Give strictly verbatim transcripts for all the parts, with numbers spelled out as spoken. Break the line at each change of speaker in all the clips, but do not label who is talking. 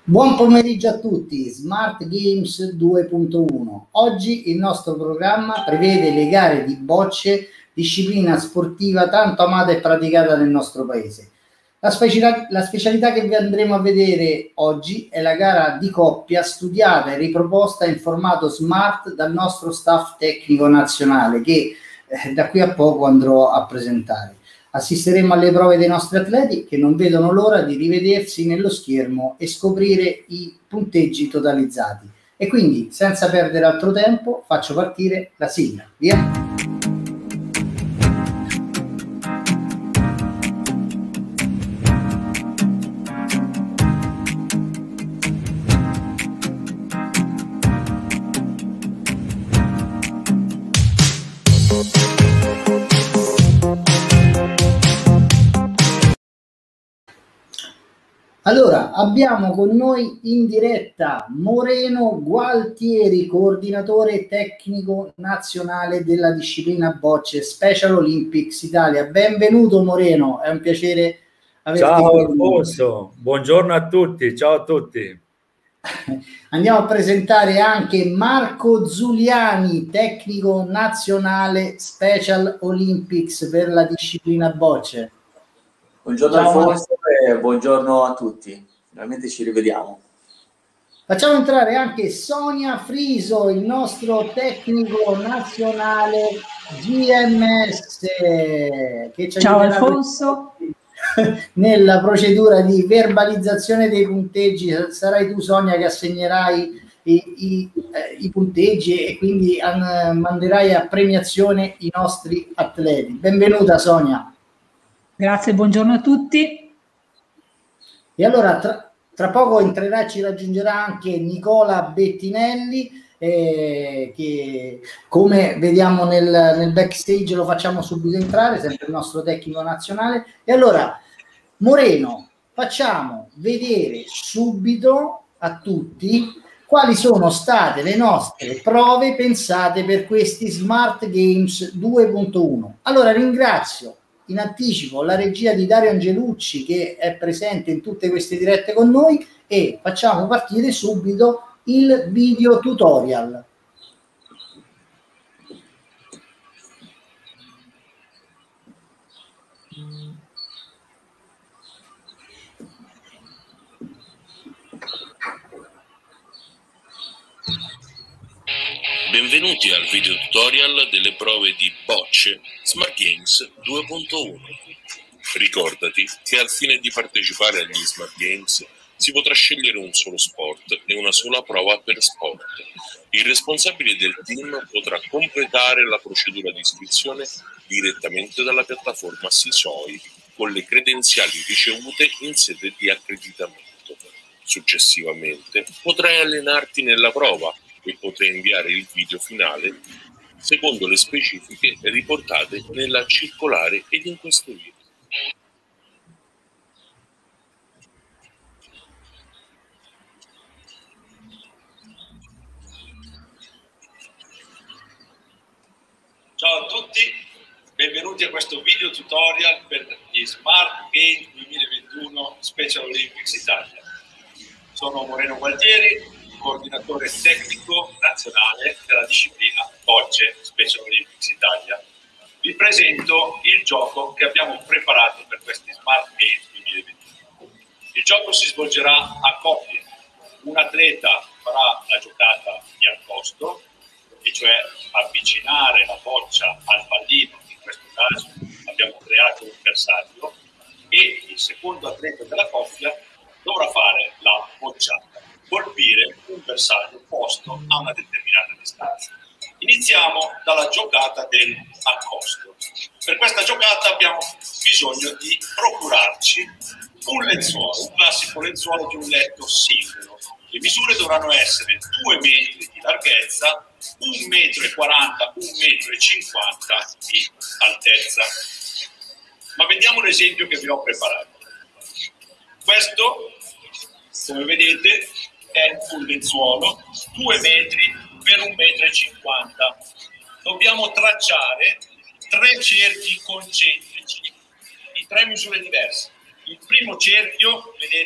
Buon pomeriggio a tutti, Smart Games due punto uno. Oggi il nostro programma prevede le gare di bocce, disciplina sportiva tanto amata e praticata nel nostro paese. La, specialità, la specialità che vi andremo a vedere oggi è la gara di coppia studiata e riproposta in formato smart dal nostro staff tecnico nazionale che eh, da qui a poco andrò a presentare. Assisteremo alle prove dei nostri atleti che non vedono l'ora di rivedersi nello schermo e scoprire i punteggi totalizzati. E quindi, senza perdere altro tempo, faccio partire la sigla. Via! Allora, abbiamo con noi in diretta Moreno Gualtieri, coordinatore tecnico nazionale della disciplina bocce Special Olympics Italia. Benvenuto Moreno, è un piacere averti qui.
Ciao Alfonso, buongiorno a tutti, ciao a tutti.
Andiamo a presentare anche Marco Zuliani, tecnico nazionale Special Olympics per la disciplina bocce.
Buongiorno Ciao, Alfonso e buongiorno a tutti, finalmente ci rivediamo.
Facciamo entrare anche Sonia Friso, il nostro tecnico nazionale G M S. Che ci
Ciao Alfonso.
Nella procedura di verbalizzazione dei punteggi sarai tu Sonia che assegnerai i, i, eh, i punteggi e quindi an, manderai a premiazione i nostri atleti. Benvenuta Sonia.
Grazie, buongiorno a tutti.
E allora tra, tra poco entrerà e ci raggiungerà anche Nicola Bettinelli, eh, che come vediamo nel, nel backstage lo facciamo subito entrare, sempre il nostro tecnico nazionale. E allora, Moreno, facciamo vedere subito a tutti quali sono state le nostre prove pensate per questi Smart Games due punto uno. Allora ringrazio in anticipo la regia di Dario Angelucci che è presente in tutte queste dirette con noi e facciamo partire subito il video tutorial.
Benvenuti al video tutorial delle prove di bocce Smart Games due punto uno. Ricordati che al fine di partecipare agli Smart Games si potrà scegliere un solo sport e una sola prova per sport. Il responsabile del team potrà completare la procedura di iscrizione direttamente dalla piattaforma Sisoi con le credenziali ricevute in sede di accreditamento. Successivamente potrai allenarti nella prova e potrai inviare il video finale secondo le specifiche riportate nella circolare ed in questo video.
Ciao a tutti, benvenuti a questo video tutorial per gli Smart Games duemilaventuno Special Olympics Italia. Sono Moreno Gualtieri, coordinatore tecnico nazionale della disciplina bocce Special Olympics Italia. Vi presento il gioco che abbiamo preparato per questi Smart Games duemilaventuno. Il gioco si svolgerà a coppie. Un atleta farà la giocata di accosto, e cioè avvicinare la boccia al pallino, in questo caso abbiamo creato un bersaglio, e il secondo atleta della coppia dovrà fare la bocciata, colpire un bersaglio posto a una determinata distanza. Iniziamo dalla giocata dell'accosto. Per questa giocata abbiamo bisogno di procurarci un lenzuolo, un classico lenzuolo di un letto singolo. Le misure dovranno essere due metri di larghezza, un metro e quaranta, un metro e cinquanta di altezza. Ma vediamo l'esempio che vi ho preparato. Questo, come vedete, è un lenzuolo, due metri per un metro e cinquanta. Dobbiamo tracciare tre cerchi concentrici di tre misure diverse. Il primo cerchio, vedete,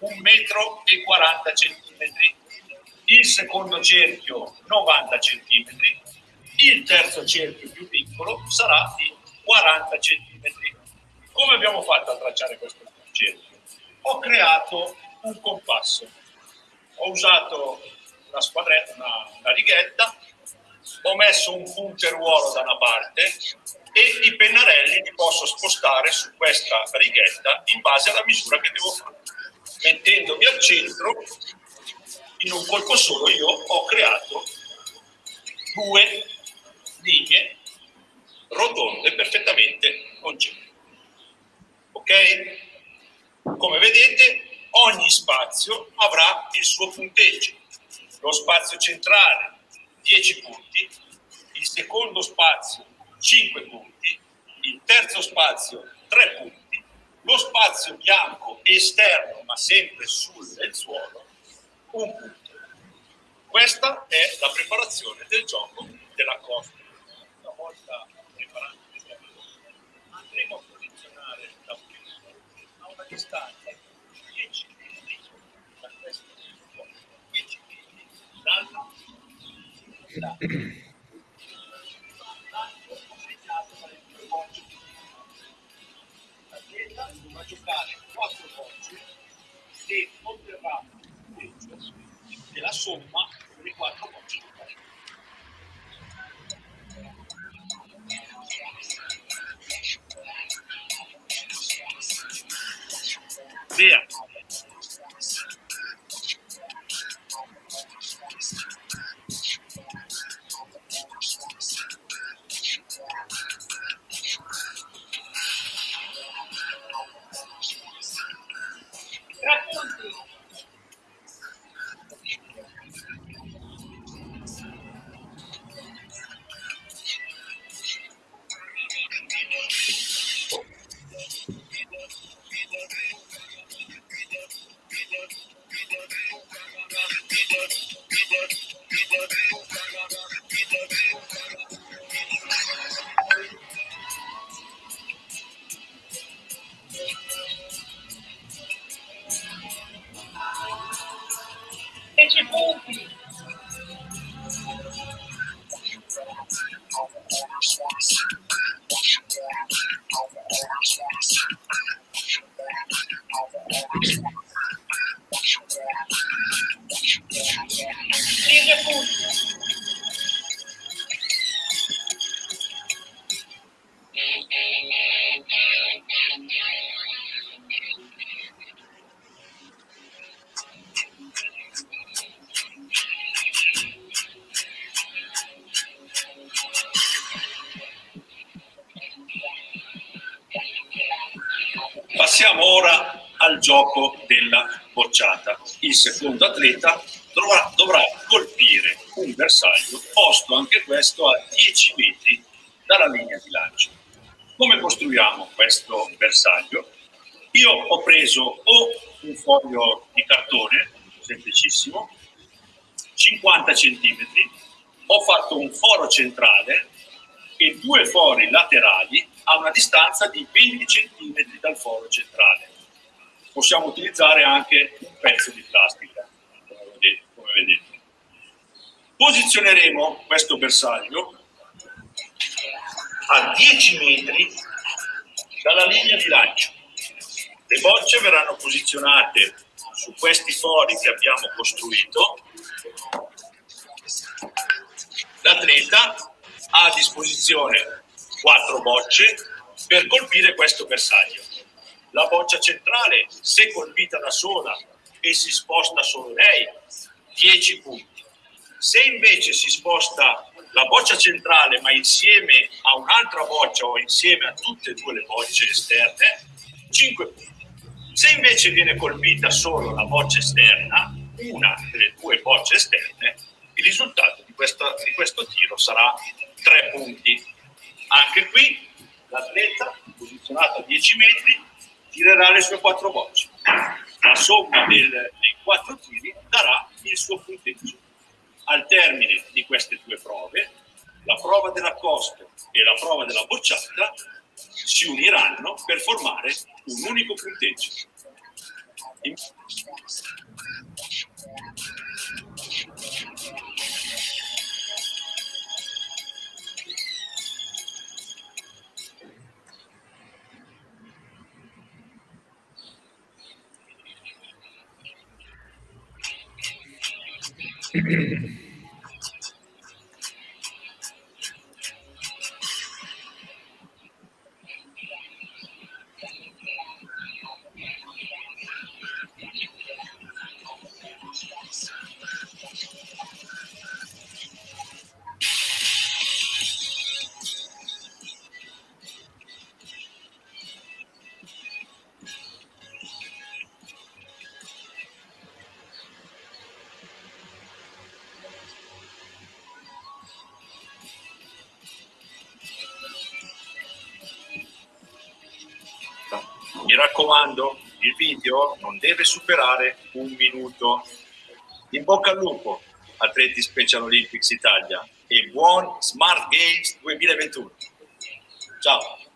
un metro e quaranta centimetri, il secondo cerchio novanta centimetri, il terzo cerchio più piccolo sarà di quaranta centimetri. Come abbiamo fatto a tracciare questo cerchio? Ho creato un compasso, ho usato una squadretta, una, una righetta, ho messo un punteruolo da una parte e i pennarelli li posso spostare su questa righetta in base alla misura che devo fare. Mettendomi al centro, in un colpo solo io ho creato due linee rotonde perfettamente concentriche. Ok? Come vedete, ogni spazio avrà il suo punteggio. Lo spazio centrale dieci punti, il secondo spazio cinque punti, il terzo spazio tre punti, lo spazio bianco esterno ma sempre sul lenzuolo un punto. Questa è la preparazione del gioco della costa. Una volta preparato il gioco, andremo a posizionare la punizione a una distanza di dieci metri da questo lenzuolo, dieci metri dalla da. L'atleta dovrà giocare quattro bocce e otterrà un punteggio e la somma delle quattro bocce giocate. Via. dieci punti. cinque punti. Passiamo ora al gioco della bocciata. Il secondo atleta dovrà, dovrà colpire un bersaglio posto anche questo a dieci metri dalla linea di lancio. Come costruiamo questo bersaglio? Io ho preso o un foglio di cartone, semplicissimo, cinquanta centimetri, ho fatto un foro centrale e due fori laterali a una distanza di venti centimetri dal foro centrale. Possiamo utilizzare anche un pezzo di plastica, come vedete. Posizioneremo questo bersaglio a dieci metri dalla linea di lancio. Le bocce verranno posizionate su questi fori che abbiamo costruito. L'atleta ha a disposizione quattro bocce per colpire questo bersaglio. La boccia centrale, se colpita da sola e si sposta solo lei, dieci punti. Se invece si sposta la boccia centrale ma insieme a un'altra boccia o insieme a tutte e due le bocce esterne, cinque punti. Se invece viene colpita solo la boccia esterna, una delle due bocce esterne, il risultato di, questa, di questo tiro sarà tre punti. Anche qui l'atleta, posizionato a dieci metri, tirerà le sue quattro bocce. La somma del, dei quattro tiri darà il suo punteggio. Al termine di queste due prove, la prova della costa e la prova della bocciata si uniranno per formare un unico punteggio. In... Mi raccomando, il video non deve superare un minuto. In bocca al lupo, atleti Special Olympics Italia, e buon Smart Games duemilaventuno. Ciao.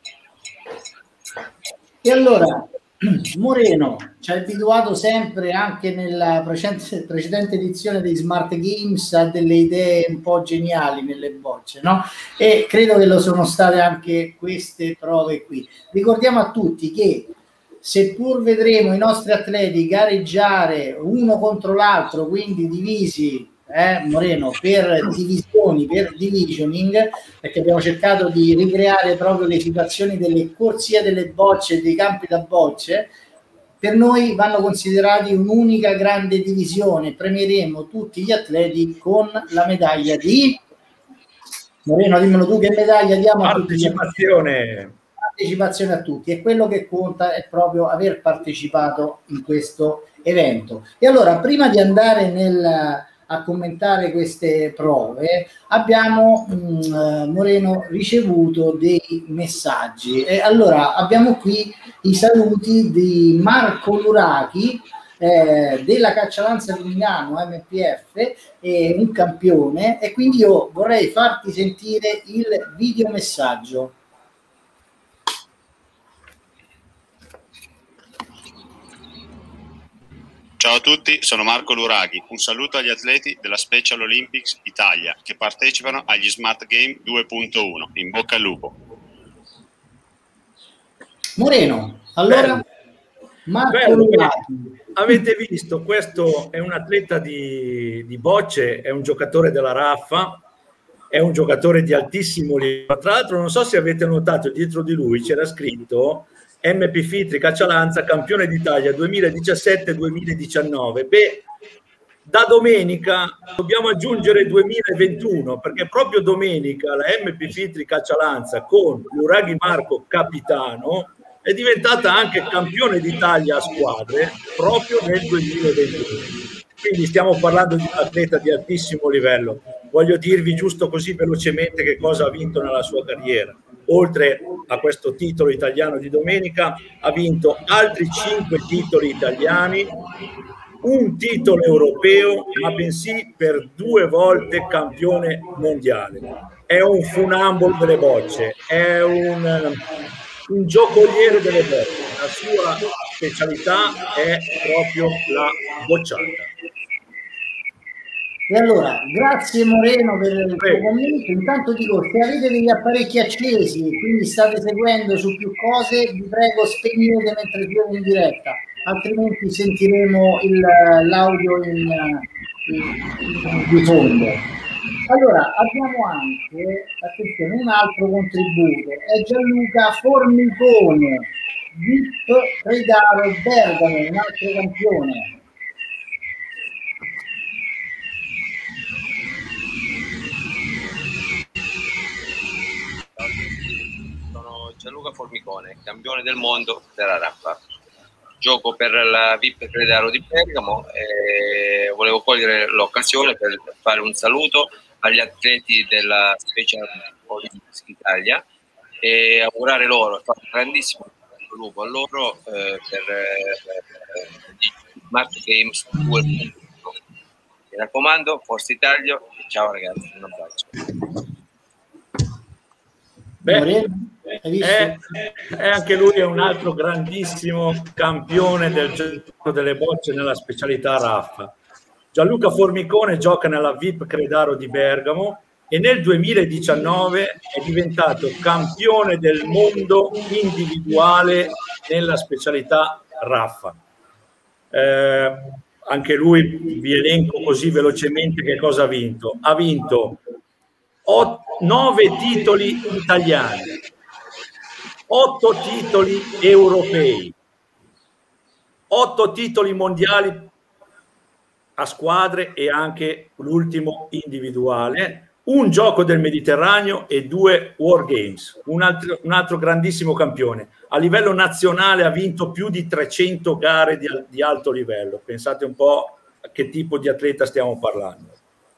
E allora, Moreno ci ha abituato sempre, anche nella precedente, precedente edizione dei Smart Games, a delle idee un po' geniali nelle bocce, no? E credo che lo sono state anche queste prove qui. Ricordiamo a tutti che seppur vedremo i nostri atleti gareggiare uno contro l'altro, quindi divisi, eh, Moreno, per divisioni, per divisioning, perché abbiamo cercato di ricreare proprio le situazioni delle corsie delle bocce, dei campi da bocce, per noi vanno considerati un'unica grande divisione. Premieremo tutti gli atleti con la medaglia di... Moreno, dimmelo tu, che medaglia diamo a tutti gli atleti? Partecipazione a tutti, e quello che conta è proprio aver partecipato in questo evento. E allora, prima di andare nel, a commentare queste prove, abbiamo mh, Moreno ricevuto dei messaggi, e allora abbiamo qui i saluti di Marco Lurachi, eh, della Caccialanza di Milano M P F, eh, un campione, e quindi io vorrei farti sentire il videomessaggio.
Ciao a tutti, sono Marco Luraghi. Un saluto agli atleti della Special Olympics Italia che partecipano agli Smart Game due punto uno. In bocca al lupo.
Moreno, allora Bello. Marco
Bello,
Luraghi.
Avete visto, questo è un atleta di, di bocce, è un giocatore della Raffa, è un giocatore di altissimo livello. Tra l'altro non so se avete notato, dietro di lui c'era scritto M P Fitri Caccialanza campione d'Italia duemiladiciassette duemiladiciannove. Beh, da domenica dobbiamo aggiungere duemilaventuno, perché proprio domenica la M P Fitri Caccialanza con Luraghi Marco capitano è diventata anche campione d'Italia a squadre proprio nel duemilaventuno. Quindi stiamo parlando di un atleta di altissimo livello. Voglio dirvi giusto così velocemente che cosa ha vinto nella sua carriera. Oltre a questo titolo italiano di domenica, ha vinto altri cinque titoli italiani, un titolo europeo, ma bensì per due volte campione mondiale. È un funambolo delle bocce, è un, un giocoliere delle bocce. La sua specialità è proprio la bocciata.
E allora, grazie Moreno per il tuo commento. Intanto dico, se avete degli apparecchi accesi, quindi state seguendo su più cose, vi prego spegnete mentre siamo in diretta, altrimenti sentiremo l'audio in, in, in, di fondo. Allora, abbiamo anche, attenzione, un altro contributo, è Gianluca Formicone, V I P Tredaro Bergamo, un altro campione.
Sono Gianluca Formicone, campione del mondo della Raffa. Gioco per la V I P Credaro di Bergamo e volevo cogliere l'occasione per fare un saluto agli atleti della Special Olympics Italia e augurare loro, fare un grandissimo saluto a loro eh, per eh, gli Smart Games due punto uno. Mi raccomando, Forza Italia, ciao ragazzi, un abbraccio.
Beh, È, è anche lui è un altro grandissimo campione del gioco delle bocce nella specialità raffa. Gianluca Formicone gioca nella V I P Credaro di Bergamo e nel duemiladiciannove è diventato campione del mondo individuale nella specialità raffa. Eh, anche lui, vi elenco così velocemente che cosa ha vinto. Ha vinto nove titoli italiani, otto titoli europei, otto titoli mondiali a squadre e anche l'ultimo individuale, un gioco del Mediterraneo e due War Games. Un altro, un altro grandissimo campione. A livello nazionale ha vinto più di trecento gare di, di alto livello. Pensate un po' a che tipo di atleta stiamo parlando.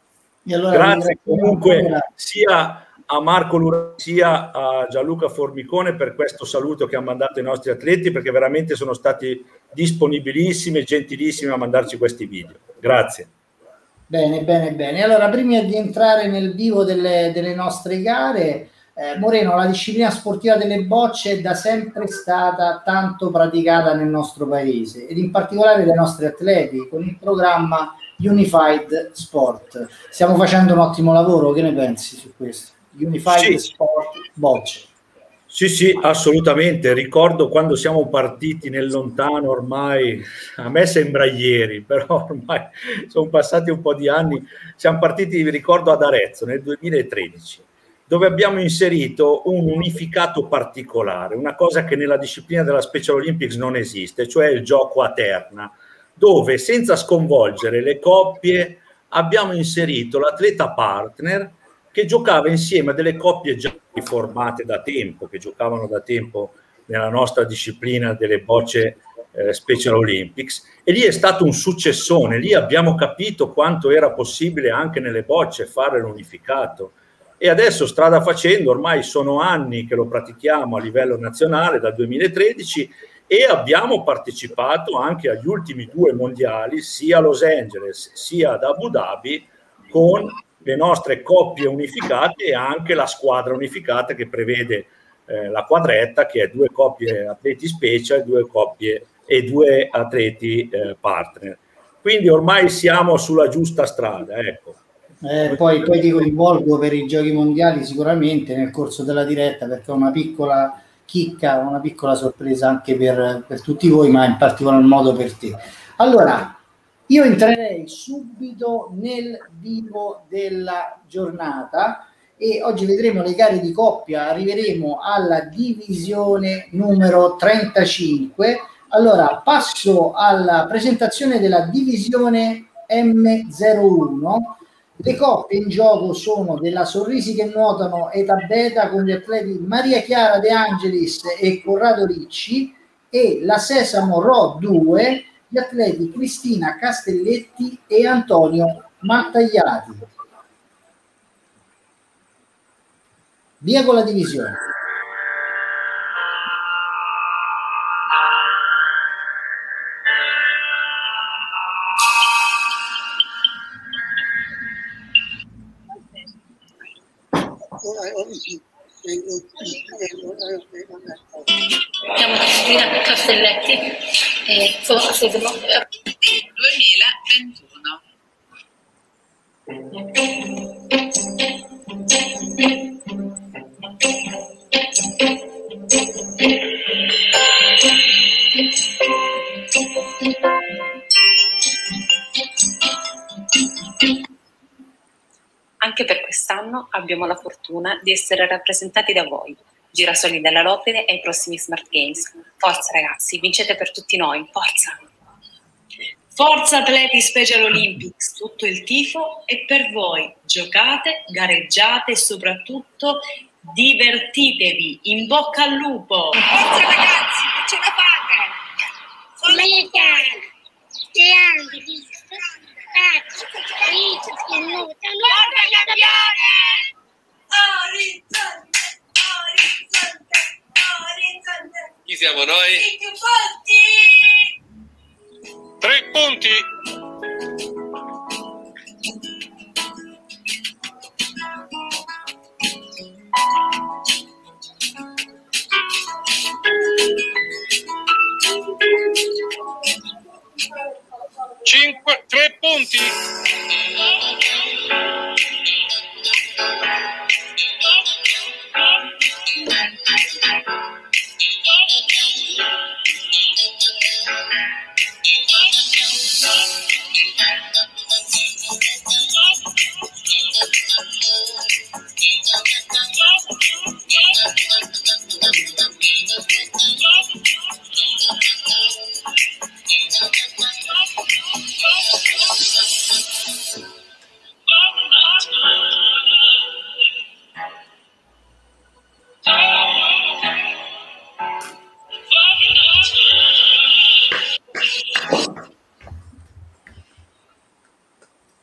E allora, grazie comunque sia a Marco Luraghi sia a Gianluca Formicone per questo saluto che ha mandato ai nostri atleti, perché veramente sono stati disponibilissimi e gentilissimi a mandarci questi video. Grazie.
Bene, bene, bene. Allora, prima di entrare nel vivo delle, delle nostre gare, eh, Moreno, la disciplina sportiva delle bocce è da sempre stata tanto praticata nel nostro paese ed in particolare dai nostri atleti con il programma Unified Sport. Stiamo facendo un ottimo lavoro, che ne pensi su questo? Unified sì. Sport bocce.
Sì, sì, assolutamente. Ricordo quando siamo partiti nel lontano, ormai a me sembra ieri, però ormai sono passati un po' di anni. Siamo partiti, vi ricordo, ad Arezzo nel duemilatredici, dove abbiamo inserito un unificato particolare, una cosa che nella disciplina della Special Olympics non esiste, cioè il gioco a terna, dove senza sconvolgere le coppie abbiamo inserito l'atleta partner che giocava insieme a delle coppie già formate da tempo, che giocavano da tempo nella nostra disciplina delle bocce eh, Special Olympics, e lì è stato un successone. Lì abbiamo capito quanto era possibile anche nelle bocce fare l'unificato, e adesso strada facendo, ormai sono anni che lo pratichiamo a livello nazionale, dal duemilatredici, e abbiamo partecipato anche agli ultimi due mondiali, sia a Los Angeles sia ad Abu Dhabi, con le nostre coppie unificate e anche la squadra unificata che prevede eh, la quadretta, che è due coppie atleti special, due coppie e due atleti eh, partner. Quindi ormai siamo sulla giusta strada, ecco.
Eh, poi, poi ti coinvolgo per i giochi mondiali sicuramente nel corso della diretta, perché è una piccola chicca, una piccola sorpresa anche per, per tutti voi, ma in particolar modo per te. Allora, io entrerei subito nel vivo della giornata e oggi vedremo le gare di coppia, arriveremo alla divisione numero trentacinque. Allora, passo alla presentazione della divisione M zero uno. Le coppie in gioco sono della Sorrisi che nuotano Eta Beta con gli atleti Maria Chiara De Angelis e Corrado Ricci, e la Sesamo Ro due, gli atleti Cristina Castelletti e Antonio Mattagliati. Via con la divisione.
Siamo Cristina Castelletti e Sesamo duemilaventuno. Anche per quest'anno abbiamo la fortuna di essere rappresentati da voi, Girasoli della Lopide, ai prossimi Smart Games. Forza ragazzi, vincete per tutti noi, forza!
Forza atleti Special Olympics, tutto il tifo è per voi. Giocate, gareggiate e soprattutto divertitevi. In bocca al lupo!
Forza ragazzi, che ce la fate! Sono Maria Chiara, De Angelis, Ricci, Ricci, che nuotano. Forza campione! Orizzonte, orizzonte, orizzonte.
Chi siamo noi?
I più forti!
Tre punti.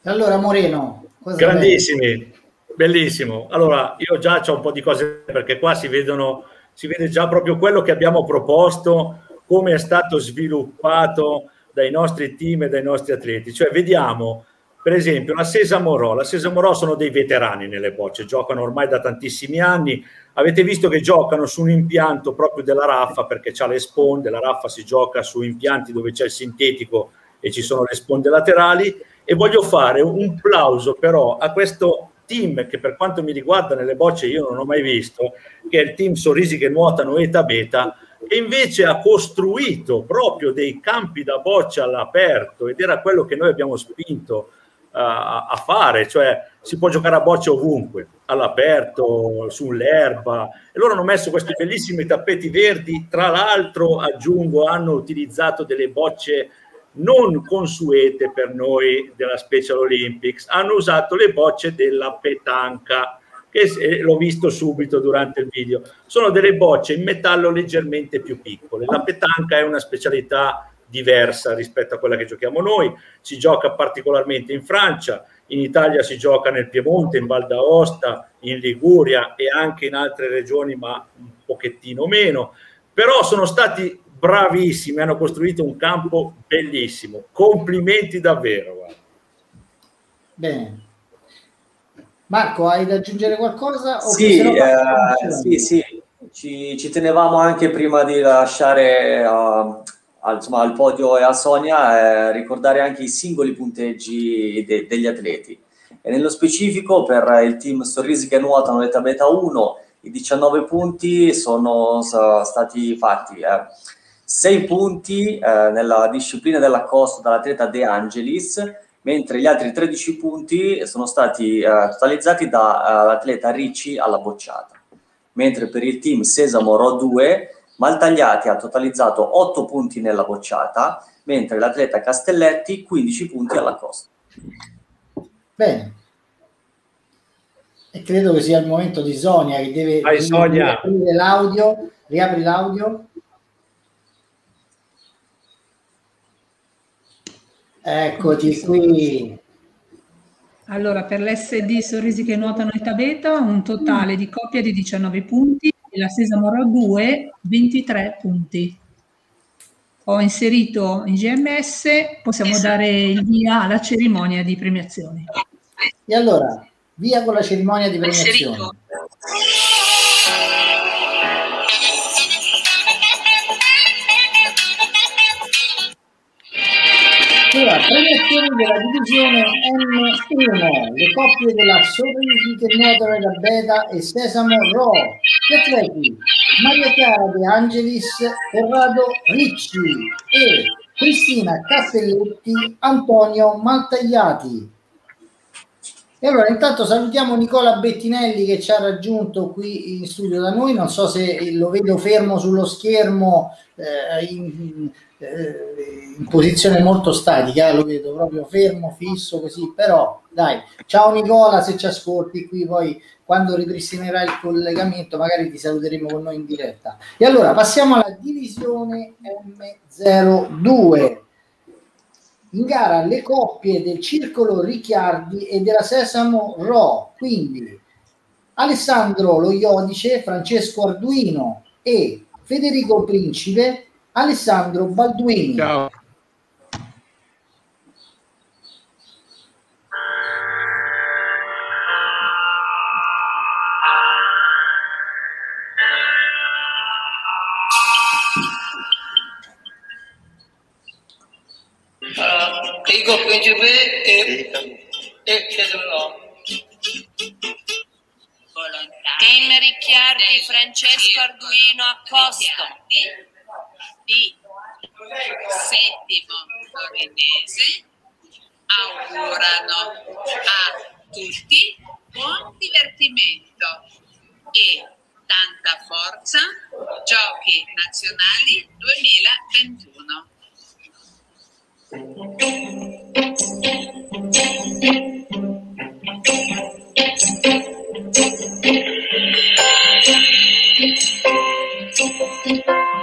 Allora Moreno, cosa
grandissimi, pensi? Bellissimo. Allora io già c'ho un po' di cose, perché qua si vedono, si vede già proprio quello che abbiamo proposto, come è stato sviluppato dai nostri team e dai nostri atleti. Cioè vediamo per esempio la Sesamo Ro. La Sesamo Ro sono dei veterani nelle bocce, giocano ormai da tantissimi anni. Avete visto che giocano su un impianto proprio della Raffa, perché c'ha le sponde. La Raffa si gioca su impianti dove c'è il sintetico e ci sono le sponde laterali. E voglio fare un plauso però a questo team che, per quanto mi riguarda, nelle bocce io non ho mai visto, che è il team Sorrisi che Nuotano Eta Beta, e invece ha costruito proprio dei campi da boccia all'aperto, ed era quello che noi abbiamo spinto uh, a fare, cioè si può giocare a bocce ovunque, all'aperto, sull'erba, e loro hanno messo questi bellissimi tappeti verdi. Tra l'altro, aggiungo, hanno utilizzato delle bocce non consuete per noi della Special Olympics, hanno usato le bocce della petanca, che l'ho visto subito durante il video. Sono delle bocce in metallo leggermente più piccole. La petanca è una specialità diversa rispetto a quella che giochiamo noi, si gioca particolarmente in Francia, in Italia si gioca nel Piemonte, in Val d'Aosta, in Liguria e anche in altre regioni, ma un pochettino meno. Però sono stati bravissimi, hanno costruito un campo bellissimo. Complimenti davvero. Guarda.
Bene. Marco, hai da aggiungere qualcosa? O
sì,
no
eh, sì, sì. Ci, ci tenevamo anche, prima di lasciare uh, al, insomma, al podio e a Sonia, eh, ricordare anche i singoli punteggi de, degli atleti. E nello specifico per il team Sorrisi che Nuotano Eta Beta uno, i diciannove punti sono so, stati fatti. Eh. sei punti eh, nella disciplina dell'accosto dall'atleta De Angelis, mentre gli altri tredici punti sono stati eh, totalizzati dall'atleta Ricci alla bocciata. Mentre per il team Sesamo Ro due, Maltagliati ha totalizzato otto punti nella bocciata, mentre l'atleta Castelletti quindici punti all'accosto.
Bene. E credo che sia il momento di Sonia, che deve
Vai, Sonia.
riaprire l'audio. Riapri l'audio. Eccoti qui.
Allora, per l'S D Sorrisi che Nuotano Eta Beta un totale di coppia di diciannove punti e la Sesamo Ro due ventitré punti. Ho inserito in G M S, possiamo dare il via alla cerimonia di premiazione.
E allora, via con la cerimonia di premiazione. Allora, premiazione della divisione M uno, le coppie della Sorrisi che Nuotano Eta Beta e Sesamo Ro, gli atleti Maria Chiara De Angelis, Corrado Ricci e Cristina Castelletti, Antonio Maltagliati. E allora intanto salutiamo Nicola Bettinelli che ci ha raggiunto qui in studio da noi, non so se lo vedo fermo sullo schermo eh, in, eh, in posizione molto statica, lo vedo proprio fermo, fisso così, però dai, ciao Nicola, se ci ascolti qui poi quando ripristinerai il collegamento magari ti saluteremo con noi in diretta. E allora passiamo alla divisione M zero due. In gara le coppie del Circolo Ricciardi e della Sesamo Ro, quindi Alessandro Lo Iodice, Francesco Arduino e Federico Principe, Alessandro Balduini.
Ciao.
Federico Principe e, e Sesamo Ro.
Team Ricciardi, Francesco Arduino a posto. Di settimo torinese augurano a tutti buon divertimento e tanta forza, Giochi Nazionali duemilaventuno.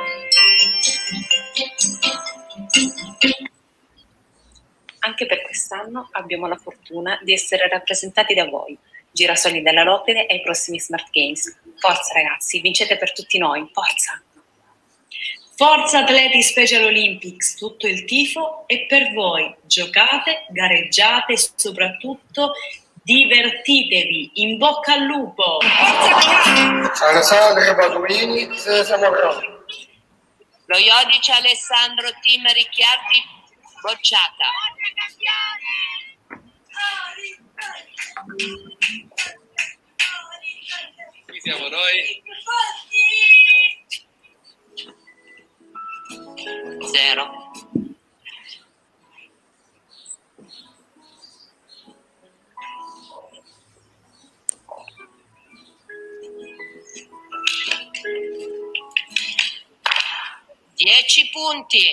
Anche per quest'anno quest'anno abbiamo la fortuna di essere rappresentati da voi, Girasoli della Lopede ai prossimi Smart Games. Forza ragazzi, vincete per tutti noi, forza!
Forza atleti Special Olympics, tutto il tifo è per voi. Giocate, gareggiate e soprattutto divertitevi. In bocca al lupo!
Alessandro Baduini, siamo pronti.
Lo Iodice Alessandro Team Ricciardi, bocciata.
Qui siamo noi.
Zero. Dieci punti.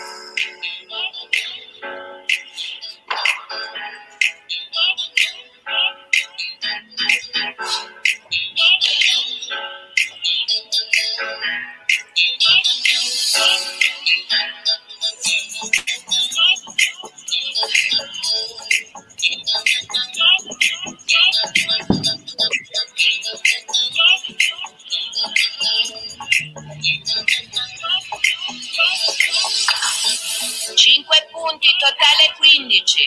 Cinque punti, totale quindici.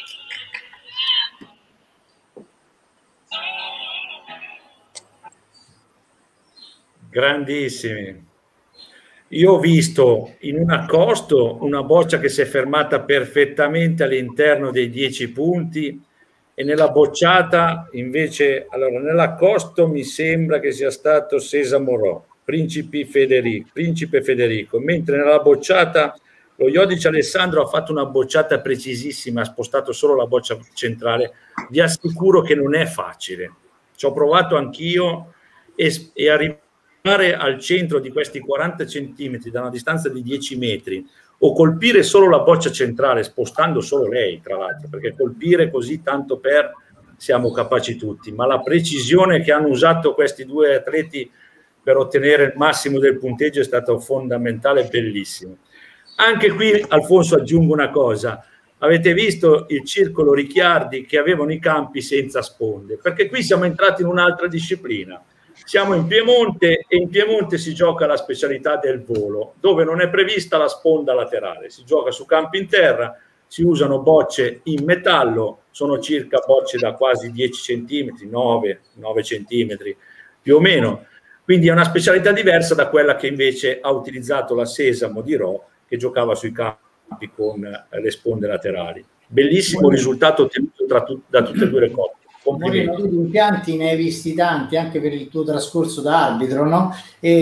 Grandissimi. Io ho visto in un accosto una boccia che si è fermata perfettamente all'interno dei dieci punti e nella bocciata invece, allora nell'accosto mi sembra che sia stato Sesamo Ro, Principe Federico, Principe Federico, mentre nella bocciata lo Iodice Alessandro ha fatto una bocciata precisissima, ha spostato solo la boccia centrale. Vi assicuro che non è facile. Ci ho provato anch'io e, e arrivare al centro di questi quaranta centimetri da una distanza di dieci metri o colpire solo la boccia centrale, spostando solo lei, tra l'altro, perché colpire così tanto per siamo capaci tutti, ma la precisione che hanno usato questi due atleti per ottenere il massimo del punteggio è stata fondamentale e bellissimo. Anche qui, Alfonso, aggiungo una cosa. Avete visto il circolo Ricciardi che avevano i campi senza sponde? Perché qui siamo entrati in un'altra disciplina. Siamo in Piemonte e in Piemonte si gioca la specialità del volo, dove non è prevista la sponda laterale. Si gioca su campi in terra, si usano bocce in metallo, sono circa bocce da quasi dieci centimetri, nove, nove centimetri più o meno. Quindi è una specialità diversa da quella che invece ha utilizzato la Sesamo di Ro, che giocava sui campi con le sponde laterali. Bellissimo risultato ottenuto tra tu, da tutte e due le coppie. Complimenti.
Tu di impianti ne hai visti tanti anche per il tuo trascorso da arbitro, no?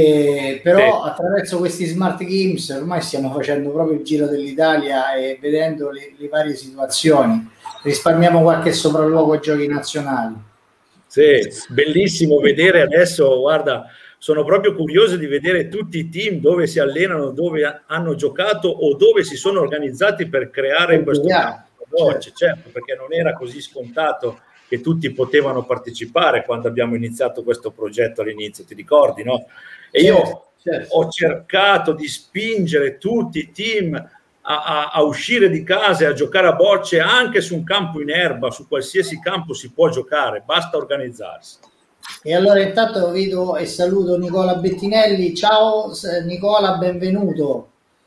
E, però sì, attraverso questi Smart Games ormai stiamo facendo proprio il giro dell'Italia e vedendo le, le varie situazioni. Risparmiamo qualche sopralluogo ai giochi nazionali.
Sì, bellissimo vedere adesso, guarda, sono proprio curioso di vedere tutti i team dove si allenano, dove hanno giocato o dove si sono organizzati per creare in questo veloce, certo, perché non era così scontato che tutti potevano partecipare quando abbiamo iniziato questo progetto all'inizio, ti ricordi, no? E io certo, certo. ho cercato di spingere tutti i team a, a, a uscire di casa e a giocare a bocce anche su un campo in erba, su qualsiasi campo si può giocare, basta organizzarsi.
E allora intanto vedo e saluto Nicola Bettinelli. Ciao Nicola, benvenuto.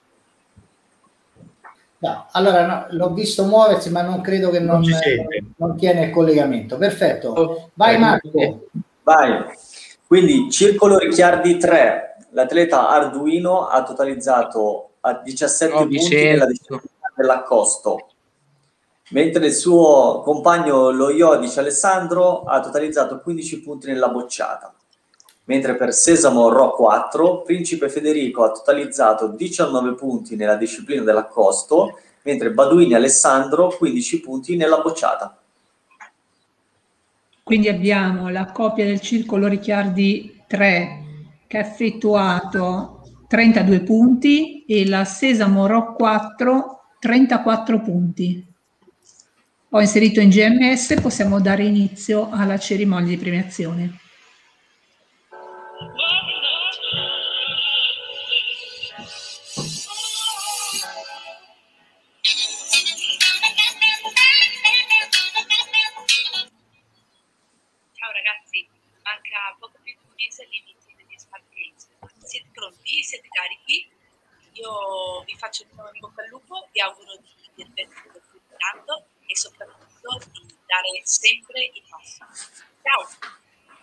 No, allora no, l'ho visto muoversi, ma non credo che non, non, non tiene il collegamento. Perfetto. Vai Marco.
Vai. Quindi Circolo Ricciardi tre, l'atleta Arduino ha totalizzato a diciassette oh, punti nella disciplina dell'accosto, mentre il suo compagno lo Iodice Alessandro ha totalizzato quindici punti nella bocciata. Mentre per Sesamo Ro quattro, Principe Federico ha totalizzato diciannove punti nella disciplina dell'accosto, mentre Baduini Alessandro quindici punti nella bocciata.
Quindi abbiamo la coppia del Circolo Ricciardi tre che ha effettuato trentadue punti e la Sesamo Ro quattro trentaquattro punti. Ho inserito in G M S, possiamo dare inizio alla cerimonia di premiazione.
io vi faccio di nuovo in bocca al lupo, vi auguro di divertirvi tanto e soprattutto di dare sempre il massimo. Ciao!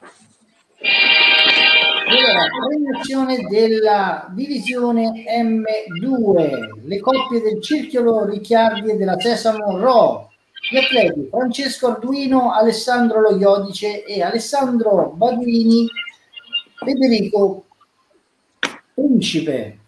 Allora, premiazione della divisione M due, le coppie del Circolo Ricciardi e della Sesamo Ro. Gli atleti Francesco Arduino, Alessandro Lo Iodice e Alessandro Baduini, Federico Principe.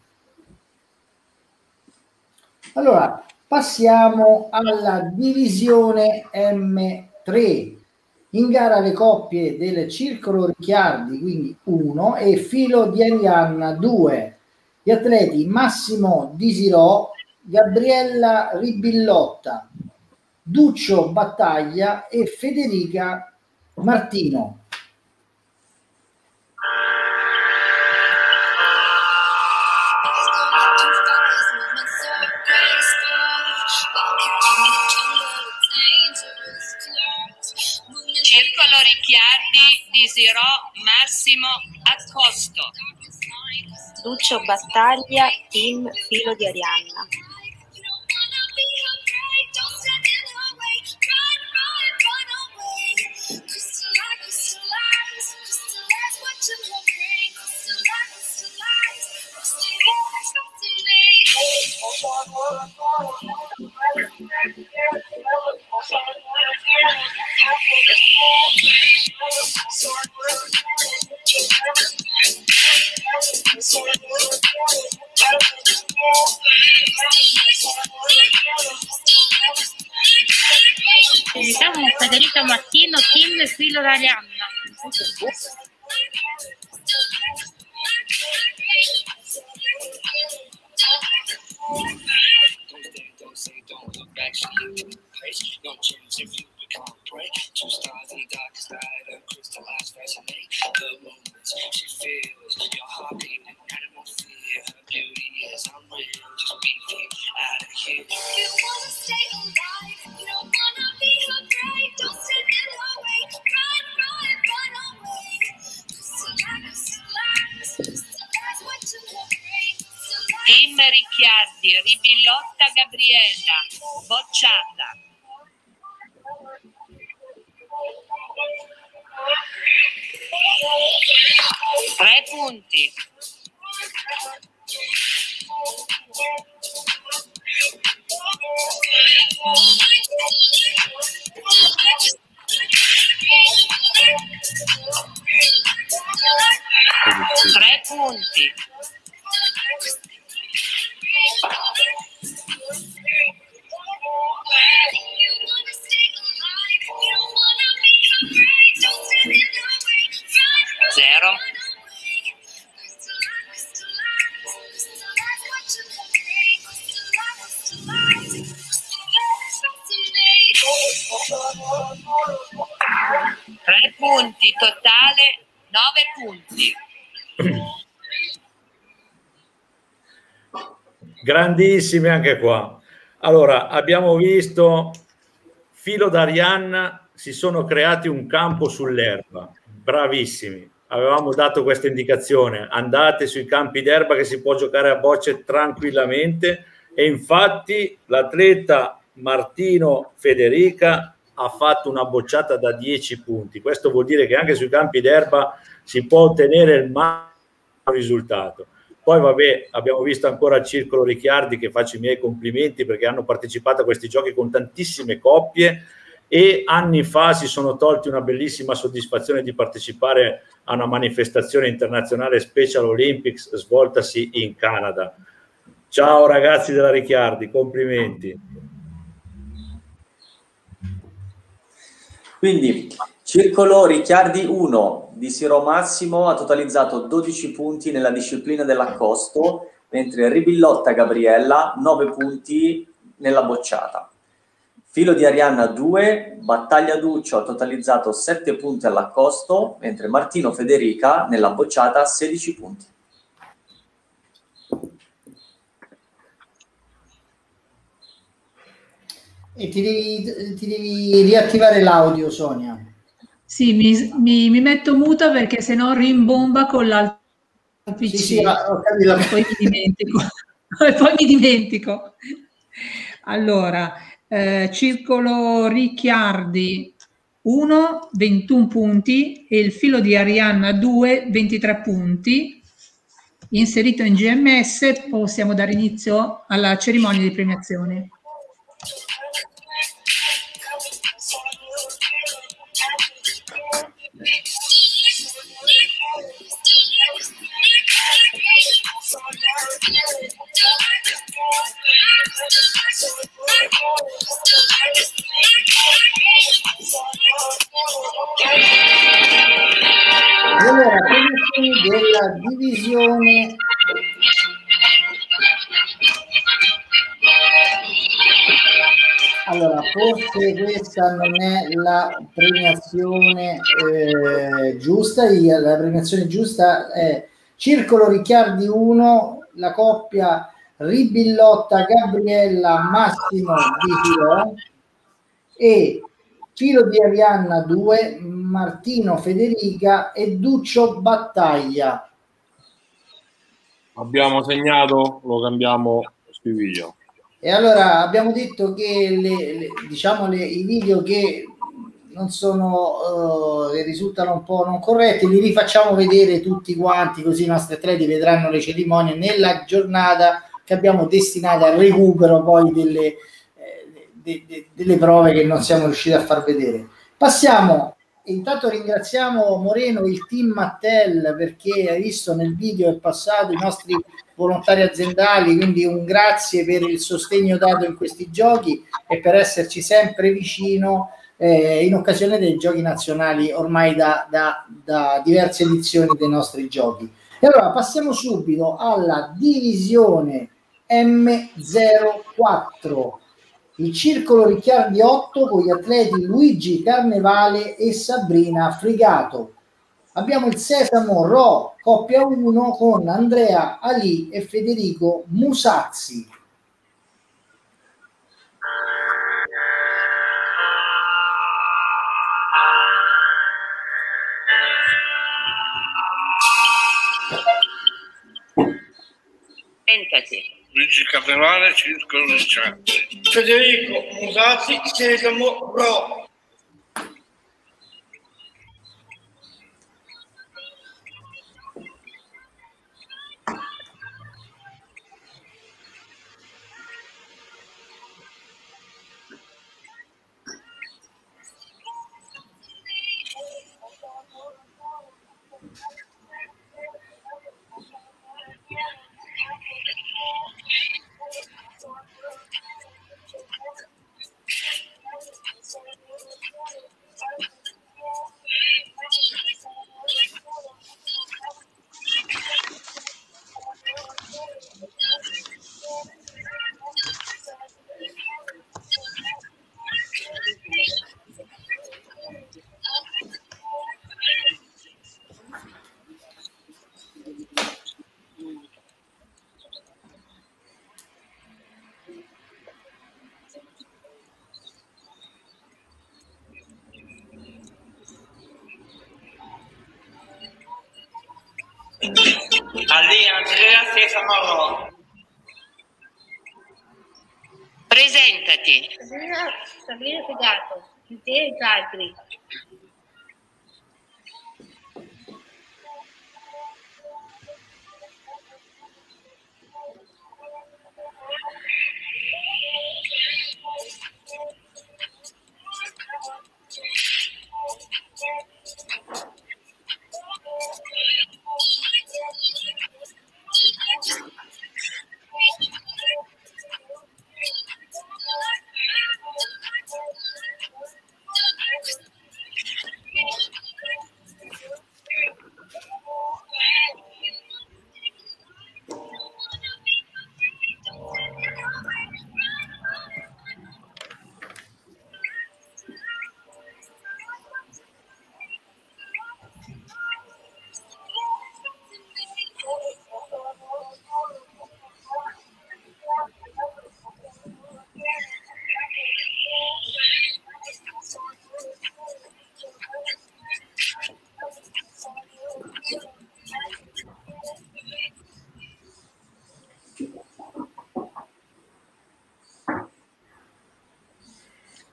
Allora, passiamo alla divisione M tre. In gara le coppie del Circolo Ricciardi, quindi uno, e Filo di Arianna due. Gli atleti Massimo Disirò, Gabriella Ribillotta, Duccio Battaglia e Federica Martino.
Circolo Ricciardi, Disirò, Massimo Accosto.
Duccio Battaglia, team Filo di Arianna.
Diciamo Federica Martino, team Filo d'Arianna.
Team Ricciardi, Ribillotta Gabriella, bocciata. Tre punti. Tre punti. Zero. Tre punti, totale nove punti.
Grandissimi anche qua. Allora, abbiamo visto Filo d'Arianna, si sono creati un campo sull'erba, bravissimi. Avevamo dato questa indicazione, andate sui campi d'erba che si può giocare a bocce tranquillamente, e infatti l'atleta Martino Federica ha fatto una bocciata da dieci punti. Questo vuol dire che anche sui campi d'erba si può ottenere il massimo risultato. Poi vabbè, abbiamo visto ancora il Circolo Ricciardi, che faccio i miei complimenti perché hanno partecipato a questi giochi con tantissime coppie, e anni fa si sono tolti una bellissima soddisfazione di partecipare a una manifestazione internazionale Special Olympics svoltasi in Canada. Ciao ragazzi della Ricciardi, complimenti.
Quindi Circolo Ricciardi uno, Disirò Massimo ha totalizzato dodici punti nella disciplina dell'accosto, mentre Ribillotta Gabriella nove punti nella bocciata. Filo di Arianna due, Battaglia Duccio ha totalizzato sette punti all'accosto, mentre Martino Federica nella bocciata sedici punti.
E ti devi, ti devi riattivare l'audio, Sonia.
Sì, mi, mi, mi metto muta perché sennò rimbomba con l'altro P C.
Sì, sì, ho capito.
Poi mi dimentico. e poi mi dimentico. Allora, eh, Circolo Ricciardi uno, ventuno punti, e il Filo di Arianna due, ventitré punti. Inserito in G M S, possiamo dare inizio alla cerimonia di premiazione.
Allora, premiazioni della divisione allora forse questa non è la premiazione eh, giusta. La premiazione giusta è Circolo Ricciardi uno, la coppia Ribillotta Gabriella Massimo Di Filo, e Filo di Arianna due, Martino Federica e Duccio Battaglia.
Abbiamo segnato, lo cambiamo sui video.
E allora abbiamo detto che le, le, diciamo le, i video che non sono uh, che risultano un po' non corretti li rifacciamo vedere tutti quanti, così i nostri atleti vedranno le cerimonie nella giornata che abbiamo destinato al recupero poi delle, eh, de, de, delle prove che non siamo riusciti a far vedere. Passiamo, intanto ringraziamo Moreno, il team Mattel, perché hai visto nel video è passato i nostri volontari aziendali, quindi un grazie per il sostegno dato in questi giochi e per esserci sempre vicino eh, in occasione dei giochi nazionali ormai da, da, da diverse edizioni dei nostri giochi. E allora passiamo subito alla divisione M zero quattro, il Circolo Ricciardi otto con gli atleti Luigi Carnevale e Sabrina Frigato. Abbiamo il Sesamo Ro coppia uno con Andrea Ali e Federico Musazzi.
Sentati.
Luigi Carnevale, Circolo Ricciardi. Federico Musazzi, Sesamo Ro. Ali Andrea Sesamo Ro.
Presentati.
Sabrina, Sabrina Frigato, di te e gli altri.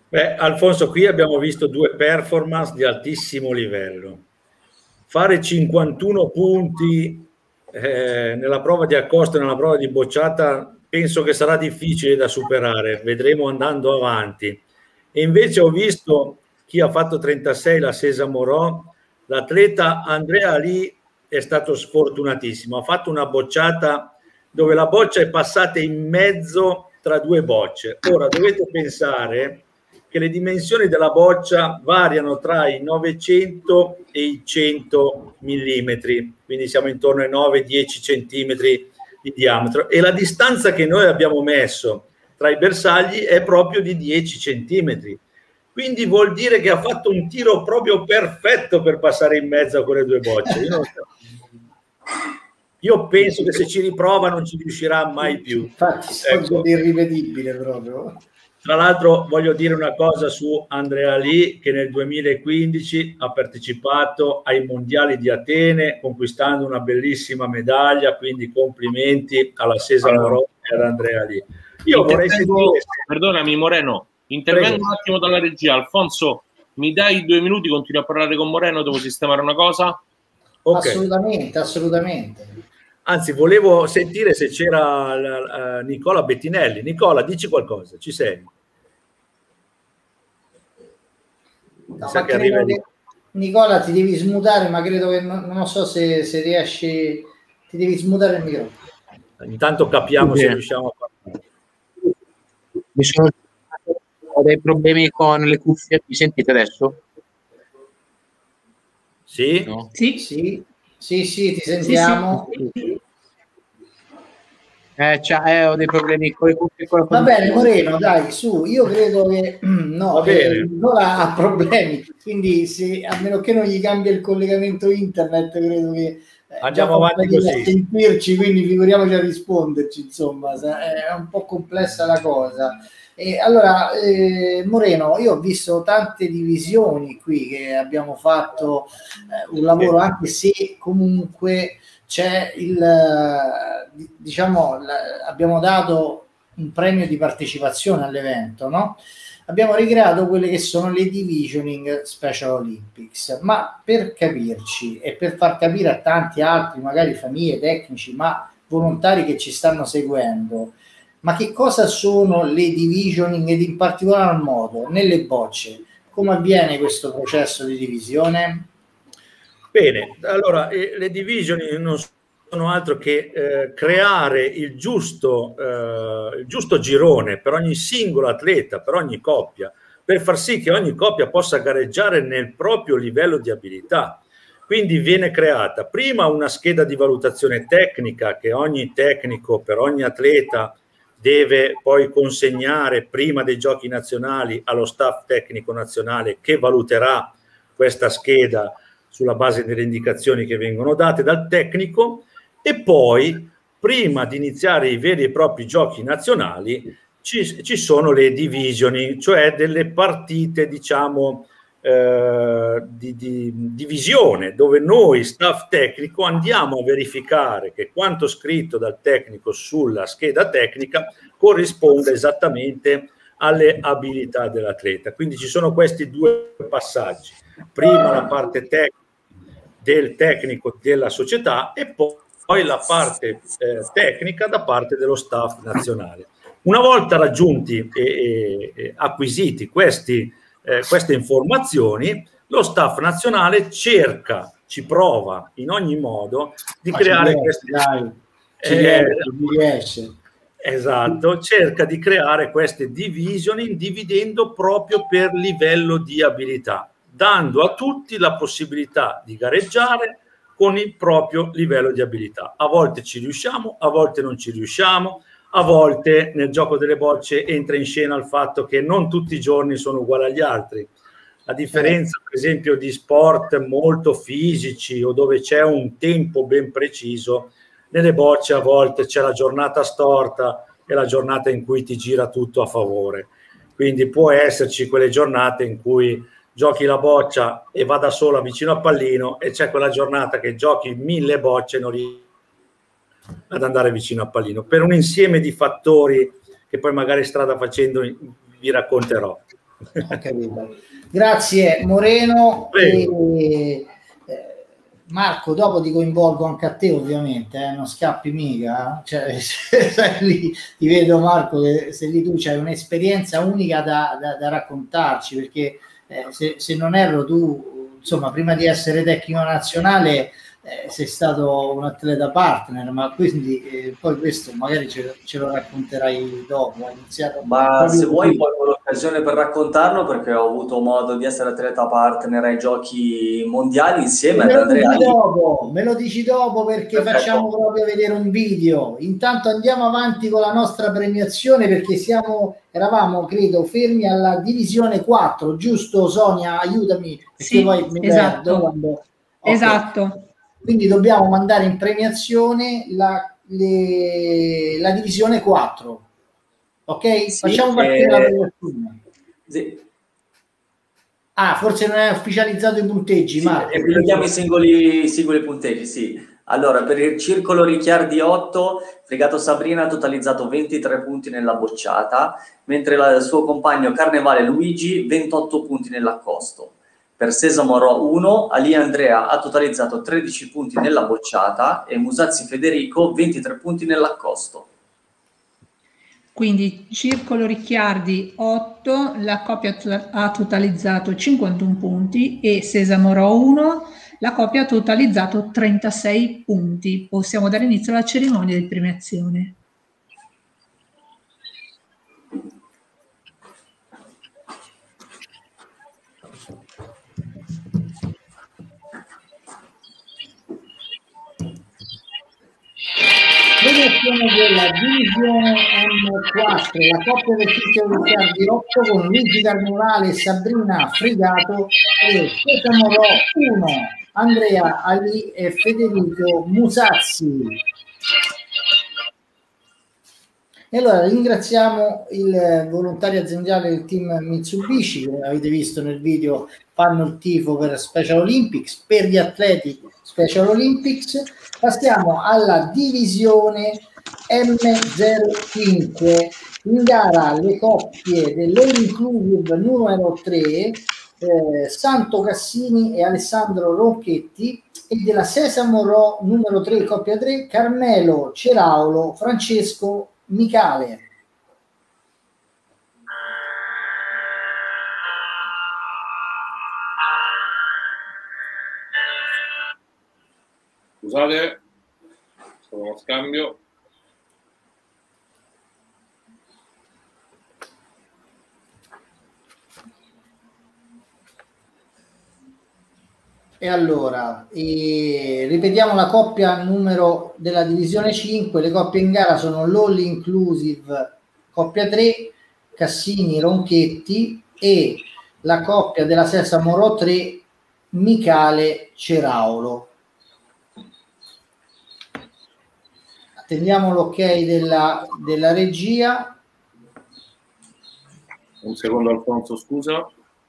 Beh, Alfonso, qui abbiamo visto due performance di altissimo livello. Fare cinquantuno punti eh, nella prova di accosto e nella prova di bocciata penso che sarà difficile da superare, vedremo andando avanti. E invece ho visto chi ha fatto trentasei, la Sesamo Ro, l'atleta Andrea Ali è stato sfortunatissimo, ha fatto una bocciata dove la boccia è passata in mezzo tra due bocce. Ora dovete pensare che le dimensioni della boccia variano tra i novecento e i cento millimetri, quindi siamo intorno ai nove dieci centimetri di diametro, e la distanza che noi abbiamo messo tra i bersagli è proprio di dieci centimetri, quindi vuol dire che ha fatto un tiro proprio perfetto per passare in mezzo a quelle due bocce. Io, non so. Io penso che se ci riprova non ci riuscirà mai più.
Infatti, ecco. È irripetibile proprio.
Tra l'altro voglio dire una cosa su Andrea Ali, che nel duemilaquindici ha partecipato ai mondiali di Atene conquistando una bellissima medaglia, quindi complimenti alla Sesamo Ro e ad Andrea Ali. Io vorrei sentire...
Perdonami Moreno, intervengo
Prego.
un attimo dalla regia. Alfonso, mi dai due minuti, continui a parlare con Moreno, devo sistemare una cosa?
Okay.
Assolutamente, assolutamente.
Anzi, volevo sentire se c'era uh, Nicola Bettinelli. Nicola, dici qualcosa, ci sei?
No, ma che che, Nicola, ti devi smutare, ma credo che non, non so se, se riesci, ti devi smutare il microfono.
Intanto capiamo se riusciamo a parlare.
Mi sono ho dei problemi con le cuffie, mi sentite adesso?
Sì?
No?
Sì, sì, sì, sì, ti sentiamo.
Sì, sì. Eh, eh, ho dei problemi con le cuffie. Con
Va bene, Moreno, dai, su, io credo che no, eh, non ha problemi, quindi se, a meno che non gli cambia il collegamento internet, credo che eh,
andiamo avanti così.
Sentirci, quindi figuriamoci a risponderci, insomma, è un po' complessa la cosa. E allora, eh, Moreno, io ho visto tante divisioni qui che abbiamo fatto eh, un lavoro, anche se comunque c'è il, diciamo, abbiamo dato un premio di partecipazione all'evento, no? Abbiamo ricreato quelle che sono le Divisioning Special Olympics, ma per capirci e per far capire a tanti altri, magari famiglie, tecnici, ma volontari che ci stanno seguendo, ma che cosa sono le divisioning ed in particolar modo nelle bocce? Come avviene questo processo di divisione?
Bene, allora eh, le divisioni non sono altro che eh, creare il giusto, eh, il giusto girone per ogni singolo atleta, per ogni coppia, per far sì che ogni coppia possa gareggiare nel proprio livello di abilità. Quindi viene creata prima una scheda di valutazione tecnica che ogni tecnico per ogni atleta deve poi consegnare prima dei giochi nazionali allo staff tecnico nazionale, che valuterà questa scheda sulla base delle indicazioni che vengono date dal tecnico, e poi prima di iniziare i veri e propri giochi nazionali ci, ci sono le divisioni, cioè delle partite, diciamo, eh, di, di divisione, dove noi staff tecnico andiamo a verificare che quanto scritto dal tecnico sulla scheda tecnica corrisponde esattamente alle abilità dell'atleta. Quindi ci sono questi due passaggi: prima la parte tecnica del tecnico della società e poi la parte eh, tecnica da parte dello staff nazionale. Una volta raggiunti e, e, e acquisiti questi, eh, queste informazioni, lo staff nazionale cerca, ci prova in ogni modo di
Ma
creare
riesce,
queste...
Dai, ci
eh,
riesce, ci riesce.
Esatto, cerca di creare queste divisioni dividendo proprio per livello di abilità, dando a tutti la possibilità di gareggiare con il proprio livello di abilità. A volte ci riusciamo, a volte non ci riusciamo, a volte nel gioco delle bocce entra in scena il fatto che non tutti i giorni sono uguali agli altri. A differenza, per esempio, di sport molto fisici o dove c'è un tempo ben preciso, nelle bocce a volte c'è la giornata storta e la giornata in cui ti gira tutto a favore. Quindi può esserci quelle giornate in cui giochi la boccia e va da sola vicino al pallino, e c'è quella giornata che giochi mille bocce e non riesci ad andare vicino al pallino, per un insieme di fattori che poi magari strada facendo vi racconterò.
Ho capito. Grazie Moreno. E, eh, Marco, dopo ti coinvolgo anche a te ovviamente, eh, non scappi mica, cioè, sei lì, ti vedo Marco che se lì tu c'hai un'esperienza unica da, da, da raccontarci, perché eh, se, se non erro tu, insomma, prima di essere tecnico nazionale eh, sei stato un atleta partner, ma quindi eh, poi questo magari ce, ce lo racconterai dopo. Hai iniziato
Ma se vuoi
qui.
poi ho l'occasione per raccontarlo, perché ho avuto modo di essere atleta partner ai giochi mondiali insieme
Me
ad
lo
Andrea.
dici dopo, me lo dici dopo perché
Perfetto.
Facciamo proprio vedere un video. Intanto andiamo avanti con la nostra premiazione, perché siamo, eravamo credo fermi alla divisione quattro, giusto Sonia? Aiutami perché
Sì,
poi mi
esatto.
perdo quando... Okay.
Esatto.
Quindi dobbiamo mandare in premiazione la, le, la divisione quattro. Ok?
Sì,
Facciamo partire
eh,
la premiazione.
Sì.
Ah, forse non è ufficializzato i punteggi,
Sì,
Marco.
e vediamo i singoli, i singoli punteggi, sì. Allora, per il Circolo Ricciardi otto, Fregato Sabrina ha totalizzato ventitré punti nella bocciata, mentre la- il suo compagno Carnevale Luigi ventotto punti nell'accosto. Per Sesamo Ro uno, Ali Andrea ha totalizzato tredici punti nella bocciata e Musazzi Federico ventitré punti nell'accosto.
Quindi Circolo Ricciardi otto, la coppia ha totalizzato cinquantuno punti e Sesamo Ro uno, la coppia ha totalizzato trentasei punti. Possiamo dare inizio alla cerimonia di premiazione.
Premiazione della divisione M quattro, la coppia del Circolo Ricciardi otto con Luigi Carnevale, Sabrina Fregato e Sesamo Ro uno, Andrea Ali e Federico Musazzi. E allora ringraziamo il volontario aziendale del team Mitsubishi, come avete visto nel video fanno il tifo per Special Olympics, per gli atleti Special Olympics. Passiamo alla divisione M zero cinque, in gara le coppie dell'All Inclusive numero tre, eh, Santo Cassini e Alessandro Ronchetti, e della Sesamo Ro numero tre, coppia tre, Carmelo Ceraulo, Francesco Micale.
Scusate, sono uno scambio.
E allora, e ripetiamo la coppia numero della divisione cinque, le coppie in gara sono l'All Inclusive coppia tre, Cassini Ronchetti, e la coppia della Sesamo Ro tre, Micale Ceraulo. Attendiamo l'ok della, della regia.
Un secondo Alfonso, scusa.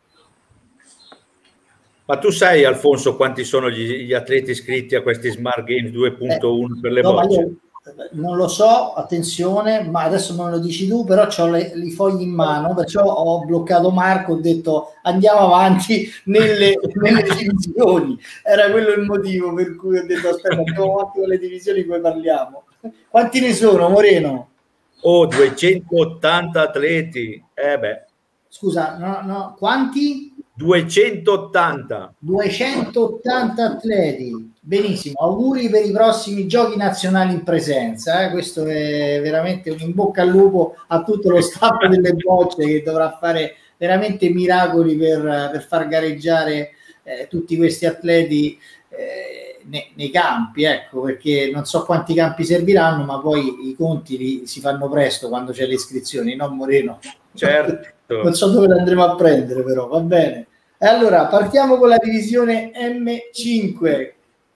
Ma tu sai, Alfonso, quanti sono gli, gli atleti iscritti a questi Smart Games due punto uno
eh,
per le
no,
bocce?
Non lo so, attenzione, ma adesso me lo dici tu, però ho le, i fogli in mano, perciò ho bloccato Marco, ho detto andiamo avanti nelle, nelle divisioni. Era quello il motivo per cui ho detto aspetta, andiamo avanti con le divisioni, poi parliamo. Quanti ne sono, Moreno?
Oh, duecentottanta atleti. Eh beh.
Scusa, no, no, quanti?
duecentottanta.
duecentottanta atleti. Benissimo, auguri per i prossimi giochi nazionali in presenza. Eh? Questo è veramente un in bocca al lupo a tutto lo staff delle bocce che dovrà fare veramente miracoli per, per far gareggiare eh, tutti questi atleti eh, nei, nei campi, ecco, perché non so quanti campi serviranno, ma poi i conti li, si fanno presto quando c'è le iscrizioni, no Moreno?
Certo.
Non so dove le andremo a prendere, però va bene. E allora partiamo con la divisione M cinque.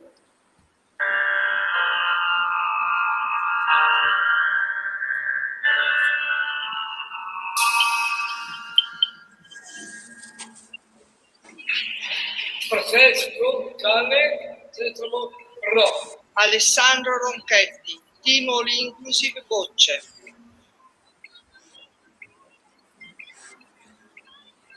Francesco Cane, Sesamo Ro.
Alessandro Ronchetti, Team All Inclusive Bocce.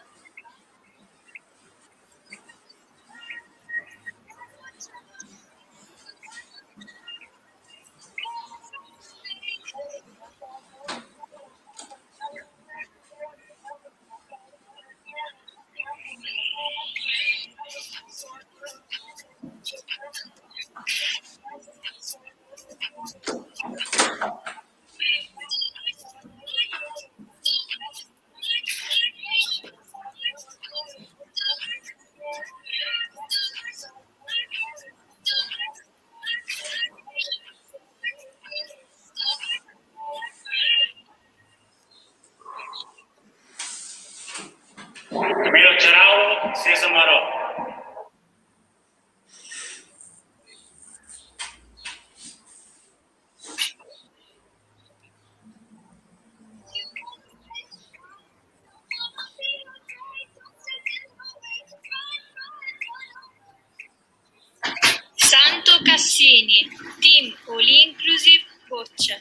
Camilo Ceraulo, Sesa Marò.
Santo Cassini, Team All Inclusive Bocce.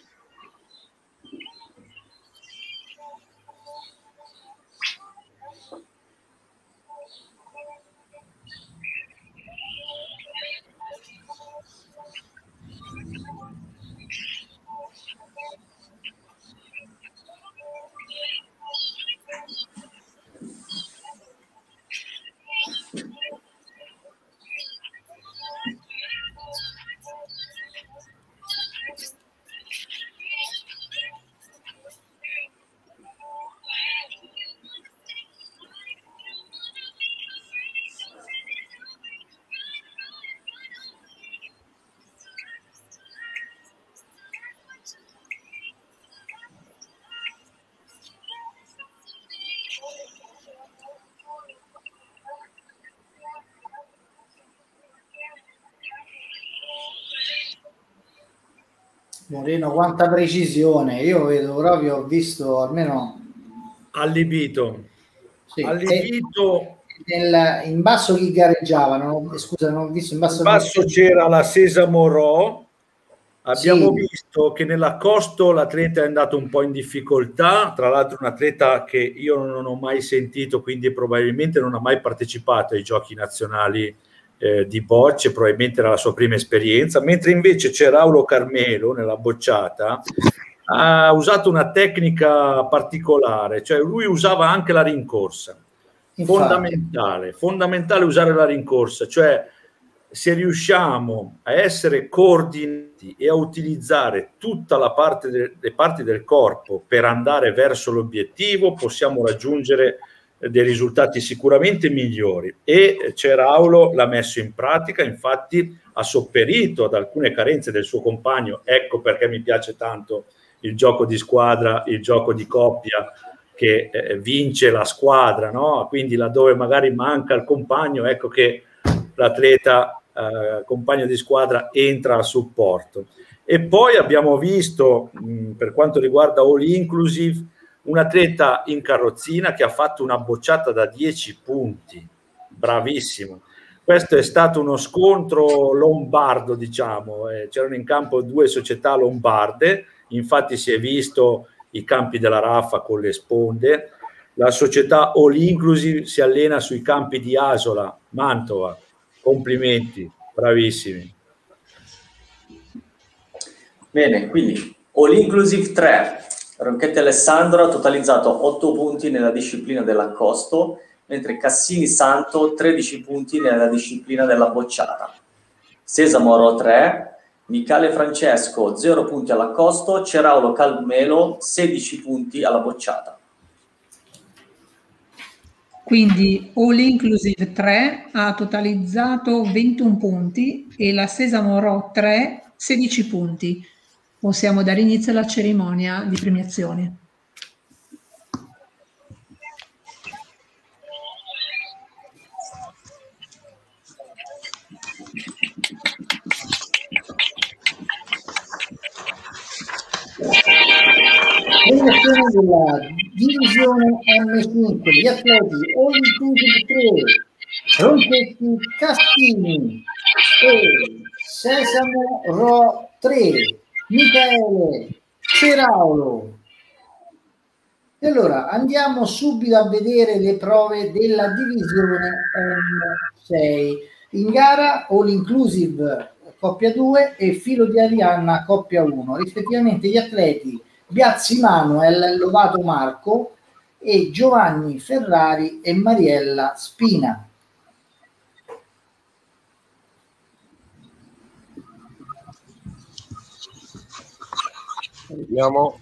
Moreno, quanta precisione, io vedo proprio, ho visto almeno
allibito,
sì.
allibito.
Nel, in basso chi gareggiava? Non ho, scusa, non ho visto in basso.
In basso c'era la Sesa Morò. Abbiamo
Sì.
visto che nell'accosto l'atleta è andato un po' in difficoltà, tra l'altro un atleta che io non ho mai sentito, quindi probabilmente non ha mai partecipato ai giochi nazionali eh, di bocce, probabilmente era la sua prima esperienza, mentre invece c'è Raulo Carmelo nella bocciata, ha usato una tecnica particolare, cioè lui usava anche la rincorsa.
Infatti.
Fondamentale, fondamentale usare la rincorsa, cioè se riusciamo a essere coordinati e a utilizzare tutta la parte de- le parti del corpo per andare verso l'obiettivo, possiamo raggiungere dei risultati sicuramente migliori. E Ceraulo l'ha messo in pratica, infatti ha sopperito ad alcune carenze del suo compagno. Ecco perché mi piace tanto il gioco di squadra, il gioco di coppia, che eh, vince la squadra, no? Quindi laddove magari manca il compagno, ecco che l'atleta eh, compagno di squadra entra a supporto. E poi abbiamo visto mh, per quanto riguarda All Inclusive un atleta in carrozzina che ha fatto una bocciata da dieci punti, bravissimo. Questo è stato uno scontro lombardo, diciamo, eh, c'erano in campo due società lombarde, infatti si è visto i campi della Raffa con le sponde. La società All Inclusive si allena sui campi di Asola, Mantova. Complimenti, bravissimi.
Bene, quindi All Inclusive tre, Ronchetti Alessandro ha totalizzato otto punti nella disciplina dell'accosto, mentre Cassini Santo tredici punti nella disciplina della bocciata. Sesamoro tre, Michele Francesco zero punti all'accosto, Ceraulo Carmelo sedici punti alla bocciata.
Quindi All Inclusive tre ha totalizzato ventuno punti e la Sesamoro tre sedici punti. Possiamo dare inizio alla cerimonia di premiazione.
Premiazione della divisione M cinque, gli atleti All Inclusive tre, Ronchetti Cassini e Sesamo Ro tre, Michele Ceraulo. E allora andiamo subito a vedere le prove della divisione M sei. In gara All Inclusive coppia due e Filo di Arianna coppia uno, rispettivamente gli atleti Biazzi Manuel, Lovato Marco e Giovanni Ferrari e Mariella Spina.
Vediamo.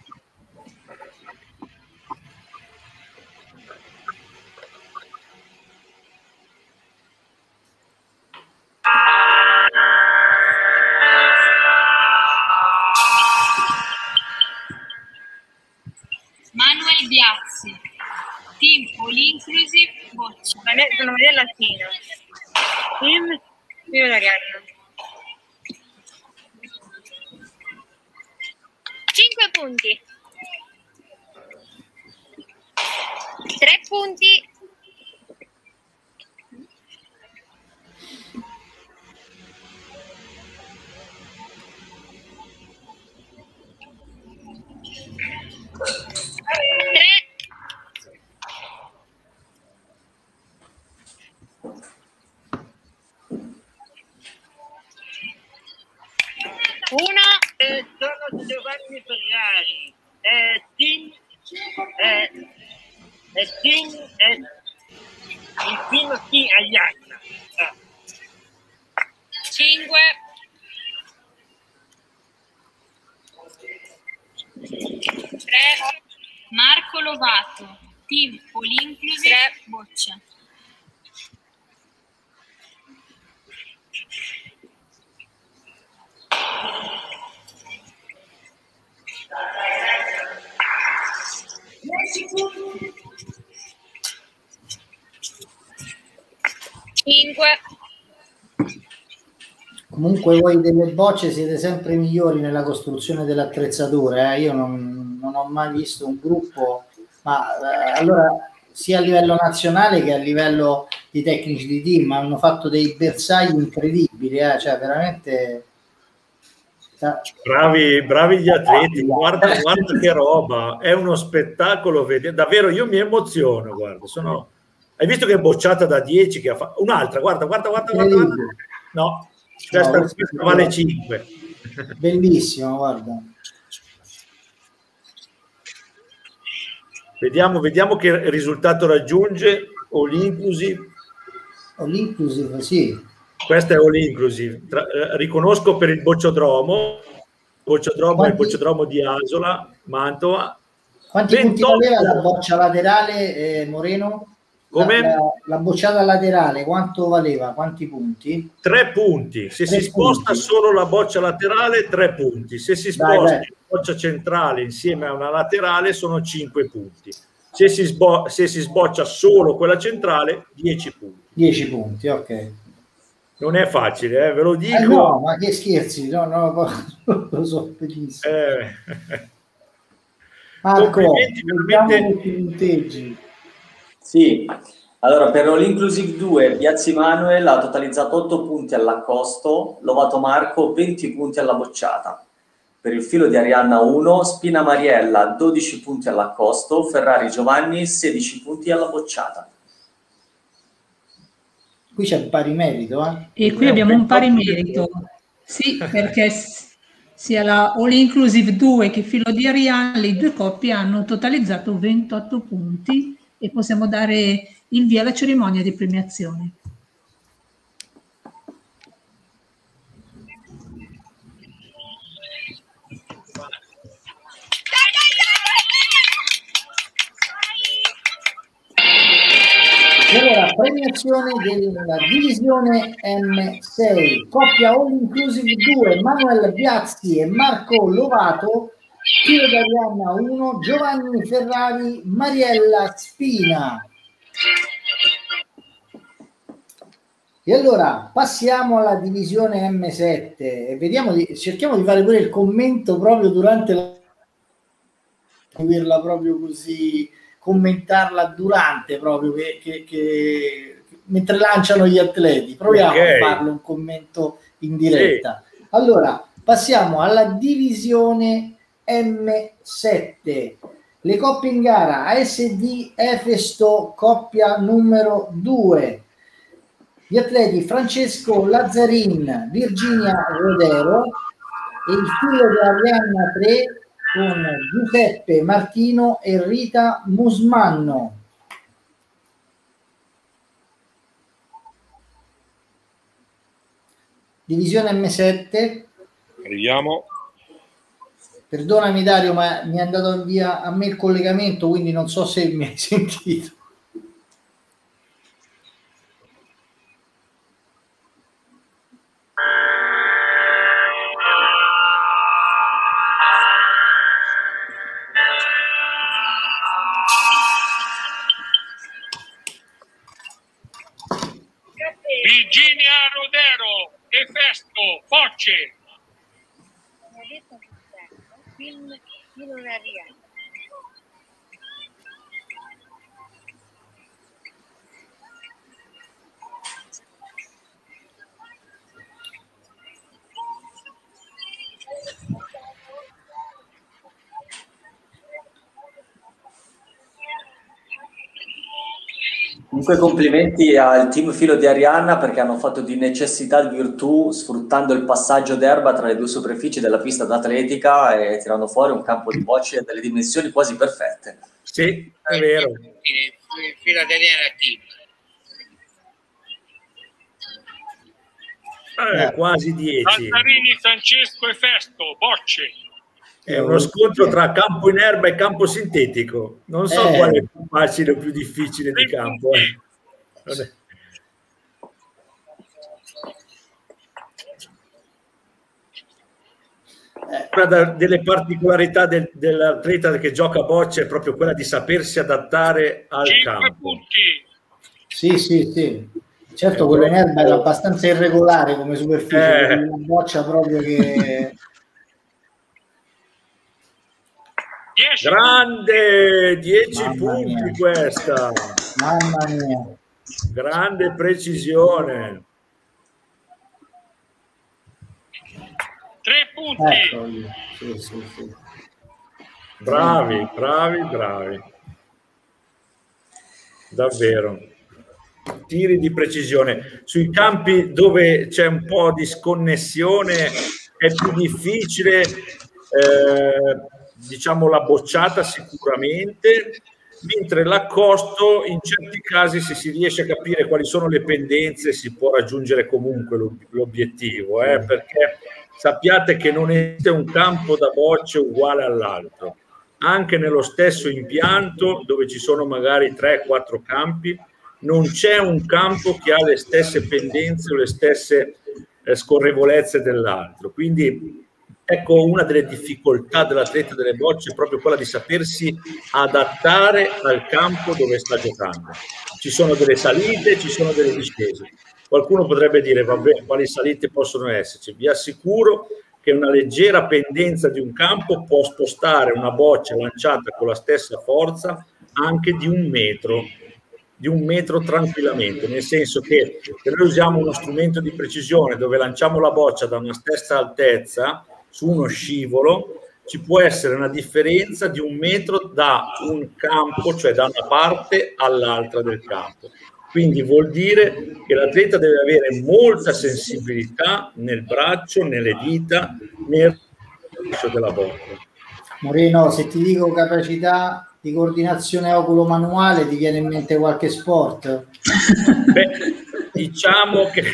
Manuel Biazzi, Team All Inclusive Boccia.
Sono Maria Latina. Team Io Arianna. cinque punti. tre punti. Uno.
Eh, sono Giovanni Ferrari. Eh, team, eh, eh, team, eh, il primo team Arianna. Ah.
cinque. tre. Marco Lovato. Team All Inclusive Boccia.
cinque.
Comunque voi delle bocce siete sempre migliori nella costruzione delle attrezzature, eh? Io non, non ho mai visto un gruppo, ma eh, allora sia a livello nazionale che a livello di tecnici di team hanno fatto dei bersagli incredibili, eh? Cioè veramente
bravi, bravi gli atleti, guarda, guarda che roba, è uno spettacolo, vedi? Davvero io mi emoziono, guarda, sono... Hai visto che è bocciata da dieci che ha fatto un'altra, guarda, guarda, guarda, guarda, guarda. No, questa,
no,
questa vale cinque.
Bellissimo, guarda.
Vediamo, vediamo che risultato raggiunge All Inclusive.
All Inclusive, sì.
Questa è All Inclusive. Tra, eh, riconosco per il bocciodromo, bocciodromo
Quanti...
è il bocciodromo di Asola, Mantova.
Quanti ventotto punti valeva la boccia laterale, eh, Moreno?
Come?
La, la, la bocciata laterale, quanto valeva? Quanti punti?
Tre punti. Se
tre
si sposta
punti.
solo la boccia laterale, tre punti. Se si sposta
dai, dai.
la boccia centrale insieme a una laterale, sono cinque punti. Se si, sbo- se si sboccia solo quella centrale, dieci punti.
dieci punti, ok.
Non è facile, eh, ve lo dico.
Eh no, ma che scherzi, no, no, lo so benissimo.
Eh.
Marco,
veramente...
i punteggi.
Sì, allora per All Inclusive due Piazzi Manuel ha totalizzato otto punti all'accosto, Lovato Marco venti punti alla bocciata. Per il filo di Arianna uno, Spina Mariella dodici punti all'accosto, Ferrari Giovanni sedici punti alla bocciata.
Qui c'è un pari merito, eh?
E qui abbiamo un pari merito, sì, perché sia la All Inclusive due che filo di Arianna, le due coppie hanno totalizzato ventotto punti e possiamo dare il via alla cerimonia di premiazione.
Allora, premiazione della divisione M sei, coppia All Inclusive due, Manuel Biazzi e Marco Lovato, filo di Arianna uno, Giovanni Ferrari, Mariella Spina. E allora passiamo alla divisione M sette e vediamo di, cerchiamo di fare pure il commento proprio durante la seguirla proprio così, commentarla durante proprio che, che, che mentre lanciano gli atleti, proviamo okay. a farlo un commento in diretta. Sì. Allora passiamo alla divisione M sette, le coppie in gara: A S D Efesto coppia numero due, gli atleti Francesco Lazzarin, Virginia Rodero, e il filo di Arianna tre con Giuseppe Martino e Rita Musmanno. Divisione M sette.
Arriviamo.
Perdonami Dario, ma mi è andato via a me il collegamento, quindi non so se mi hai sentito.
Virginia Rodero, Efesto, Bocce.
Film filo d'Arianna.
Comunque complimenti al team filo di Arianna perché hanno fatto di necessità virtù sfruttando il passaggio d'erba tra le due superfici della pista d'atletica e tirando fuori un campo di bocce delle dimensioni quasi perfette.
Sì, è vero.
Filo di Arianna team.
Eh, quasi dieci.
Altarini, Francesco e Festo, Bocce.
È uno scontro tra campo in erba e campo sintetico. Non so
Eh.
quale è più facile o più difficile di campo. eh. Non è- Una da- delle particolarità del- dell'atleta che gioca a bocce è proprio quella di sapersi adattare al campo.
Sì, sì, sì. Certo, quello in erba era abbastanza irregolare come superficie,
Eh.
quindi una boccia proprio che...
Grande, dieci
Mamma
punti
mia.
questa.
Mamma mia.
Grande precisione.
Tre punti.
Ecco, sì, sì, sì.
Bravi, bravi, bravi. Davvero. Tiri di precisione. Sui campi dove c'è un po' di sconnessione è più difficile, eh, diciamo la bocciata sicuramente, mentre l'accosto in certi casi se si riesce a capire quali sono le pendenze si può raggiungere comunque l'ob- l'obiettivo, eh, perché sappiate che non esiste un campo da bocce uguale all'altro. Anche nello stesso impianto dove ci sono magari tre quattro campi, non c'è un campo che ha le stesse pendenze o le stesse eh, scorrevolezze dell'altro. Quindi ecco, una delle difficoltà dell'atleta delle bocce è proprio quella di sapersi adattare al campo dove sta giocando. Ci sono delle salite, ci sono delle discese. Qualcuno potrebbe dire, vabbè, quali salite possono esserci? Vi assicuro che una leggera pendenza di un campo può spostare una boccia lanciata con la stessa forza anche di un metro, di un metro tranquillamente, nel senso che se noi usiamo uno strumento di precisione dove lanciamo la boccia da una stessa altezza su uno scivolo, ci può essere una differenza di un metro da un campo, cioè da una parte all'altra del campo. Quindi vuol dire che l'atleta deve avere molta sensibilità nel braccio, nelle dita, nel rilascio della bocca.
Moreno, se ti dico capacità di coordinazione oculo-manuale, ti viene in mente qualche sport?
Beh, diciamo che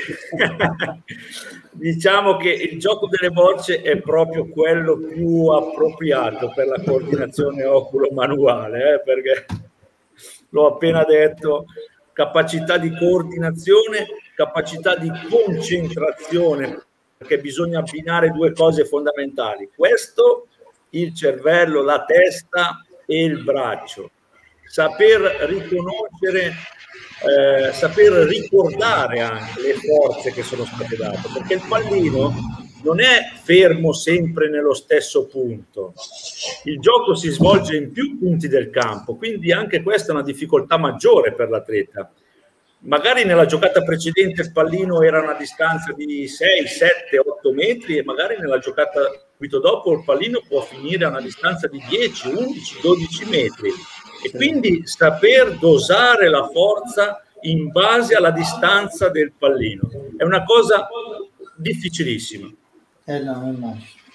diciamo che il gioco delle bocce è proprio quello più appropriato per la coordinazione oculo-manuale, eh, perché l'ho appena detto, capacità di coordinazione, capacità di concentrazione, perché bisogna abbinare due cose fondamentali. Questo, il cervello, la testa e il braccio. Saper riconoscere, eh, saper ricordare anche le forze che sono state date, perché il pallino non è fermo sempre nello stesso punto. Il gioco si svolge in più punti del campo, quindi anche questa è una difficoltà maggiore per l'atleta. Magari nella giocata precedente il pallino era a una distanza di sei, sette, otto metri e magari nella giocata subito dopo il pallino può finire a una distanza di dieci, undici, dodici metri. E quindi saper dosare la forza in base alla distanza del pallino è una cosa difficilissima.
Eh no, no.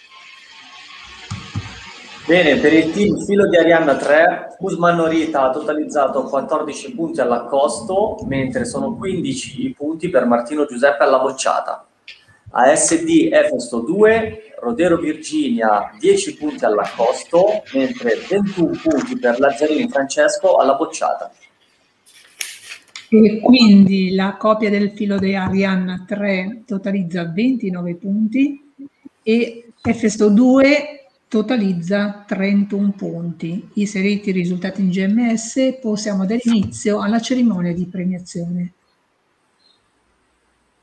Bene, per il team filo di Arianna tre, Usman Norita ha totalizzato quattordici punti all'accosto, mentre sono quindici i punti per Martino Giuseppe alla bocciata. A S D Efesto due, Rodero Virginia dieci punti all'accosto, mentre ventuno punti per Lazzarini Francesco alla bocciata.
E quindi la coppia del filo di Arianna tre totalizza ventinove punti e Efesto due totalizza trentuno punti. Inseriti i risultati in G M S, possiamo dare inizio alla cerimonia di premiazione.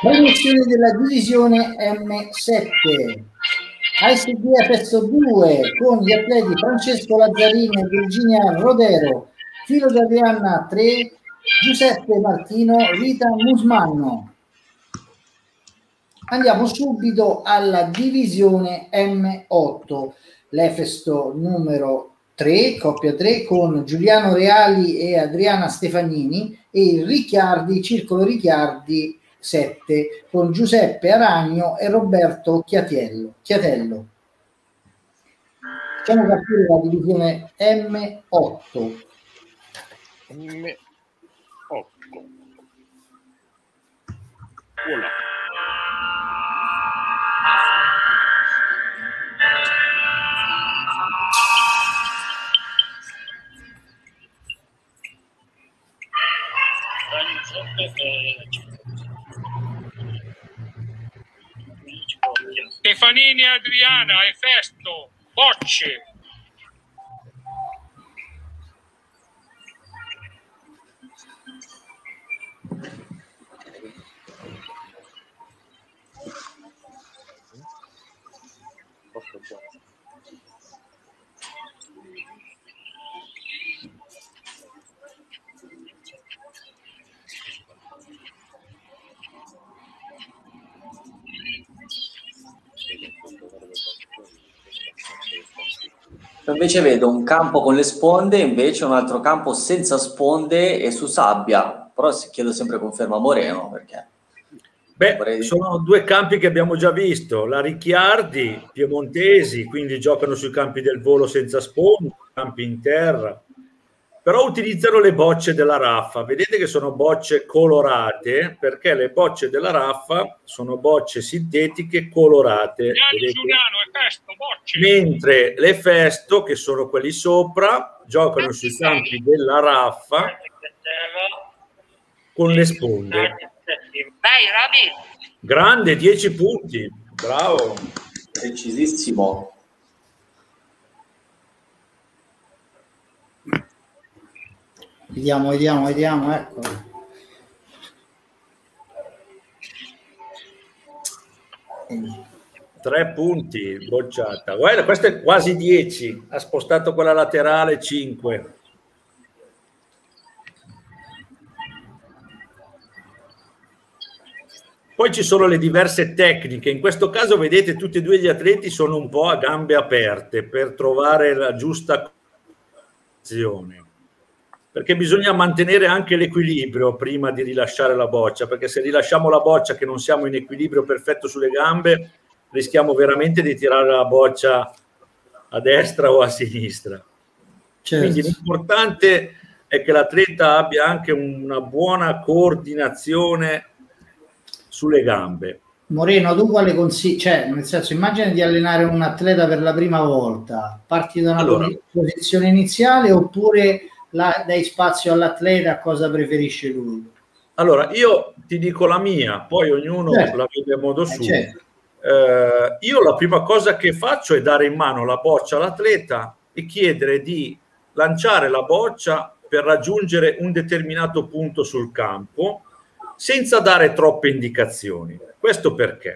Promozione della divisione M sette. I S D F S due con gli atleti Francesco Lazzarini e Virginia Rodero, Filo d'Adriana tre, Giuseppe Martino, Rita Musmanno. Andiamo subito alla divisione M otto, l'Efesto numero tre, coppia tre, con Giuliano Reali e Adriana Stefanini, e il Ricchiardi, Circolo Ricchiardi sette, con Giuseppe Aragno e Roberto Chiatello. Chiatello. Facciamo capire la divisione M otto.
M otto. Voilà.
Stefanini Adriana, Efesto, Bocce.
Invece vedo un campo con le sponde, invece un altro campo senza sponde e su sabbia, però chiedo sempre conferma a Moreno, perché...
Beh, vorrei... sono due campi che abbiamo già visto, la Ricchiardi, piemontesi, quindi giocano sui campi del volo senza sponde, campi in terra, però utilizzano le bocce della raffa. Vedete che sono bocce colorate, perché le bocce della raffa sono bocce sintetiche colorate.
Giuliano, Efesto, Bocce.
Mentre le Festo, che sono quelli sopra, giocano sui campi della raffa con le sponde.
Vai, Roby.
Grande, dieci punti. Bravo.
Precisissimo.
Vediamo, vediamo, vediamo, ecco.
Tre punti, bocciata. Guarda, questo è quasi dieci. Ha spostato quella laterale cinque. Poi ci sono le diverse tecniche. In questo caso, vedete, tutti e due gli atleti sono un po' a gambe aperte per trovare la giusta azione. Perché bisogna mantenere anche l'equilibrio prima di rilasciare la boccia, perché se rilasciamo la boccia che non siamo in equilibrio perfetto sulle gambe, rischiamo veramente di tirare la boccia a destra o a sinistra. Certo. Quindi l'importante è che l'atleta abbia anche una buona coordinazione sulle gambe.
Moreno, tu quale consigli? Cioè, nel senso, immagina di allenare un atleta per la prima volta, parti da una allora, posizione iniziale oppure la, dai spazio all'atleta, cosa preferisce lui?
Allora, io ti dico la mia, poi ognuno certo. la vede a modo suo. Eh, certo. eh, io la prima cosa che faccio è dare in mano la boccia all'atleta e chiedere di lanciare la boccia per raggiungere un determinato punto sul campo senza dare troppe indicazioni. Questo perché?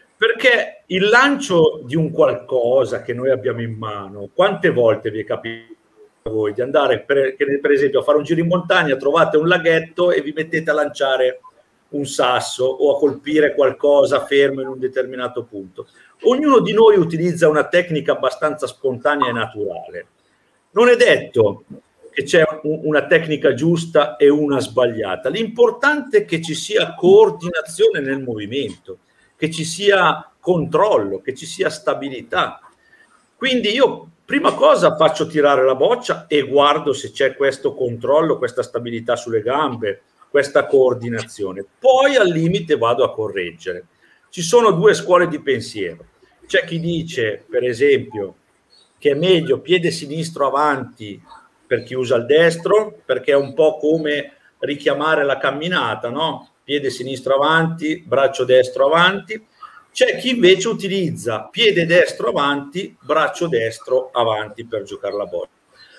Perché il lancio di un qualcosa che noi abbiamo in mano, quante volte vi è capitato a voi di andare per, per esempio a fare un giro in montagna, trovate un laghetto e vi mettete a lanciare un sasso o a colpire qualcosa fermo in un determinato punto. Ognuno di noi utilizza una tecnica abbastanza spontanea e naturale. Non è detto che c'è un, una tecnica giusta e una sbagliata. L'importante è che ci sia coordinazione nel movimento, che ci sia controllo, che ci sia stabilità. Quindi io prima cosa faccio tirare la boccia e guardo se c'è questo controllo, questa stabilità sulle gambe, questa coordinazione. Poi al limite vado a correggere. Ci sono due scuole di pensiero. C'è chi dice, per esempio, che è meglio piede sinistro avanti per chi usa il destro, perché è un po' come richiamare la camminata, no? Piede sinistro avanti, braccio destro avanti. C'è chi invece utilizza piede destro avanti, braccio destro avanti per giocare la boccia.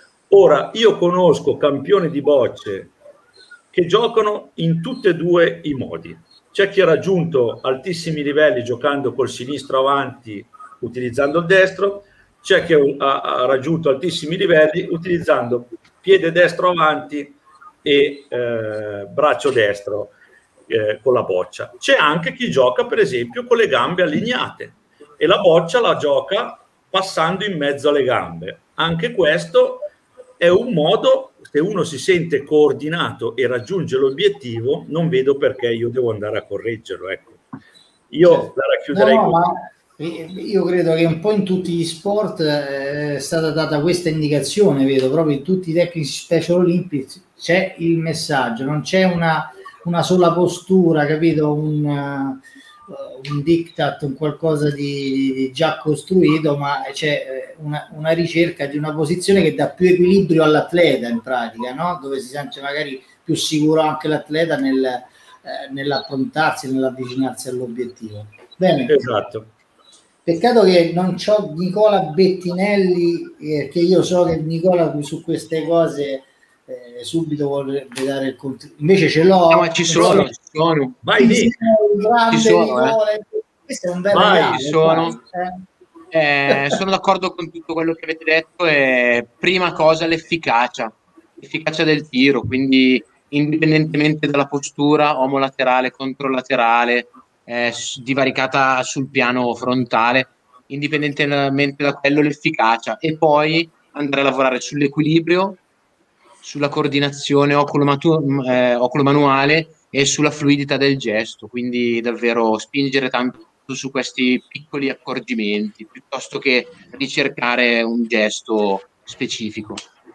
Ora, io conosco campioni di bocce che giocano in tutti e due i modi. c'è chi ha raggiunto altissimi livelli giocando col sinistro avanti utilizzando il destro, c'è chi ha, ha raggiunto altissimi livelli utilizzando piede destro avanti e eh, braccio destro eh, con la boccia. C'è anche chi gioca per esempio con le gambe allineate e la boccia la gioca passando in mezzo alle gambe. Anche questo è un modo, se uno si sente coordinato e raggiunge l'obiettivo, non vedo perché io devo andare a correggerlo. Ecco. Io certo. la racchiuderei
no,
così.
Ma io credo che un po' in tutti gli sport è stata data questa indicazione, vedo proprio in tutti i tecnici Special Olympics c'è il messaggio, non c'è una, una sola postura, capito? Un, uh, un diktat, un qualcosa di, di già costruito, ma c'è una, una ricerca di una posizione che dà più equilibrio all'atleta in pratica, no? Dove si sente magari più sicuro anche l'atleta nel, eh, nell'approntarsi, nell'avvicinarsi all'obiettivo. Bene.
Esatto.
Peccato che non c'ho Nicola Bettinelli, eh, che io so che Nicola su queste cose eh, subito vuole dare il contributo. Invece ce l'ho.
No, ma ci sono, ci sono.
Vai lì.
Grande
Ci sono,
Nicola.
eh.
Questo è un bel
Vai,
regalo,
ci sono.
eh.
Eh, sono d'accordo con tutto quello che avete detto. E prima cosa l'efficacia, l'efficacia del tiro, quindi indipendentemente dalla postura, omolaterale, controlaterale, Eh, divaricata sul piano frontale, indipendentemente da quello l'efficacia, e poi andare a lavorare sull'equilibrio, sulla coordinazione ocolo-matu- eh, ocolo-manuale e sulla fluidità del gesto, quindi davvero spingere tanto su questi piccoli accorgimenti piuttosto che ricercare un gesto specifico.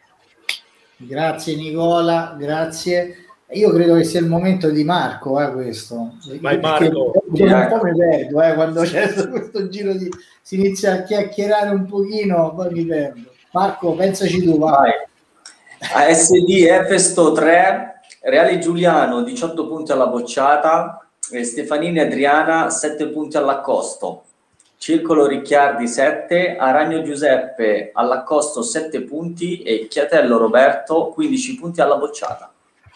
Grazie Nicola, grazie. Io credo che sia il momento di Marco, eh, questo.
Vai Marco.
Io un po' mi perdo, eh, quando c'è questo giro di... si inizia a chiacchierare un pochino, poi mi perdo. Marco, pensaci tu, vai.
A S D Efesto tre, Reale Giuliano diciotto punti alla bocciata, e Stefanini Adriana sette punti all'accosto. Circolo Ricchiardi sette, Aragno Giuseppe all'accosto sette punti e Chiatello Roberto quindici punti alla bocciata.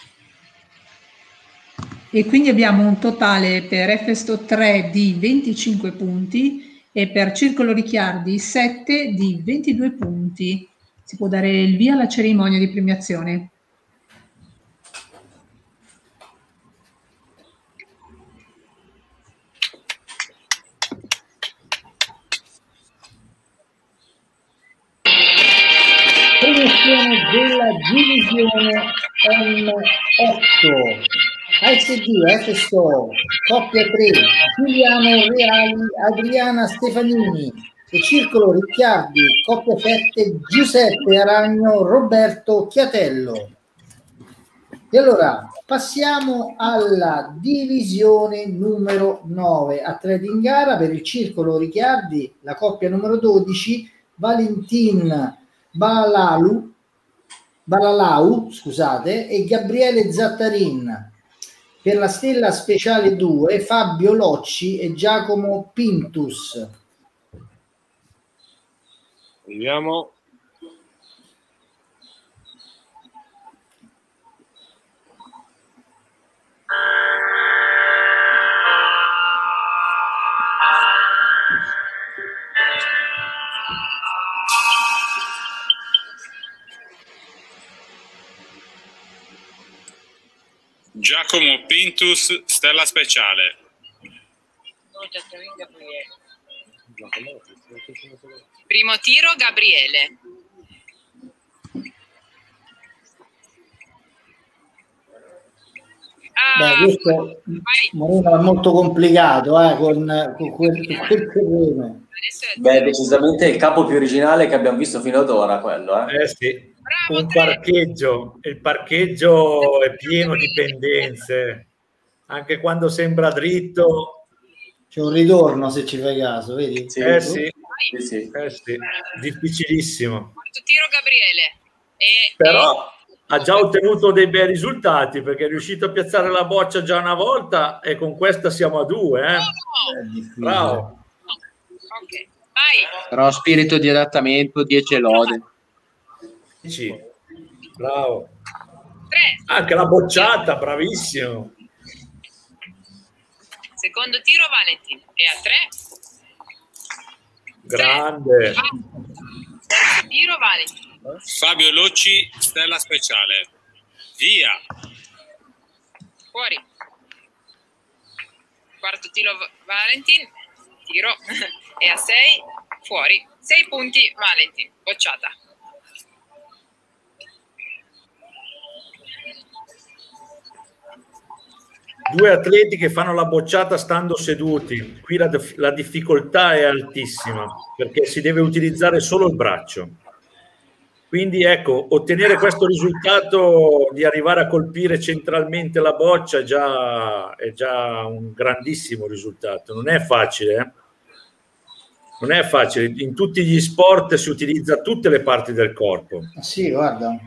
E quindi abbiamo un totale per Efesto tre di venticinque punti e per Circolo Ricchiardi sette di ventidue punti. Si può dare il via alla cerimonia di premiazione.
Premiazione della divisione M otto. A S D Efesto coppia tre, Giuliano Reali Adriana Stefanini, e Circolo Ricchiardi coppia sette, Giuseppe Aragno Roberto Chiatello. E allora passiamo alla divisione numero nove, atleti in gara. Per il Circolo Ricchiardi la coppia numero dodici, Valentin Balalu Balalau, scusate, e Gabriele Zattarin. Per la stella speciale due, Fabio Locci e Giacomo Pintus.
Vediamo.
Giacomo Pintus, stella speciale.
Primo tiro Gabriele.
Beh, questo Moreno è molto complicato, eh, con, con quel, con quel terreno.
Beh, decisamente il capo più originale che abbiamo visto fino ad ora, quello. Eh,
eh sì. Un parcheggio, il parcheggio è pieno di pendenze, anche quando sembra dritto
c'è un ritorno, se ci fai caso, vedi?
Sì, eh, sì. Sì, sì. Eh sì, difficilissimo.
Quarto tiro Gabriele. E,
Però e... ha già ottenuto dei bei risultati, perché è riuscito a piazzare la boccia già una volta e con questa siamo a due. Eh?
Oh.
Bravo.
Okay. Vai.
Però spirito di adattamento, dieci lode.
Bravo. Anche la bocciata, bravissimo.
Secondo tiro Valentin. E a tre.
Grande.
Terzo tiro Valentin.
Fabio Locci, stella speciale. Via.
Fuori. Quarto tiro Valentin. Tiro. E a sei. Fuori. Sei punti Valentin. Bocciata.
Due atleti che fanno la bocciata stando seduti. Qui la, la difficoltà è altissima perché si deve utilizzare solo il braccio. Quindi ecco, ottenere questo risultato di arrivare a colpire centralmente la boccia è già, è già un grandissimo risultato. Non è facile, eh? Non è facile. In tutti gli sport si utilizza tutte le parti del corpo.
Sì, guarda.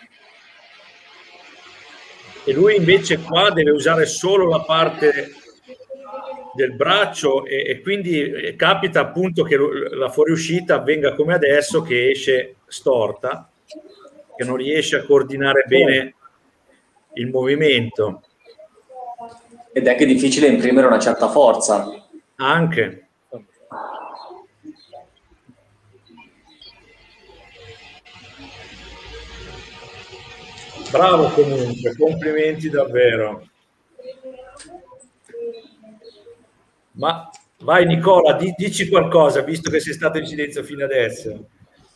E lui invece qua deve usare solo la parte del braccio e, e quindi capita appunto che la fuoriuscita avvenga come adesso, che esce storta, che non riesce a coordinare bene il movimento.
Ed è anche difficile imprimere una certa forza.
Anche. Bravo comunque, complimenti davvero. Ma vai Nicola, di, dici qualcosa, visto che sei stato in silenzio fino adesso.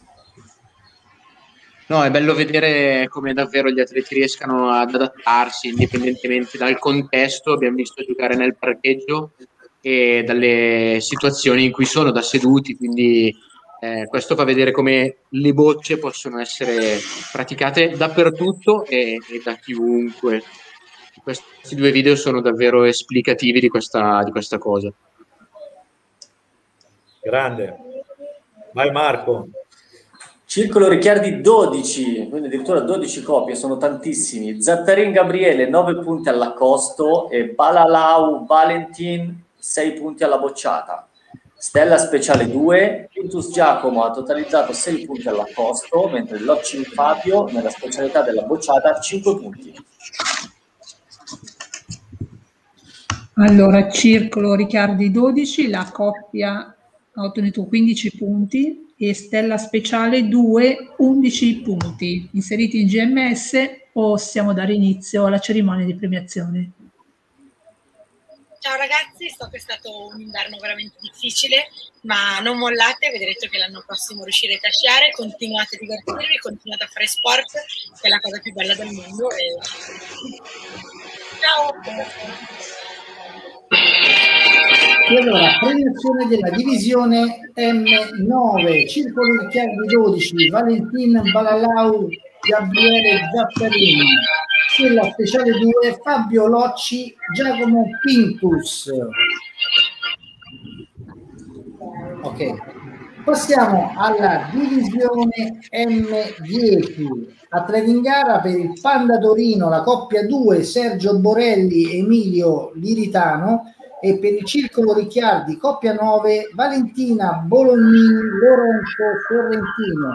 No, è bello vedere come davvero gli atleti riescano ad adattarsi indipendentemente dal contesto. Abbiamo visto giocare nel parcheggio e dalle situazioni in cui sono da seduti, quindi eh, questo fa vedere come le bocce possono essere praticate dappertutto e, e da chiunque. Questi due video sono davvero esplicativi di questa, di questa cosa.
Grande. Vai Marco.
Circolo Ricciardi dodici, quindi addirittura dodici coppie, sono tantissimi. Zattarin Gabriele nove punti all'accosto e Balalau Valentin sei punti alla bocciata. Stella Speciale due, Quintus Giacomo ha totalizzato sei punti all'accosto, mentre Locci Fabio nella specialità della bocciata cinque punti.
Allora, Circolo Ricciardi dodici, la coppia ha ottenuto quindici punti e Stella Speciale due, undici punti. Inseriti in G M S, possiamo dare inizio alla cerimonia di premiazione.
Ciao ragazzi, so che è stato un inverno veramente difficile, ma non mollate, vedrete che l'anno prossimo riuscirete a sciare, continuate a divertirvi, continuate a fare sport, che è la cosa più bella del mondo. E... Ciao!
E allora, premiazione della divisione M nove, Circolo Ricciardi dodici, Valentin Balalau, Gabriele Zapparini, Stella Speciale due, Fabio Locci, Giacomo Pintus. Ok, passiamo alla divisione M dieci, atleti in gara per il Panda Torino, la coppia due, Sergio Borelli, Emilio Liritano, e per il Circolo Ricciardi, coppia nove, Valentina Bolognini, Lorenzo Sorrentino.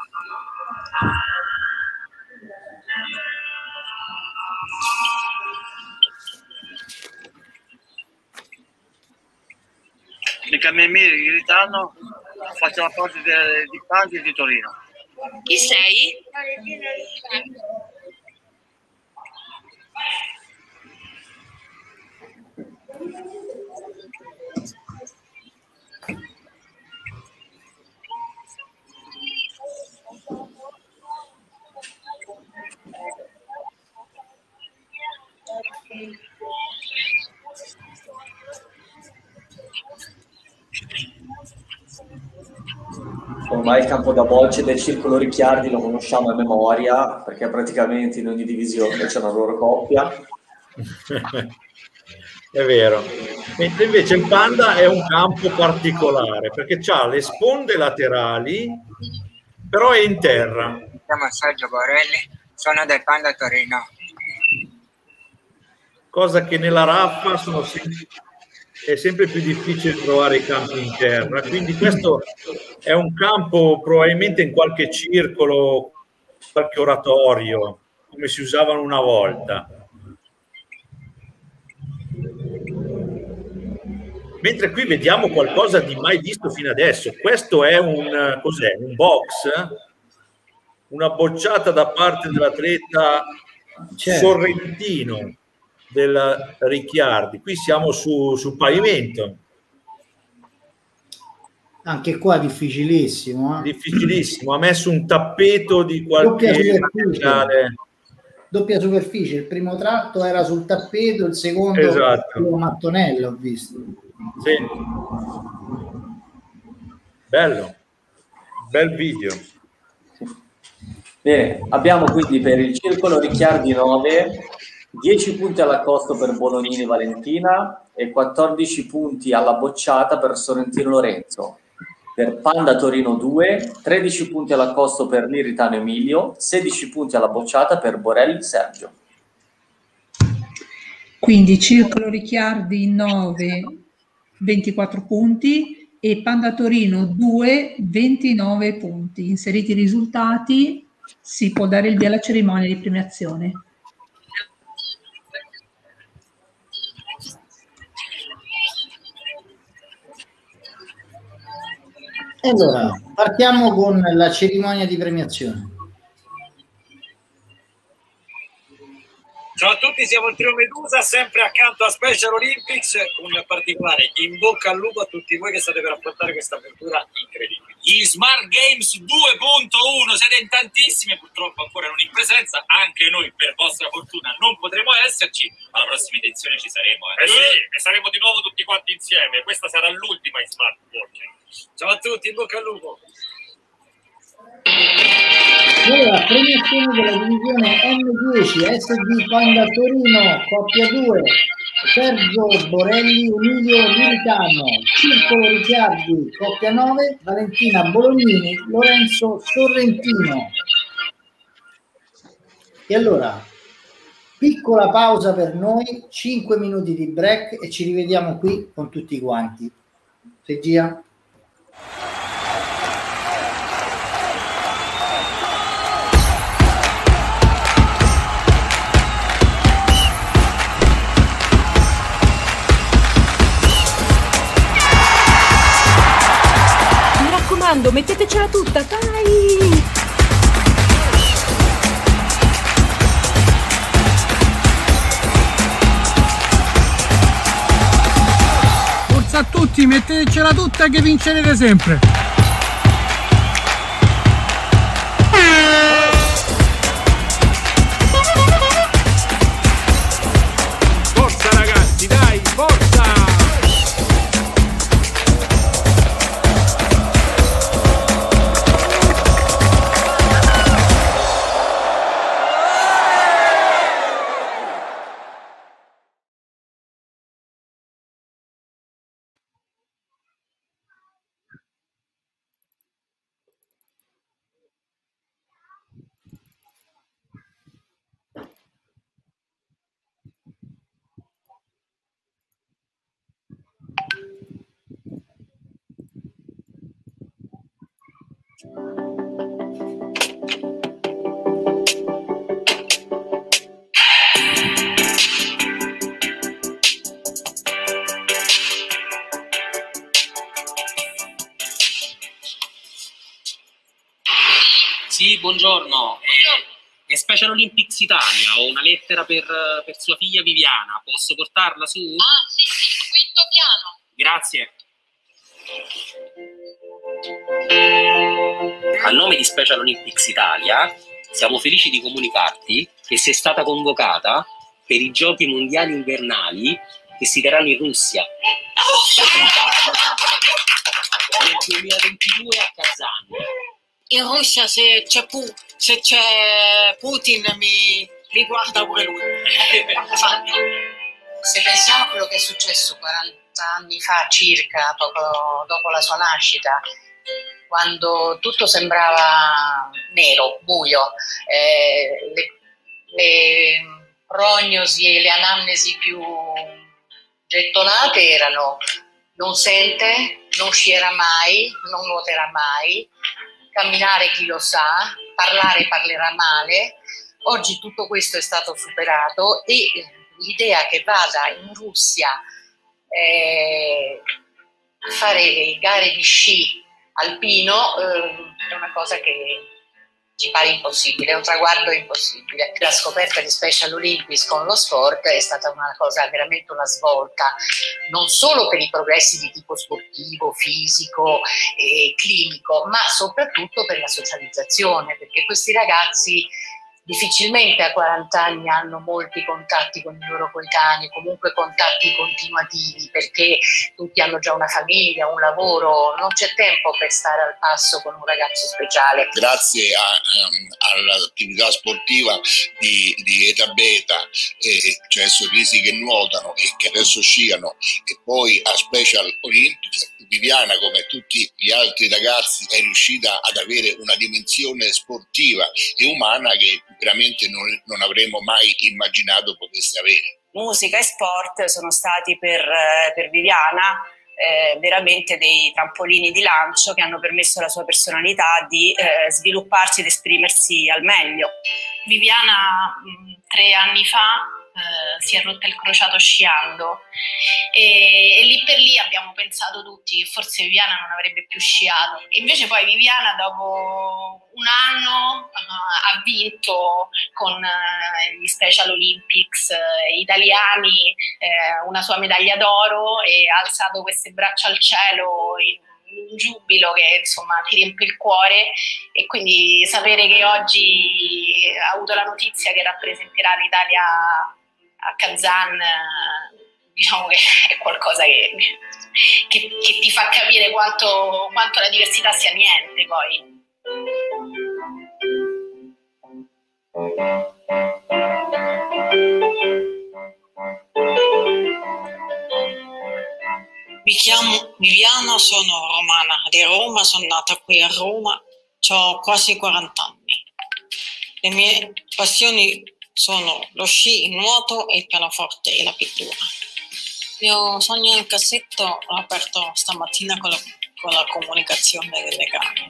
Mi chiamo Emilio Liritano, faccio la parte di, di Pandi di Torino.
Chi sei?
Ormai il campo da bocce del Circolo Ricciardi lo conosciamo a memoria, perché praticamente in ogni divisione c'è una loro coppia.
È vero. Mentre invece il Panda è un campo particolare, perché ha le sponde laterali, però è in terra.
Mi chiamo Sergio Borelli, sono del Panda Torino.
Cosa che nella raffa sono sempre, è sempre più difficile trovare i campi in terra, quindi questo è un campo probabilmente in qualche circolo, qualche oratorio, come si usavano una volta. Mentre qui vediamo qualcosa di mai visto fino adesso. Questo è un, cos'è? Un box, una bocciata da parte dell'atleta certo. sorrentino del Ricciardi. Qui siamo su, sul pavimento.
Anche qua difficilissimo. Eh?
Difficilissimo. Ha messo un tappeto di qualche materiale.
Doppia superficie. Il primo tratto era sul tappeto, il secondo
esatto.
sulla mattonella, ho visto.
Sì. Bello. Bel video.
Bene, abbiamo quindi per il circolo Ricciardi nove, dieci punti all'accosto per Bolognini Valentina e quattordici punti alla bocciata per Sorrentino Lorenzo. Per Panda Torino due, tredici punti all'accosto per Liritano Emilio, sedici punti alla bocciata per Borelli Sergio.
Quindi circolo Ricciardi nove, ventiquattro punti e Panda Torino due, ventinove punti. Inseriti i risultati si può dare il via alla cerimonia di premiazione.
Allora, partiamo con la cerimonia di premiazione.
Ciao a tutti, siamo il Trio Medusa, sempre accanto a Special Olympics, un particolare in bocca al lupo a tutti voi che state per affrontare questa avventura incredibile.
Gli Smart Games due punto uno, siete in tantissimi, purtroppo ancora non in presenza, anche noi per vostra fortuna non potremo esserci, ma alla prossima edizione ci saremo. Eh,
eh sì, e saremo di nuovo tutti quanti insieme, questa sarà l'ultima in Smart Working.
Ciao a tutti, in bocca al lupo.
Allora, premiazione della divisione M dieci S D Panda Torino, coppia due, Sergio Borelli, Emilio Liritano, Circolo Ricciardi, coppia nove, Valentina Bolognini, Lorenzo Sorrentino. E allora, piccola pausa per noi, cinque minuti di break e ci rivediamo qui con tutti quanti. Regia.
Mettetecela tutta, dai!
Forza a tutti, mettetecela tutta che vincerete sempre!
Forza ragazzi, dai, forza!
Sì, buongiorno. È, è Special Olympics Italia, ho una lettera per, per sua figlia Viviana. Posso portarla su?
Ah, sì, sì, quinto piano.
Grazie. A nome di Special Olympics Italia, siamo felici di comunicarti che sei stata convocata per i Giochi Mondiali Invernali che si terranno in Russia nel duemilaventidue a Kazan.
In Russia se c'è, Pu- se c'è Putin mi riguarda pure lui.
Se pensiamo a quello che è successo quaranta anni fa circa, poco dopo la sua nascita, quando tutto sembrava nero, buio, eh, le, le prognosi e le anamnesi più gettonate erano: non sente, non uscirà mai, non nuoterà mai, camminare chi lo sa, parlare parlerà male. Oggi tutto questo è stato superato e l'idea che vada in Russia eh, fare gare di sci alpino eh, è una cosa che ci pare impossibile, è un traguardo impossibile. La scoperta di Special Olympics con lo sport è stata una cosa, veramente una svolta, non solo per i progressi di tipo sportivo, fisico e clinico, ma soprattutto per la socializzazione, perché questi ragazzi difficilmente a quaranta anni hanno molti contatti con i loro coetanei, comunque contatti continuativi, perché tutti hanno già una famiglia, un lavoro, non c'è tempo per stare al passo con un ragazzo speciale.
Grazie a, um, all'attività sportiva di, di Eta Beta, eh, cioè sorrisi che nuotano e che adesso sciano, e poi a Special Olympics, Viviana, come tutti gli altri ragazzi, è riuscita ad avere una dimensione sportiva e umana che veramente non, non avremmo mai immaginato potesse avere.
Musica e sport sono stati per, per Viviana eh, veramente dei trampolini di lancio che hanno permesso alla sua personalità di eh, svilupparsi ed esprimersi al meglio.
Viviana mh, tre anni fa Uh, si è rotta il crociato sciando e, e lì per lì abbiamo pensato tutti che forse Viviana non avrebbe più sciato, e invece poi Viviana dopo un anno uh, ha vinto con uh, gli Special Olympics uh, italiani uh, una sua medaglia d'oro e ha alzato queste braccia al cielo in un giubilo che insomma ti riempie il cuore, e quindi sapere che oggi ha avuto la notizia che rappresenterà l'Italia a Kazan, diciamo che è qualcosa che, che, che ti fa capire quanto, quanto la diversità sia niente poi.
Mi chiamo Viviana, sono romana di Roma, sono nata qui a Roma, ho quasi quaranta anni. Le mie passioni sono lo sci, il nuoto e il pianoforte e la pittura. Il mio sogno nel cassetto l'ho aperto stamattina con la, con la comunicazione delle gare.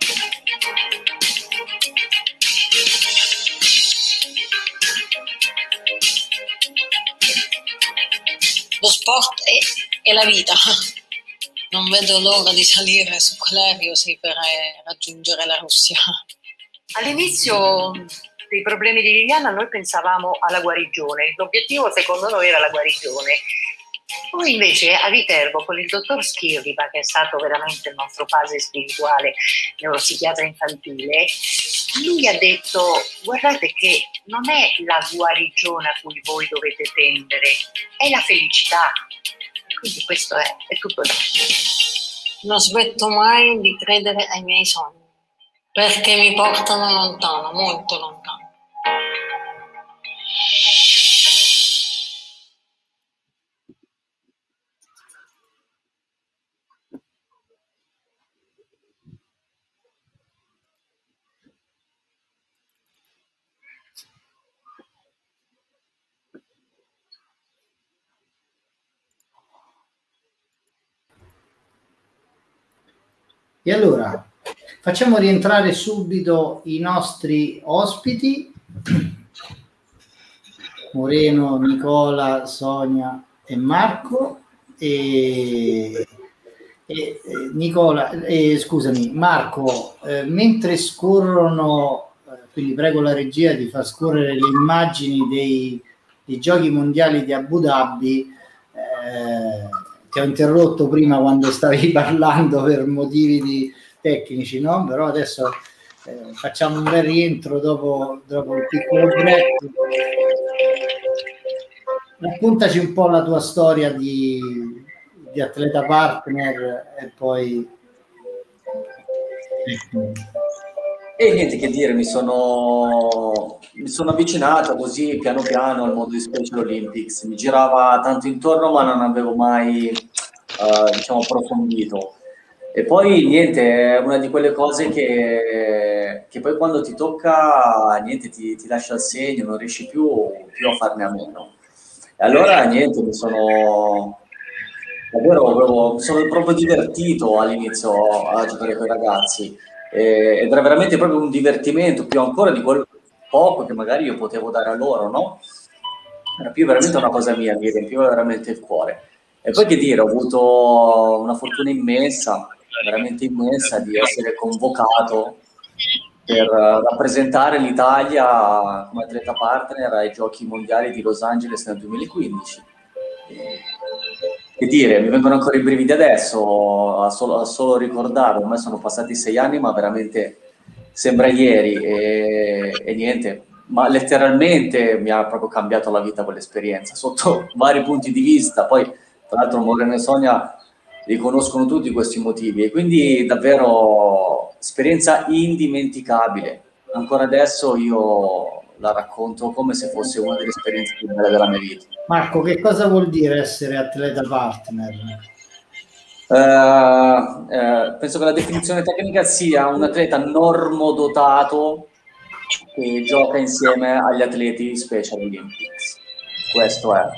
Lo sport è, è la vita. Non vedo l'ora di salire su quell'aereo sì, per raggiungere la Russia.
All'inizio dei problemi di Viviana noi pensavamo alla guarigione, l'obiettivo secondo noi era la guarigione. Poi invece a Viterbo con il dottor Schirripa, che è stato veramente il nostro padre spirituale, neuropsichiatra infantile, lui ha detto: guardate che non è la guarigione a cui voi dovete tendere, è la felicità. Quindi questo è, è tutto da.
Non smetto mai di credere ai miei sogni, perché mi portano lontano, molto lontano.
E allora facciamo rientrare subito i nostri ospiti, Moreno, Nicola, Sonia e Marco. E, e, e Nicola, e, scusami, Marco, eh, mentre scorrono, eh, quindi prego la regia di far scorrere le immagini dei, dei Giochi Mondiali di Abu Dhabi. Eh, ti ho interrotto prima quando stavi parlando per motivi di tecnici, no? Però adesso eh, facciamo un bel rientro dopo, dopo il piccolo break. Raccontaci un po' la tua storia di, di atleta partner e poi...
E niente che dire, mi sono, mi sono avvicinato così piano piano al mondo di Special Olympics. Mi girava tanto intorno ma non avevo mai uh, diciamo approfondito. E poi niente, è una di quelle cose che, che poi quando ti tocca niente ti, ti lascia il segno, non riesci più, più a farne a meno. E allora niente, mi sono davvero proprio, mi sono proprio divertito all'inizio a giocare con i ragazzi. Eh, ed era veramente proprio un divertimento, più ancora di quel poco che magari io potevo dare a loro, no? Era più veramente una cosa mia, mi riempiva veramente il cuore. E poi che dire, ho avuto una fortuna immensa, veramente immensa, di essere convocato per rappresentare l'Italia come atleta partner ai Giochi Mondiali di Los Angeles nel duemilaquindici. E, che dire, mi vengono ancora i brividi adesso, a solo, a solo ricordarlo, ormai sono passati sei anni, ma veramente sembra ieri, e, e niente, ma letteralmente mi ha proprio cambiato la vita quell'esperienza, sotto vari punti di vista. Poi, tra l'altro, Moreno e Sonia riconoscono tutti questi motivi, e quindi davvero esperienza indimenticabile. Ancora adesso io la racconto come se fosse una delle esperienze più belle della mia vita.
Marco, che cosa vuol dire essere atleta partner?
Uh, uh, penso che la definizione tecnica sia un atleta normodotato che gioca insieme agli atleti Special Olympics. Questo è.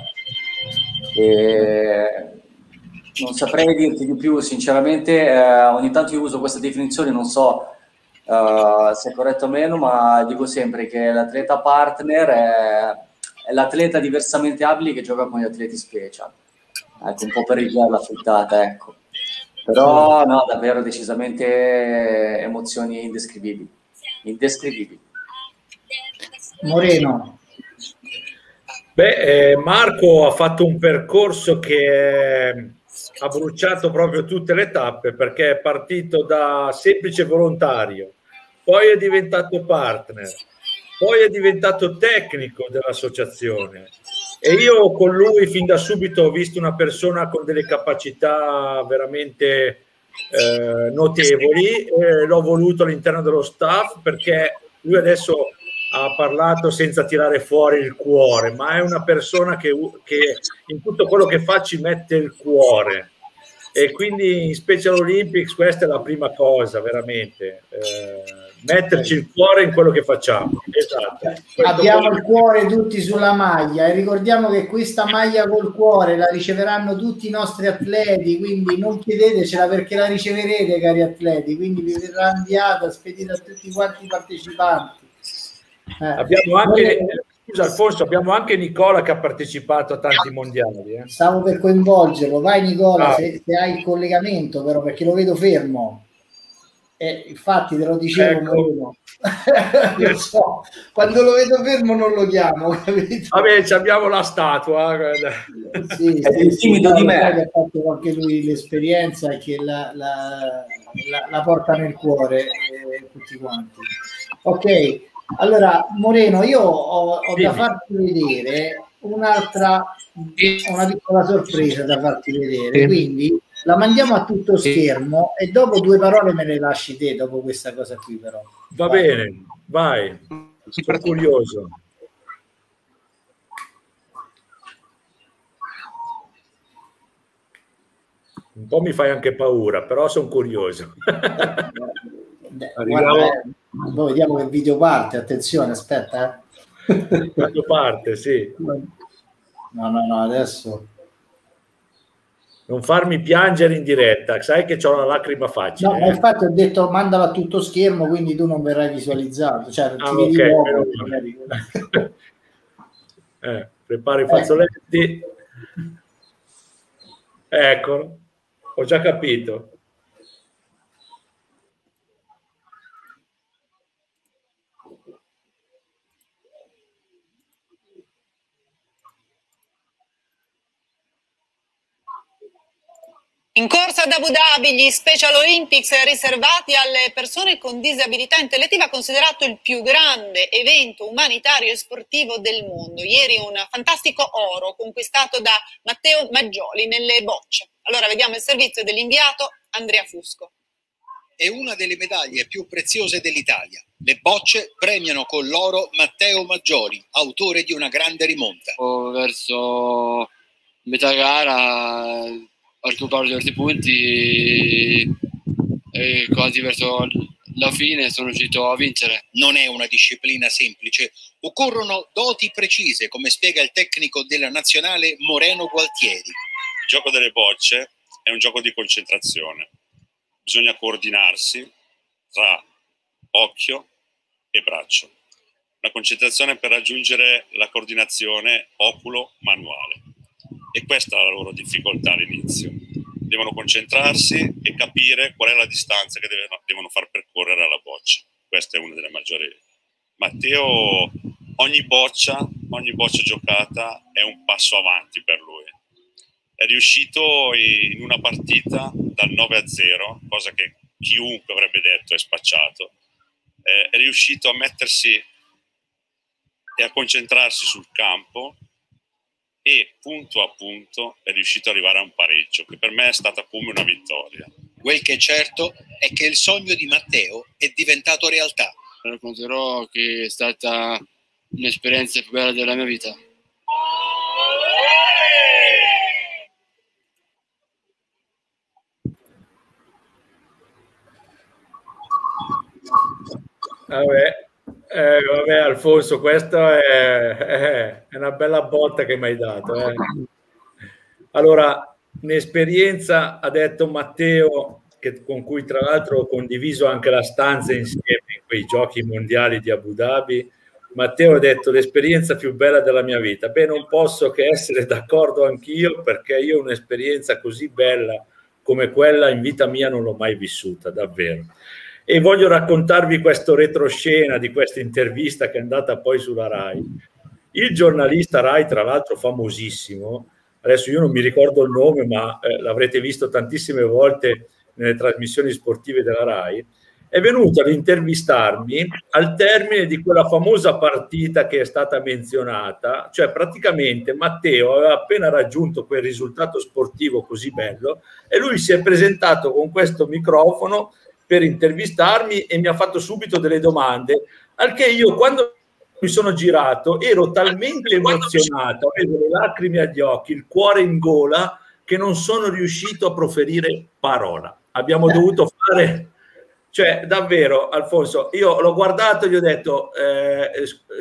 E non saprei dirti di più, sinceramente. Eh, ogni tanto io uso questa definizione, non so uh, se è corretto o meno, ma dico sempre che l'atleta partner è, è l'atleta diversamente abile che gioca con gli atleti special. Ecco, un po' per richiamare la frittata, ecco. Però no, davvero decisamente emozioni indescrivibili. Indescrivibili.
Moreno.
Beh, eh, Marco ha fatto un percorso che eh, ha bruciato proprio tutte le tappe, perché è partito da semplice volontario, poi è diventato partner, poi è diventato tecnico dell'associazione, e io con lui fin da subito ho visto una persona con delle capacità veramente eh, notevoli, e l'ho voluto all'interno dello staff, perché lui adesso ha parlato senza tirare fuori il cuore, ma è una persona che, che in tutto quello che fa ci mette il cuore, e quindi in Special Olympics questa è la prima cosa, veramente, eh, metterci il cuore in quello che facciamo. Esatto.
Abbiamo il cuore tutti sulla maglia, e ricordiamo che questa maglia col cuore la riceveranno tutti i nostri atleti, quindi non chiedetecela, perché la riceverete, cari atleti, quindi vi verrà inviata, spedita a tutti quanti i partecipanti.
Eh. Abbiamo anche, scusa Alfonso, abbiamo anche Nicola che ha partecipato a tanti mondiali. Eh.
Stavo per coinvolgerlo, vai Nicola,
ah.
se, se hai il collegamento, però, perché lo vedo fermo. Eh, infatti te lo dicevo, ecco. Lo so, quando lo vedo fermo non lo chiamo, capito?
Vabbè, abbiamo la statua.
Sì, è sì, timido sì, di me. Che ha fatto anche lui l'esperienza, e che la, la, la, la porta nel cuore, eh, tutti quanti. Ok. Allora, Moreno, io ho, ho da farti vedere un'altra, una piccola sorpresa da farti vedere, quindi la mandiamo a tutto schermo e dopo due parole me le lasci te dopo questa cosa qui, però.
Va vai. Bene, vai, sono curioso. Un po' mi fai anche paura, però sono curioso.
Guarda, poi vediamo che video parte, attenzione, aspetta.
Eh. Video parte, sì.
No, no, no, adesso.
Non farmi piangere in diretta, sai che c'ho la lacrima facile.
No,
eh.
ma infatti ho detto mandala a tutto schermo, quindi tu non verrai visualizzato. Cioè,
ah,
ti vedi
okay,
dopo,
eh, prepari i fazzoletti. Eh. Ecco, ho già capito.
In corso ad Abu Dhabi gli Special Olympics riservati alle persone con disabilità intellettiva, considerato il più grande evento umanitario e sportivo del mondo. Ieri un fantastico oro conquistato da Matteo Maggioli nelle bocce. Allora vediamo il servizio dell'inviato Andrea Fusco.
È una delle medaglie più preziose dell'Italia. Le bocce premiano con l'oro Matteo Maggioli, autore di una grande rimonta.
Oh, verso metà gara ho recuperato diversi punti e quasi verso la fine sono riuscito a vincere.
Non è una disciplina semplice, occorrono doti precise, come spiega il tecnico della nazionale Moreno Gualtieri.
Il gioco delle bocce è un gioco di concentrazione, bisogna coordinarsi tra occhio e braccio. La concentrazione per raggiungere la coordinazione oculo-manuale. e questa è la loro difficoltà all'inizio. Devono concentrarsi e capire qual è la distanza che devono, devono far percorrere alla boccia. Questa è una delle maggiori. Matteo, ogni boccia, ogni boccia giocata è un passo avanti per lui. È riuscito in una partita dal nove a zero, cosa che chiunque avrebbe detto è spacciato, è riuscito a mettersi e a concentrarsi sul campo e punto a punto è riuscito ad arrivare a un pareggio, che per me è stata come una vittoria.
Quel che è certo è che il sogno di Matteo è diventato realtà.
Racconterò che è stata un'esperienza più bella della mia vita.
Vabbè, eh, vabbè Alfonso, questa è, è, è una bella botta che mi hai dato. Eh. Allora, un'esperienza, ha detto Matteo, che, con cui tra l'altro ho condiviso anche la stanza insieme in quei giochi mondiali di Abu Dhabi. Matteo ha detto l'esperienza più bella della mia vita. Beh, non posso che essere d'accordo anch'io, perché io un'esperienza così bella come quella in vita mia non l'ho mai vissuta, davvero. E voglio raccontarvi questo retroscena di questa intervista che è andata poi sulla Rai. Il giornalista Rai, tra l'altro famosissimo, adesso io non mi ricordo il nome, ma eh, l'avrete visto tantissime volte nelle trasmissioni sportive della Rai, è venuto ad intervistarmi al termine di quella famosa partita che è stata menzionata, cioè praticamente Matteo aveva appena raggiunto quel risultato sportivo così bello e lui si è presentato con questo microfono per intervistarmi e mi ha fatto subito delle domande, al che io quando mi sono girato ero talmente emozionato, avevo le lacrime agli occhi, il cuore in gola, che non sono riuscito a proferire parola. Abbiamo dovuto fare, cioè davvero Alfonso, io l'ho guardato e gli ho detto eh,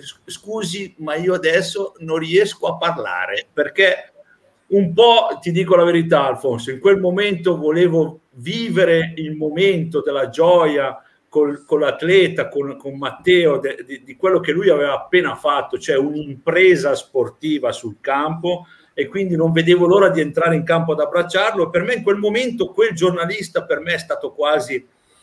scusi, ma io adesso non riesco a parlare, perché un po', ti dico la verità Alfonso, in quel momento volevo vivere il momento della gioia col, con l'atleta, con, con Matteo, de, de, di quello che lui aveva appena fatto, cioè un'impresa sportiva sul campo, e quindi non vedevo l'ora di entrare in campo ad abbracciarlo. Per me in quel momento quel giornalista per me è stato quasi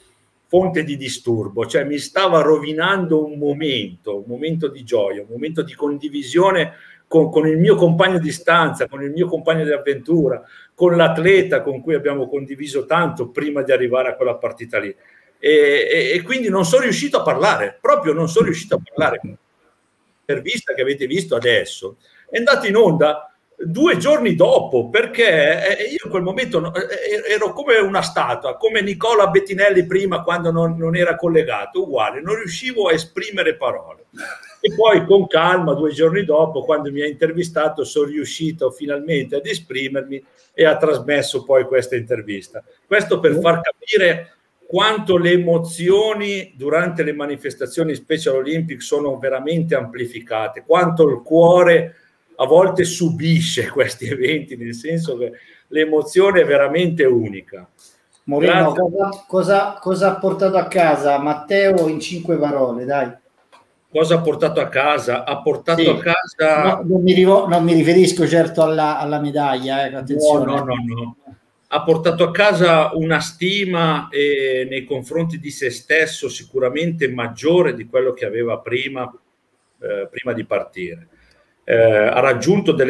fonte di disturbo, cioè mi stava rovinando un momento, un momento di gioia, un momento di condivisione con, con il mio compagno di stanza, con il mio compagno di avventura, con l'atleta con cui abbiamo condiviso tanto prima di arrivare a quella partita lì. E, e, e quindi non sono riuscito a parlare, proprio non sono riuscito a parlare. L'intervista che avete visto adesso è andata in onda due giorni dopo, perché io in quel momento ero come una statua, come Nicola Bettinelli prima quando non, non era collegato, uguale, non riuscivo a esprimere parole. E poi con calma, due giorni dopo, quando mi ha intervistato, sono riuscito finalmente ad esprimermi e ha trasmesso poi questa intervista. Questo per far capire quanto le emozioni durante le manifestazioni Special Olympics sono veramente amplificate, quanto il cuore a volte subisce questi eventi, nel senso che l'emozione è veramente unica.
Moreno, cosa, cosa, cosa ha portato a casa Matteo in cinque parole, dai?
Cosa ha portato a casa? Ha portato sì. a casa...
No, non, mi rivo- non mi riferisco certo alla, alla medaglia, eh, attenzione.
No, no, no, no. Ha portato a casa una stima eh, nei confronti di se stesso sicuramente maggiore di quello che aveva prima, eh, prima di partire. Eh, ha raggiunto delle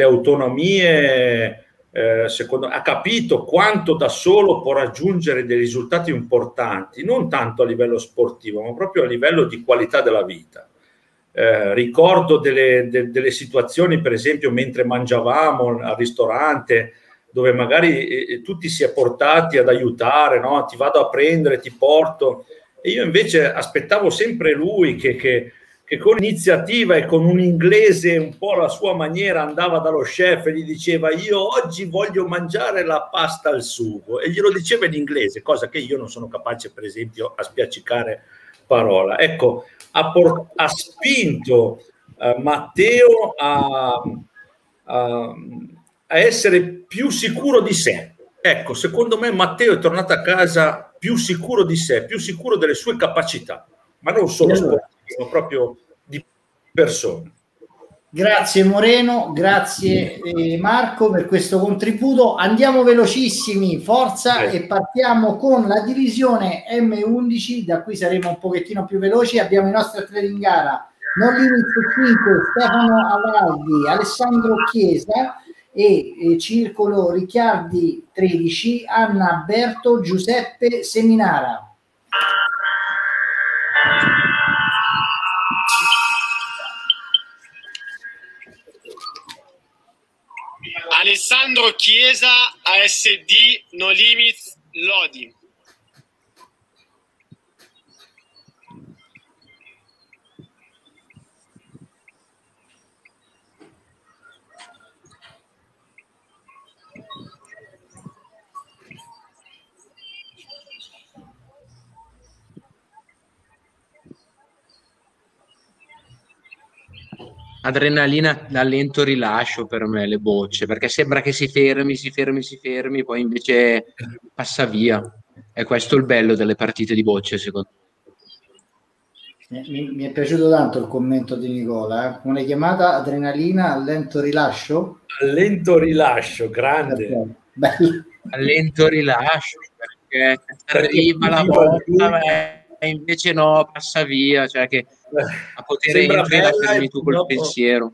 autonomie, eh, secondo, ha capito quanto da solo può raggiungere dei risultati importanti, non tanto a livello sportivo, ma proprio a livello di qualità della vita. Eh, ricordo delle, de, delle situazioni, per esempio, mentre mangiavamo al ristorante, dove magari eh, tutti si è portati ad aiutare, no? Ti vado a prendere, ti porto, e io invece aspettavo sempre lui che, che che con iniziativa e con un inglese un po' alla sua maniera andava dallo chef e gli diceva io oggi voglio mangiare la pasta al sugo, e glielo diceva in inglese, cosa che io non sono capace per esempio a spiaccicare parola. Ecco, ha, por- ha spinto uh, Matteo a, a, a essere più sicuro di sé. Ecco, secondo me Matteo è tornato a casa più sicuro di sé, più sicuro delle sue capacità, ma non solo sportive, proprio di persona.
Grazie Moreno, grazie eh, Marco per questo contributo. Andiamo velocissimi, forza,
eh.
e partiamo con la divisione M undici, da qui saremo un pochettino più veloci. Abbiamo i nostri atleti in gara: Non Limit cinque, Stefano Avaldi, Alessandro Chiesa, e, e Circolo Ricciardi tredici, Anna Berto, Giuseppe Seminara.
Alessandro Chiesa, A S D No Limits Lodi.
Adrenalina da lento rilascio per me, le bocce, perché sembra che si fermi, si fermi, si fermi, poi invece passa via. È questo il bello delle partite di bocce, secondo me.
Mi, mi è piaciuto tanto il commento di Nicola, eh? Come l'hai chiamata? Adrenalina a lento rilascio?
A lento rilascio, grande.
Bello.
A lento rilascio, perché arriva la botta e invece no, passa via, cioè che a potere entri la fermi tu col dopo... pensiero.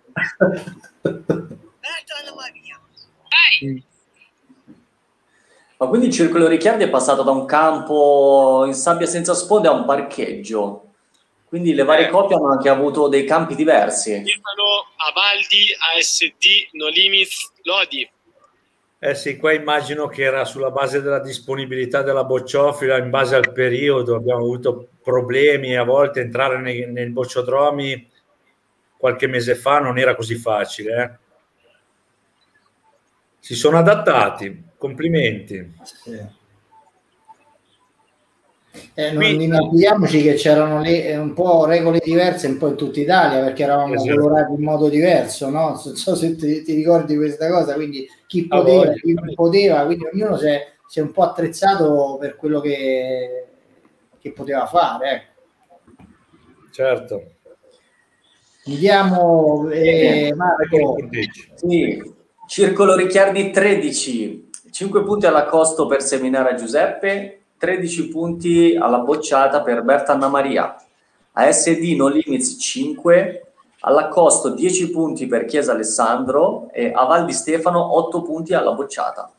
Ma quindi il Circolo Ricciardi è passato da un campo in sabbia senza sponde a un parcheggio, quindi le varie eh. coppie hanno anche avuto dei campi diversi.
Stefano Avaldi, A S D No Limits Lodi.
Eh sì, qua immagino che era sulla base della disponibilità della bocciofila, in base al periodo abbiamo avuto problemi, a volte entrare nei, nei bocciodromi qualche mese fa non era così facile. Eh. Si sono adattati, complimenti.
Sì. Eh, non Quindi, dimentichiamoci che c'erano le, un po' regole diverse un po' in tutta Italia, perché eravamo esatto. colorati in modo diverso, no? Non so se ti, ti ricordi questa cosa, quindi chi poteva, ah, chi non poteva, quindi ognuno si è, si è un po' attrezzato per quello che, che poteva fare. Ecco.
Certo.
Andiamo, eh, Marco.
Sì. Circolo Ricciardi tredici, cinque punti all'accosto per Seminara Giuseppe, tredici punti alla bocciata per Berta Anna Maria. A S D No Limits cinque, all'accosto dieci punti per Chiesa Alessandro e a Val di Stefano otto punti alla bocciata.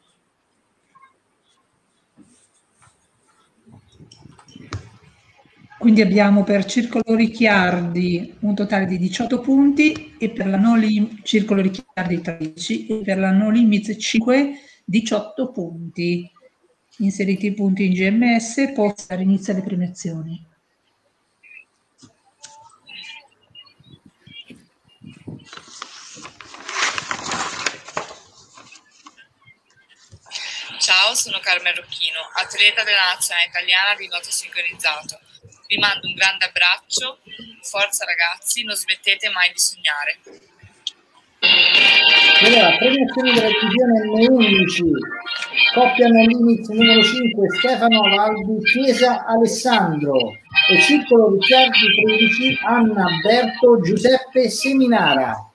Quindi abbiamo per Circolo Ricciardi un totale di diciotto punti e per la No Lim- Circolo Ricciardi tredici e per la No Limits cinque diciotto punti. Inseriti i punti in G M S, poi inizia le premiazioni.
Ciao, sono Carmen Rocchino, atleta della nazionale italiana di nuoto sincronizzato. Vi mando un grande abbraccio, forza ragazzi, non smettete mai di sognare.
Allora, premiazione della divisione M undici, coppia No Limits numero cinque, Stefano Avaldi, Chiesa Alessandro, e Circolo Ricciardi tredici, Anna Berto, Giuseppe Seminara.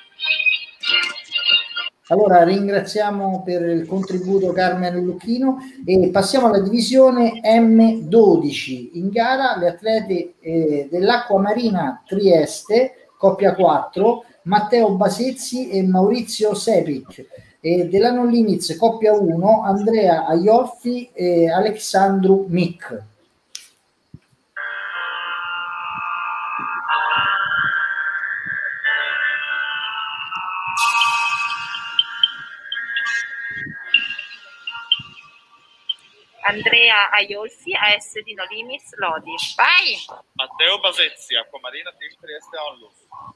Allora ringraziamo per il contributo Carmen Lucchino e passiamo alla divisione M dodici. In gara le atlete eh, dell'Acqua Marina Trieste, coppia quattro, Matteo Basezzi e Maurizio Sepic, e della Non Limits coppia uno, Andrea Aiolfi e Alexandru Mic.
Andrea Aiolfi, A S D No Limits Lodi. Vai!
Matteo Basezzi, Acqua Marina Team Trieste Onlus.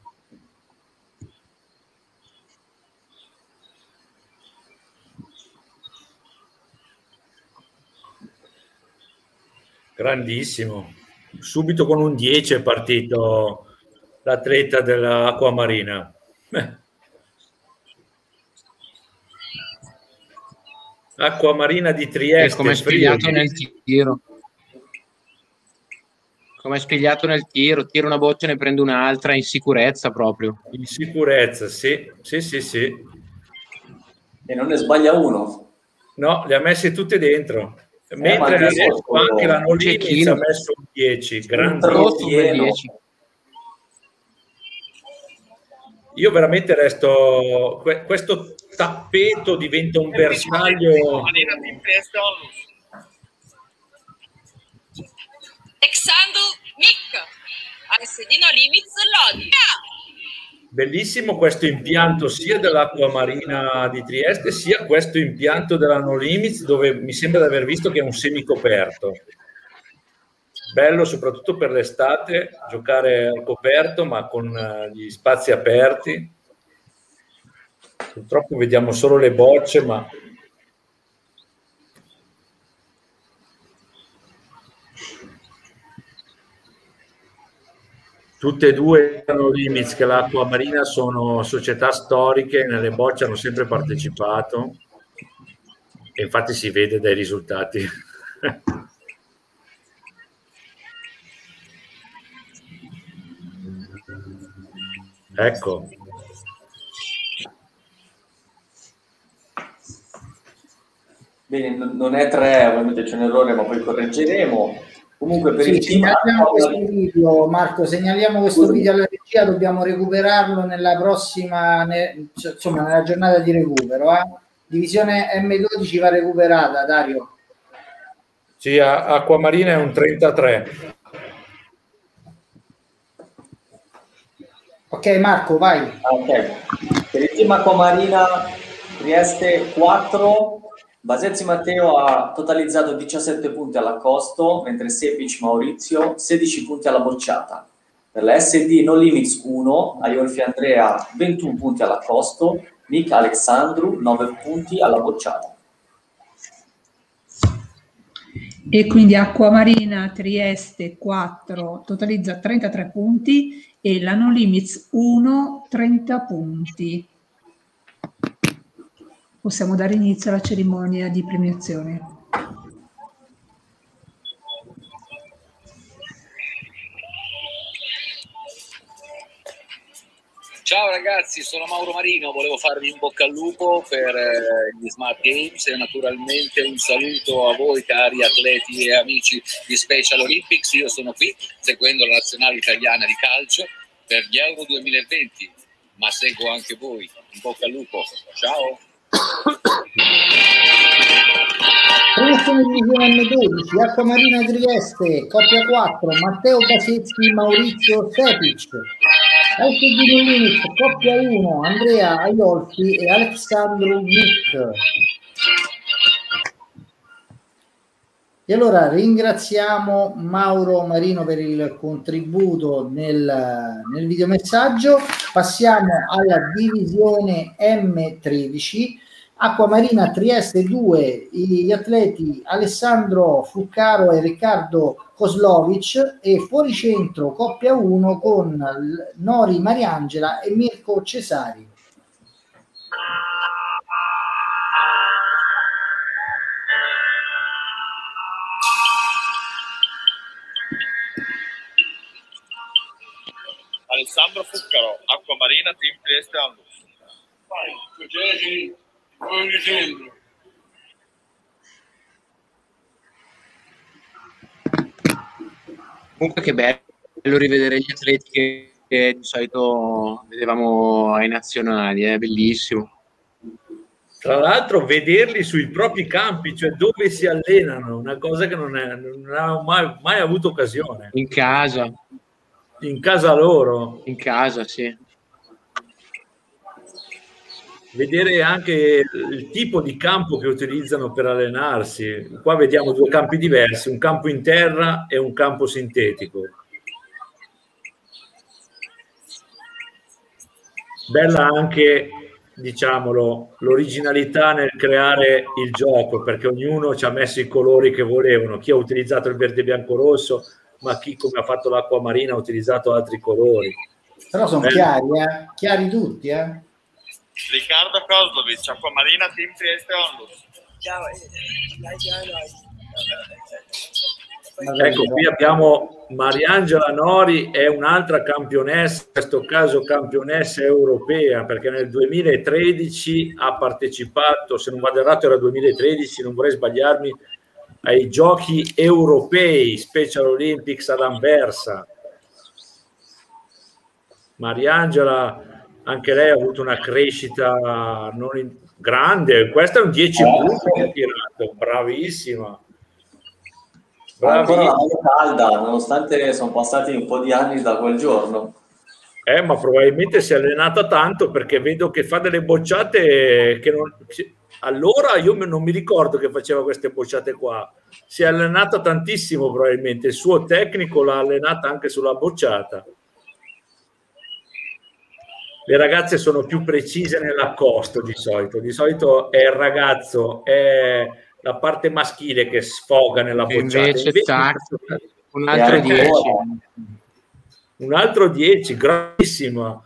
Grandissimo, subito con un dieci è partito l'atleta dell'Acqua Marina. Eh. Acqua Marina di Trieste,
come spiegato nel tiro. come è spigliato nel tiro, tira una boccia e ne prende un'altra in sicurezza proprio.
In sicurezza, sì, sì, sì, sì.
E non ne sbaglia uno.
No, le ha messe tutte dentro.
Eh,
Mentre
ma
adesso
sotto,
anche la Nolini ci
cecchino.
ha messo un dieci,
Un
grandissimo.
dieci.
Io veramente resto, que- questo tappeto diventa un bersaglio.
Alexandru Mic, al sedino Limits Lodi.
Bellissimo questo impianto sia dell'Acqua Marina di Trieste sia questo impianto della No Limits, dove mi sembra di aver visto che è un semicoperto. Bello soprattutto per l'estate giocare al coperto ma con eh, gli spazi aperti. Purtroppo vediamo solo le bocce, ma tutte e due No Limits che l'Acqua Marina sono società storiche, nelle bocce hanno sempre partecipato e infatti si vede dai risultati. Ecco.
Bene, n- non è tre, ovviamente c'è un errore, ma poi correggeremo. Comunque per
Sì,
il team
segnaliamo
Acqua-
questo video, Marco, segnaliamo questo
Scusa.
video alla regia, dobbiamo recuperarlo nella prossima, ne- cioè, insomma, nella giornata di recupero. Eh? Divisione M dodici va recuperata, Dario.
Sì, a- Acqua Marina è un trentatré.
Ok, Marco, vai.
Ah, ok. Per il team Acqua Marina Trieste quattro, Basezzi Matteo ha totalizzato diciassette punti all'accosto, mentre Sepic Maurizio sedici punti alla bocciata. Per la S D No Limits uno, Aiolfi Andrea ventuno punti all'accosto, Mick Alexandru nove punti alla bocciata.
E quindi Acquamarina Trieste quattro totalizza trentatré punti e la No Limits uno trenta punti. Possiamo dare inizio alla cerimonia di premiazione.
Ciao ragazzi, sono Mauro Marino, volevo farvi in bocca al lupo per eh, gli Smart Games e naturalmente un saluto a voi cari atleti e amici di Special Olympics. Io sono qui seguendo la nazionale italiana di calcio per gli Euro duemilaventi, ma seguo anche voi. In bocca al lupo, ciao!
Promozione divisione M dodici, Acqua Marina Trieste, coppia quattro, Matteo Basezzi, Maurizio Sepic. S D No Limits, coppia uno, Andrea Aiolfi e Alexandru Mick. E allora ringraziamo Mauro Marino per il contributo nel, nel videomessaggio. Passiamo alla divisione M tredici. Acqua Marina Trieste due, gli atleti Alessandro Fuccaro e Riccardo Koslovic, e fuoricentro coppia uno con Nori Mariangela e Mirko Cesari.
Alessandro Fuccaro, Acqua Marina, Team Trieste Andus. Vai, Cesari, fuoricentro.
Comunque che bello rivedere gli atleti che, che di solito vedevamo ai nazionali, è bellissimo.
Tra l'altro vederli sui propri campi, cioè dove si allenano, una cosa che non, è, non avevo mai, mai avuto occasione.
In casa.
In casa loro.
In casa, sì.
Vedere anche il tipo di campo che utilizzano per allenarsi. Qua vediamo due campi diversi, un campo in terra e un campo sintetico. Bella anche, diciamolo, l'originalità nel creare il gioco, perché ognuno ci ha messo i colori che volevano. Chi ha utilizzato il verde bianco rosso, ma chi, come ha fatto l'Acqua Marina, ha utilizzato altri colori.
Però sono
Bello.
chiari, eh? Chiari tutti, eh?
Riccardo Kozlovic, Acqua Marina, Team Trieste Andus.
Ciao, dai, dai, dai.
Ecco, qui abbiamo Mariangela Nori, è un'altra campionessa, in questo caso campionessa europea, perché nel duemilatredici ha partecipato, se non vado errato era duemilatredici, non vorrei sbagliarmi, ai giochi europei, Special Olympics ad Anversa. Mariangela, anche lei ha avuto una crescita non in... grande, questo è un dieci punti che ha tirato, bravissima.
Ancora la mano calda, nonostante sono passati un po' di anni da quel giorno.
Eh, ma probabilmente si è allenata tanto, perché vedo che fa delle bocciate che non... Allora io non mi ricordo che faceva queste bocciate qua. Si è allenata tantissimo probabilmente, il suo tecnico l'ha allenata anche sulla bocciata. Le ragazze sono più precise nell'accosto di solito. Di solito è il ragazzo, è la parte maschile che sfoga nella bocciata.
Invece,
Invece
tac, un altro dieci.
Un altro dieci, gravissima.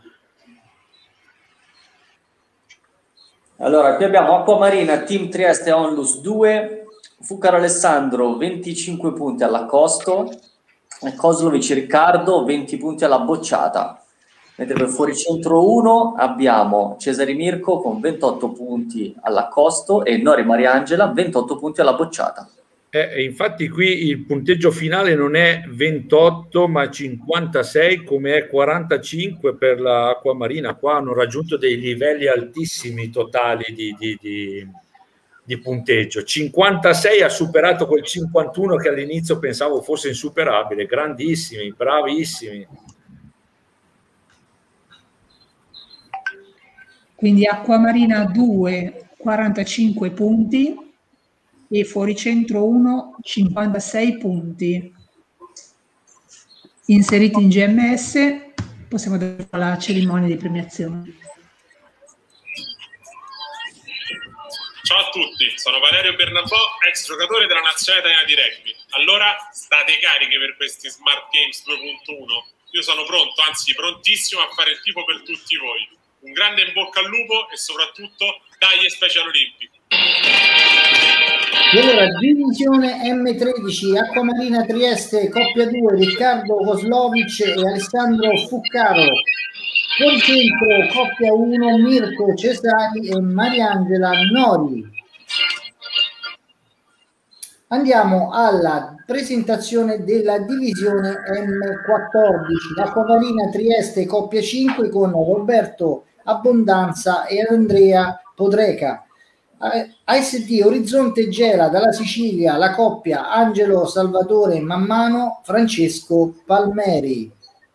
Allora, qui abbiamo Acquamarina, Team Trieste Onlus due, Fucaro Alessandro venticinque punti all'accosto, Kozlovic Riccardo venti punti alla bocciata. Mentre per fuoricentro uno abbiamo Cesare Mirko con ventotto punti all'accosto e Nori Mariangela ventotto punti alla bocciata.
Eh, infatti qui il punteggio finale non è ventotto ma cinquantasei, come è quarantacinque per l'Acquamarina. Qua hanno raggiunto dei livelli altissimi totali di, di, di, di punteggio. cinquantasei ha superato quel cinquantuno che all'inizio pensavo fosse insuperabile. Grandissimi, bravissimi.
Quindi Acquamarina due, quarantacinque punti e Fuoricentro uno, cinquantasei punti. Inseriti in G M S, possiamo dare la cerimonia di premiazione.
Ciao a tutti, sono Valerio Bernabò, ex giocatore della nazionale italiana di rugby. Allora, state cariche per questi Smart Games due punto uno? Io sono pronto, anzi prontissimo a fare il tifo per tutti voi. Un grande in bocca al lupo e soprattutto dai Special Olympics.
E allora, divisione M tredici, Acquamarina Trieste, coppia due, Riccardo Kozlovic e Alessandro Fuccaro. Fuoricentro, coppia uno, Mirko Cesari e Mariangela Nori. Andiamo alla presentazione della divisione M quattordici, Acquamarina Trieste, coppia cinque con Roberto Abbondanza e Andrea Podreca. A S D Orizzonte Gela dalla Sicilia, la coppia Angelo Salvatore Mammano, Francesco Palmeri.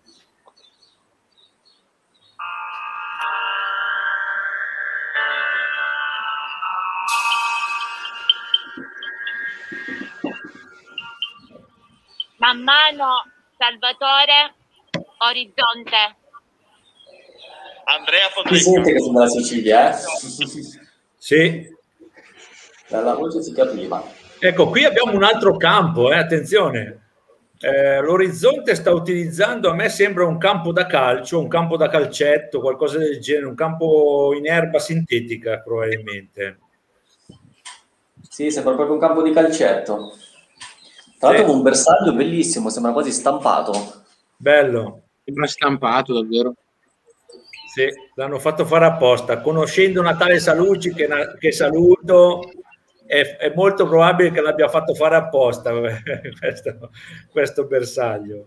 Mammano Salvatore Orizzonte.
Andrea
Qui sente che sono dalla Sicilia, eh?
Sì.
Dalla voce si capiva.
Ecco, qui abbiamo un altro campo, eh, attenzione. Eh, L'Orizzonte sta utilizzando, a me sembra un campo da calcio, un campo da calcetto, qualcosa del genere, un campo in erba sintetica probabilmente.
Sì, sembra proprio un campo di calcetto. Tra l'altro
Sì.
un bersaglio bellissimo, sembra quasi stampato.
Bello.
Sembra stampato davvero.
Sì, l'hanno fatto fare apposta. Conoscendo Natale Salucci, che, che saluto, è, è molto probabile che l'abbia fatto fare apposta questo, questo bersaglio.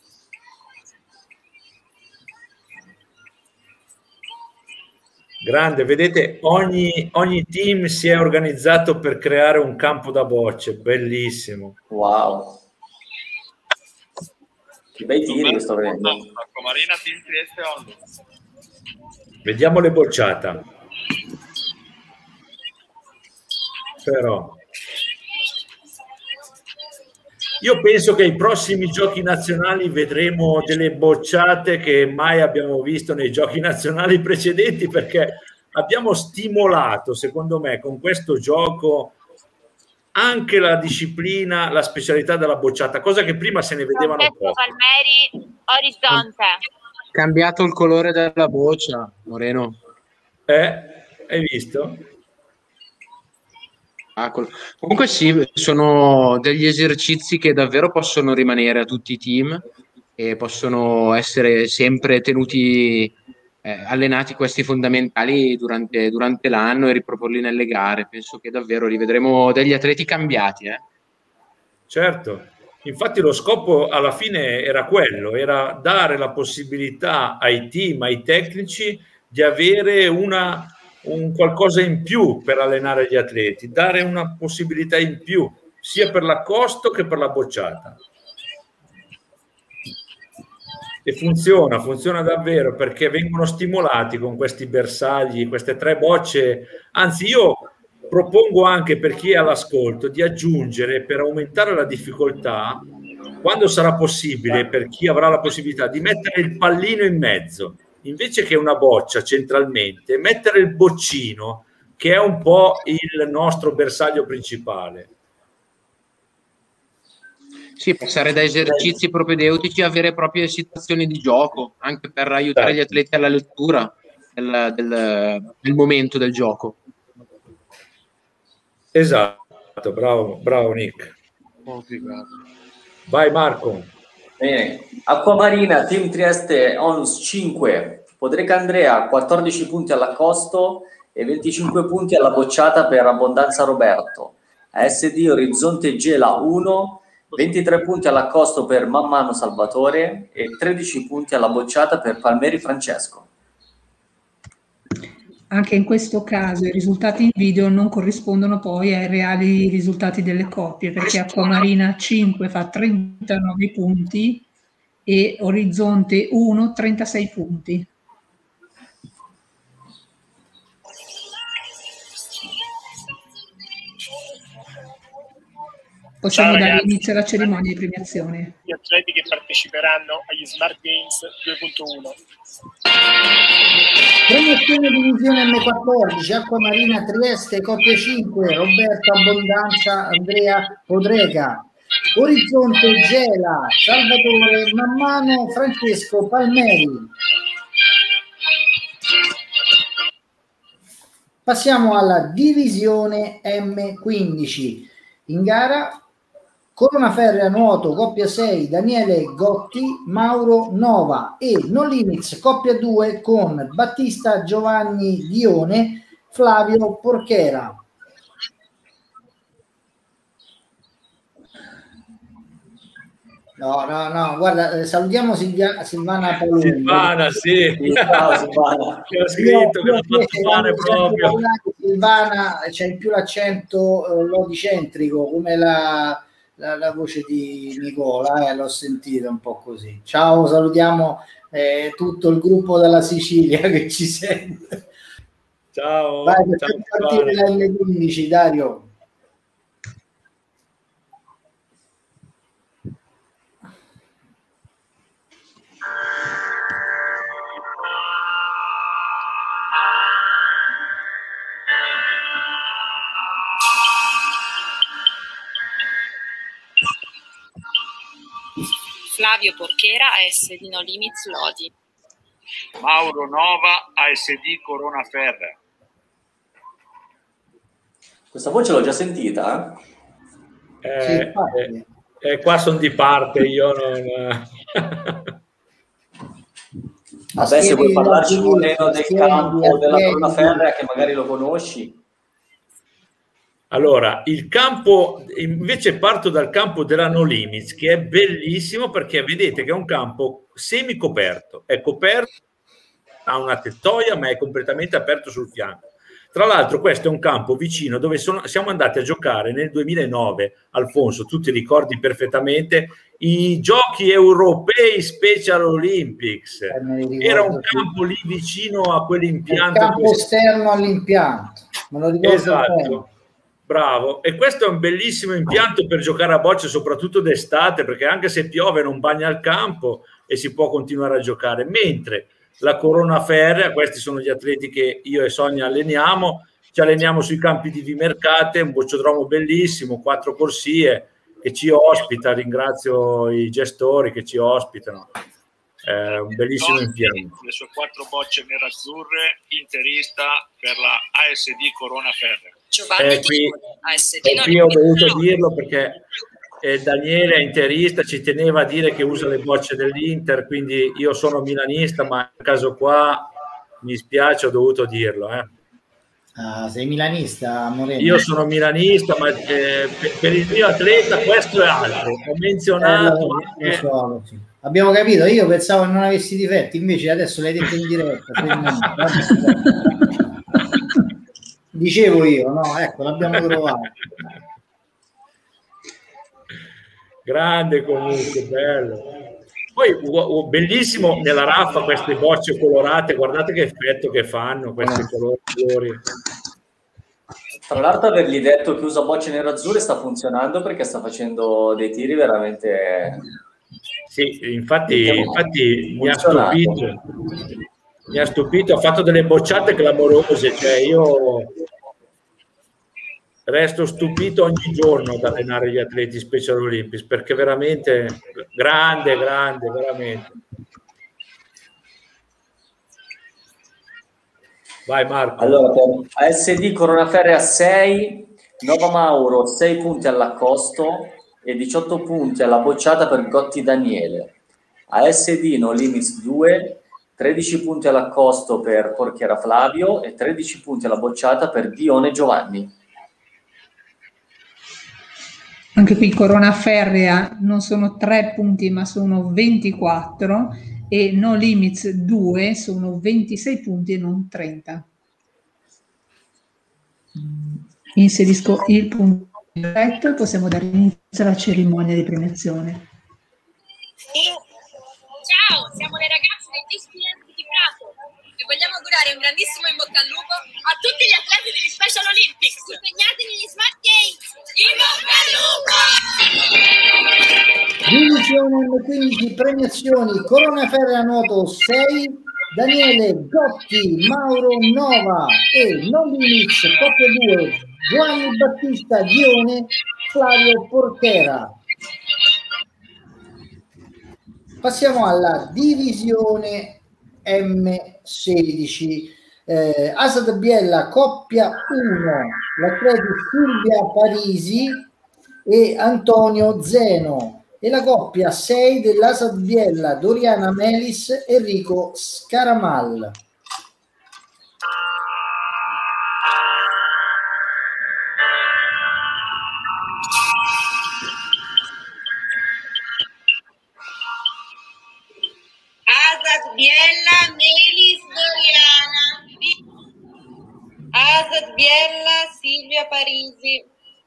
Grande, vedete, ogni, ogni team si è organizzato per creare un campo da bocce, bellissimo.
Wow. Che bei tiri che sto vedendo.
Acquamarina Team Trieste Onlus.
Vediamo le bocciate. Però io penso che ai prossimi giochi nazionali vedremo delle bocciate che mai abbiamo visto nei giochi nazionali precedenti, perché abbiamo stimolato, secondo me, con questo gioco anche la disciplina, la specialità della bocciata, cosa che prima se ne vedevano poco.
Palmeri Orizzonte.
Cambiato il colore della boccia, Moreno.
Eh, hai visto?
Comunque sì, sono degli esercizi che davvero possono rimanere a tutti i team e possono essere sempre tenuti eh, allenati questi fondamentali durante, durante l'anno e riproporli nelle gare. Penso che davvero rivedremo degli atleti cambiati. Eh.
Certo, infatti lo scopo alla fine era quello, era dare la possibilità ai team, ai tecnici di avere una, un qualcosa in più per allenare gli atleti, dare una possibilità in più sia per l'accosto che per la bocciata. E funziona, funziona davvero, perché vengono stimolati con questi bersagli, queste tre bocce. Anzi, io propongo anche per chi è all'ascolto di aggiungere, per aumentare la difficoltà, quando sarà possibile, per chi avrà la possibilità, di mettere il pallino in mezzo, invece che una boccia centralmente, mettere il boccino, che è un po' il nostro bersaglio principale.
Sì, passare da esercizi propedeutici a vere e proprie situazioni di gioco, anche per aiutare gli atleti alla lettura del, del, del momento del gioco.
Esatto, bravo, bravo Nick.
Oh,
Vai Marco.
Bene. Acquamarina, Team Trieste Onus cinque, Podreca Andrea quattordici punti all'accosto e venticinque punti alla bocciata per Abbondanza Roberto. A S D Orizzonte Gela uno, ventitré punti all'accosto per Mammano Salvatore e tredici punti alla bocciata per Palmeri Francesco.
Anche in questo caso i risultati in video non corrispondono poi ai reali risultati delle coppie, perché Acquamarina cinque fa trentanove punti e Orizzonte uno trentasei punti. Possiamo
Ciao,
dare
ragazzi.
inizio alla cerimonia di premiazione.
Gli atleti che parteciperanno agli Smart Games due punto uno.
Premiazione divisione M quattordici, Acquamarina Trieste, coppia cinque, Roberto Abbondanza, Andrea Podreca. Orizzonte Gela, Salvatore Mammano, Francesco Palmeri. Passiamo alla divisione M quindici. In gara Corona Ferrea nuoto, coppia sei, Daniele Gotti, Mauro Nova e No Limits, coppia due con Battista Giovanni Dione, Flavio Porchera. No, no, no, guarda, eh, salutiamo Silvia, Silvana Paoloni.
Silvana, sì.
Ciao, Silvana.
Che ho scritto, che l'ho fatto fare proprio.
Silvana c'è in più l'accento eh, lodicentrico, come la... La, la voce di Nicola, eh, l'ho sentita un po' così. Ciao, salutiamo eh, tutto il gruppo della Sicilia che ci sente.
Ciao.
Vai,
Ciao,
facciamo partire la M quindici, Dario.
Flavio Porchera, A S D No Limits Lodi.
Mauro Nova, A S D Corona Ferrea.
Questa voce l'ho già sentita.
Eh,
Sì,
eh, eh, qua sono di parte, io non...
Vabbè, se vuoi parlarci un meno del
Spieghi,
campo della
spieghi.
Corona Ferrea, che magari lo conosci.
Allora, il campo, invece parto dal campo della No Limits, che è bellissimo perché vedete che è un campo semicoperto, è coperto, ha una tettoia ma è completamente aperto sul fianco. Tra l'altro questo è un campo vicino dove sono, siamo andati a giocare nel duemilanove, Alfonso, tu ti ricordi perfettamente, i giochi europei Special Olympics.
Eh,
Era un campo lì vicino a quell'impianto.
Il campo esterno all'impianto, me lo ricordo
Esatto.
bene.
Bravo, e questo è un bellissimo impianto per giocare a bocce, soprattutto d'estate, perché anche se piove non bagna il campo e si può continuare a giocare. Mentre la Corona Ferrea, questi sono gli atleti che io e Sonia alleniamo, ci alleniamo sui campi di Vimercate, un bocciodromo bellissimo, quattro corsie che ci ospita, ringrazio i gestori che ci ospitano. È un bellissimo impianto.
Le sue quattro bocce nerazzurre, interista per la A S D Corona Ferrea.
Giovanni
eh, qui,
A S D,
eh,
no,
qui ho dovuto dirlo perché eh, Daniele è interista, ci teneva a dire che usa le bocce dell'Inter, quindi io sono milanista, ma nel caso qua mi spiace, ho dovuto dirlo. Eh.
Ah, sei milanista, Moreno?
Io sono milanista, ma eh, per, per il mio atleta questo è altro. Ho menzionato
Eh,
anche...
lo so, lo so. Abbiamo capito, io pensavo che non avessi difetti, invece adesso l'hai detto in diretta. Dicevo io, no? Ecco, l'abbiamo trovato.
Grande comunque, bello. Poi uh, bellissimo nella raffa queste bocce colorate, guardate che effetto che fanno questi colori.
Tra l'altro avergli detto che usa bocce nero-azzurre sta funzionando perché sta facendo dei tiri veramente...
Sì, infatti, infatti mi ha stupito. Mi ha stupito, ha fatto delle bocciate clamorose, cioè io resto stupito ogni giorno ad allenare gli atleti Special Olympics perché veramente grande, grande, veramente. Vai Marco.
Allora, per A S D Coronaferre a sei, Nova Mauro sei punti all'accosto e diciotto punti alla bocciata per Gotti Daniele. A S D No Limits due, tredici punti all'accosto per Porchiera Flavio e tredici punti alla bocciata per Dione Giovanni.
Anche qui Corona Ferrea non sono tre punti ma sono ventiquattro e No Limits due sono ventisei punti e non trenta. Inserisco il punto corretto e possiamo dare inizio alla cerimonia di premiazione.
Ciao, siamo le ragazze dei T Studenti di Prato e vogliamo augurare un grandissimo in bocca al lupo a tutti gli atleti degli Special Olympics impegnati negli Smart Games. In bocca al lupo!
Divisione M quindici, premiazioni: Corona Ferrea Nuoto sei, Daniele Gotti, Mauro Nova e Non Limits Coppia due, Giovanni Battista Dione, Flavio Porchera. Passiamo alla divisione M sedici. Eh, Asad Biella, coppia uno, l'atleta Silvia Parisi e Antonio Zeno, e la coppia sei dell'Asad Biella, Doriana Melis, Enrico Scaramal.
Asad Biella, Melis, Doriana. Asad Biella, Silvia Parisi.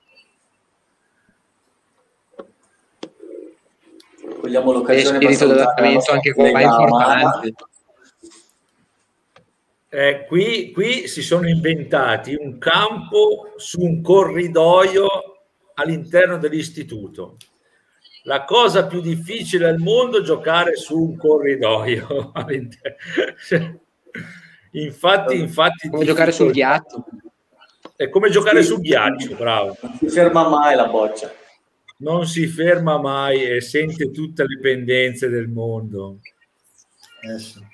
Cogliamo l'occasione
per salutare anche qua importante.
Eh, qui, qui si sono inventati un campo su un corridoio all'interno dell'istituto. La cosa più difficile al mondo è giocare su un corridoio. infatti, infatti
come giocare sul ghiaccio.
È come giocare sul ghiaccio, bravo.
Non si ferma mai la boccia.
Non si ferma mai e sente tutte le pendenze del mondo.
Eh sì.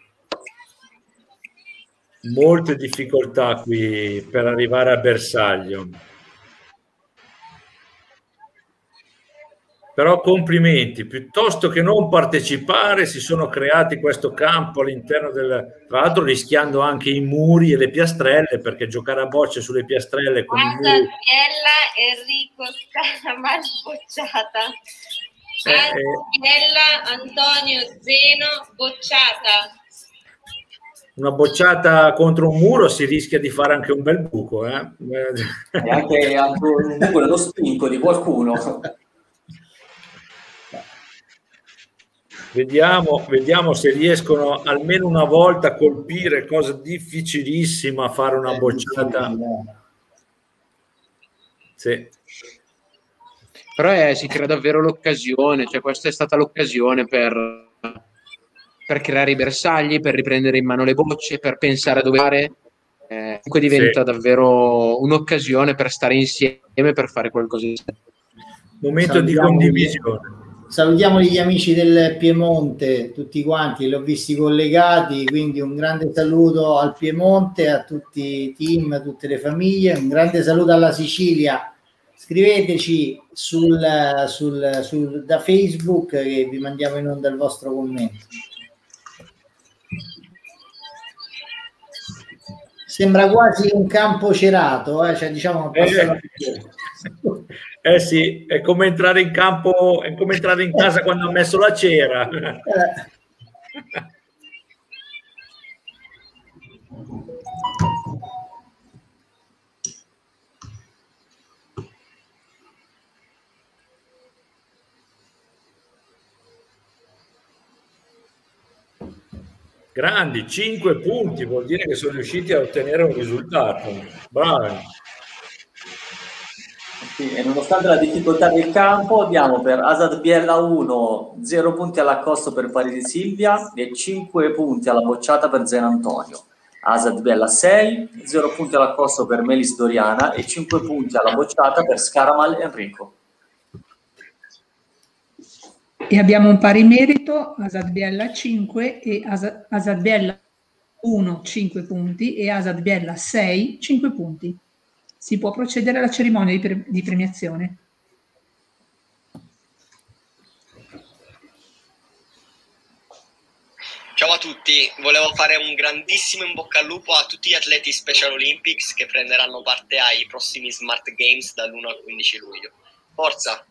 Molte difficoltà qui per arrivare a bersaglio. Però complimenti, piuttosto che non partecipare si sono creati questo campo all'interno del, tra l'altro rischiando anche i muri e le piastrelle, perché giocare a bocce sulle piastrelle con i muri...
Biella, Enrico Scaramal, bocciata.
Eh,
Asad
eh.
Biella, Antonio Zeno, bocciata.
Una bocciata contro un muro si rischia di fare anche un bel buco, eh?
E anche, anche un buco nello spinco di qualcuno.
Vediamo, vediamo se riescono almeno una volta a colpire, cosa difficilissima, a fare una bocciata. Sì.
Però è, si crea davvero l'occasione, cioè questa è stata l'occasione per, per creare i bersagli, per riprendere in mano le bocce, per pensare a dove fare. Eh, comunque diventa sì. davvero un'occasione per stare insieme, per fare qualcosa di sé.
Momento Salviamo di condivisione.
salutiamo gli amici del Piemonte, tutti quanti, li ho visti collegati, quindi un grande saluto al Piemonte, a tutti i team, a tutte le famiglie, un grande saluto alla Sicilia. Scriveteci sul, sul, sul, da Facebook che vi mandiamo in onda il vostro commento. Sembra quasi un campo cerato, eh? Cioè, diciamo,
eh, eh sì, è come entrare in campo, è come entrare in casa quando ha messo la cera.
Eh.
Grandi, cinque punti, vuol dire che sono riusciti a ottenere un risultato. Bravi.
Sì, e nonostante la difficoltà del campo, abbiamo per Asad Biella uno, zero punti all'accosto per Parisi Silvia e cinque punti alla bocciata per Zen Antonio. Asad Biella sei, zero punti all'accosto per Melis Doriana e cinque punti alla bocciata per Scaramal Enrico.
E abbiamo un pari merito, Asad Biella cinque e Asad, Asad Biella uno, cinque punti e Asad Biella sei, cinque punti. Si può procedere alla cerimonia di, pre di premiazione.
Ciao a tutti, volevo fare un grandissimo in bocca al lupo a tutti gli atleti Special Olympics che prenderanno parte ai prossimi Smart Games dall'primo al quindici luglio. Forza!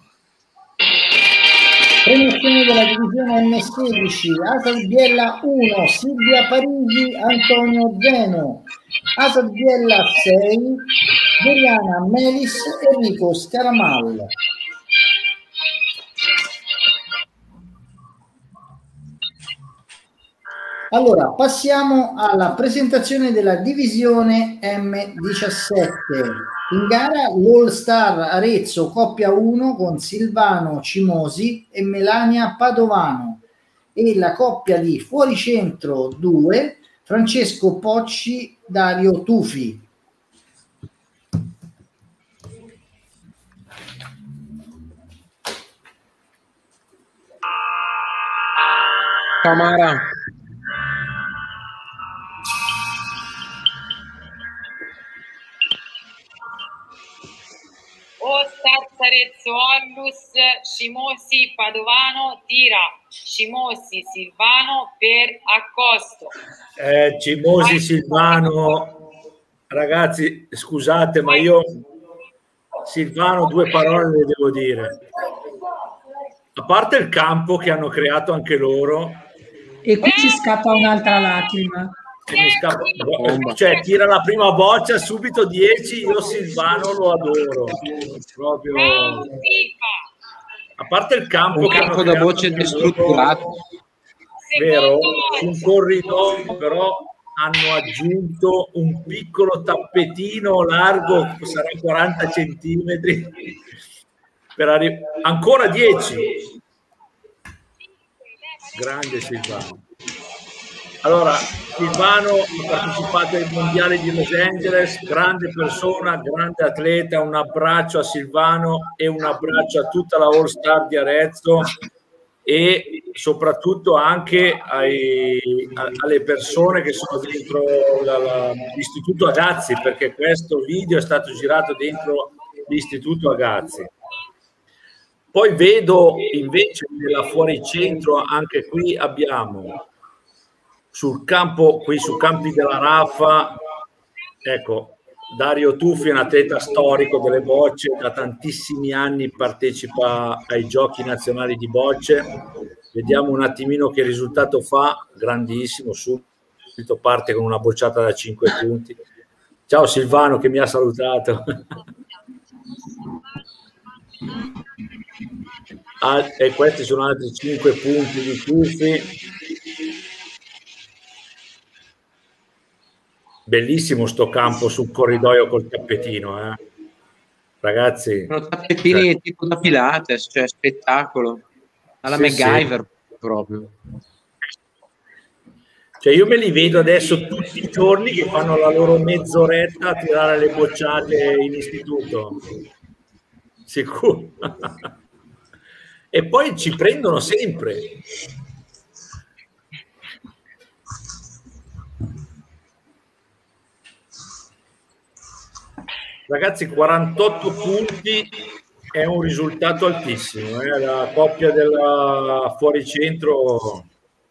Premiazione della divisione M sedici, Asad Biella uno, Silvia Parisi, Antonio Zeno, Asad Biella sei, Doriana Melis, Enrico Scaramal. Allora, passiamo alla presentazione della divisione M diciassette. In gara l'All Star Arezzo coppia uno con Silvano Cimosi e Melania Padovano e la coppia di Fuoricentro due Francesco Pocci, Dario Tufi.
Tamara.
All-Star Arezzo Onlus, Cimosi Padovano, tira Cimosi Silvano per accosto.
Eh, Cimosi Silvano, ragazzi, scusate, ma io Silvano due parole le devo dire. A parte il campo che hanno creato anche loro.
E qui ci scappa un'altra lacrima.
Che mi scappa, cioè tira la prima boccia subito dieci, io Silvano lo adoro proprio, a parte il campo
un
che
campo da bocce destrutturato,
vero, un corridoio, però hanno aggiunto un piccolo tappetino largo, sarà quaranta centimetri per arrivare ancora dieci. Grande Silvano. Allora, Silvano ha partecipato ai mondiali di Los Angeles, grande persona, grande atleta, un abbraccio a Silvano e un abbraccio a tutta la All Star di Arezzo e soprattutto anche ai, a, alle persone che sono dentro l'istituto Agazzi, perché questo video è stato girato dentro l'istituto Agazzi. Poi vedo invece nella fuoricentro, anche qui abbiamo sul campo, qui su Campi della Raffa, ecco, Dario Tuffi è un atleta storico delle bocce, da tantissimi anni partecipa ai giochi nazionali di bocce. Vediamo un attimino che risultato fa, grandissimo, subito parte con una bocciata da cinque punti. Ciao Silvano che mi ha salutato. Ah, e questi sono altri cinque punti di Tuffi. Bellissimo sto campo sul corridoio col tappetino, eh? Ragazzi.
Sono tappetini cioè, tipo da Pilates, cioè spettacolo. Alla sì, MacGyver sì. Proprio.
Cioè io me li vedo adesso tutti i giorni che fanno la loro mezz'oretta a tirare le bocciate in istituto. Sicuro. e poi ci prendono sempre. Ragazzi, quarantotto punti è un risultato altissimo, eh? La coppia della fuoricentro,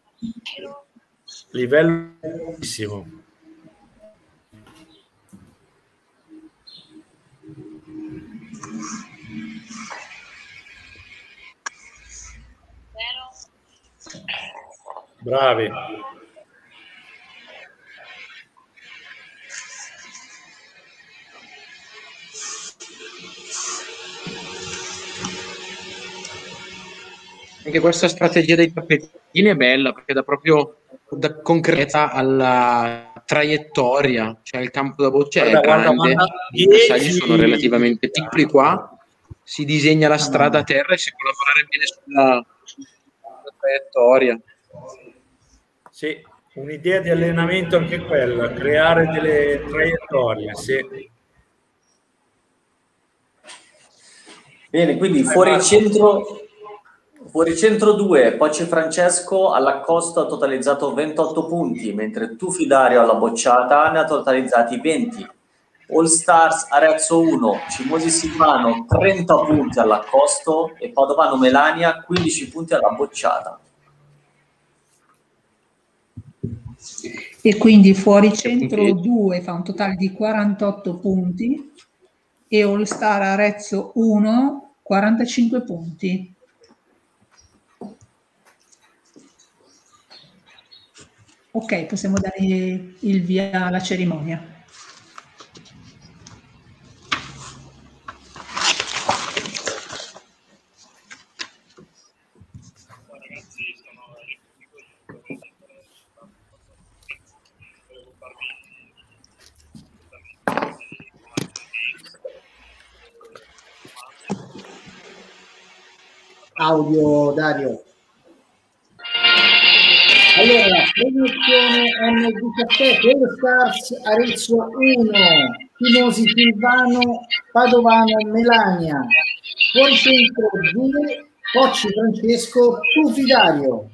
livello altissimo. Bravi.
Anche questa strategia dei tappetini è bella perché dà proprio da concreta alla traiettoria, cioè il campo da boccia
Guarda,
è grande,
guarda,
i bersagli
dieci
sono relativamente piccoli qua, si disegna la strada a terra e si può lavorare bene sulla, sulla traiettoria.
Sì, un'idea di allenamento anche quella, creare delle traiettorie, sì.
Bene, quindi fuori centro, fuori centro due, Pocci Francesco all'accosto ha totalizzato ventotto punti, mentre Tufi Dario alla bocciata ne ha totalizzati venti. All Stars Arezzo uno, Cimosi Silvano trenta punti all'accosto e Padovano Melania quindici punti alla bocciata.
E quindi fuori centro due fa un totale di quarantotto punti e All Star Arezzo uno quarantacinque punti. Ok, possiamo dare il via alla cerimonia.
Audio, Dario. Allora, promozione M diciassette, All Stars Arezzo uno, Cimosi Silvano, Padovano Melania, fuori centro due, Pocci Francesco, Tufi Dario.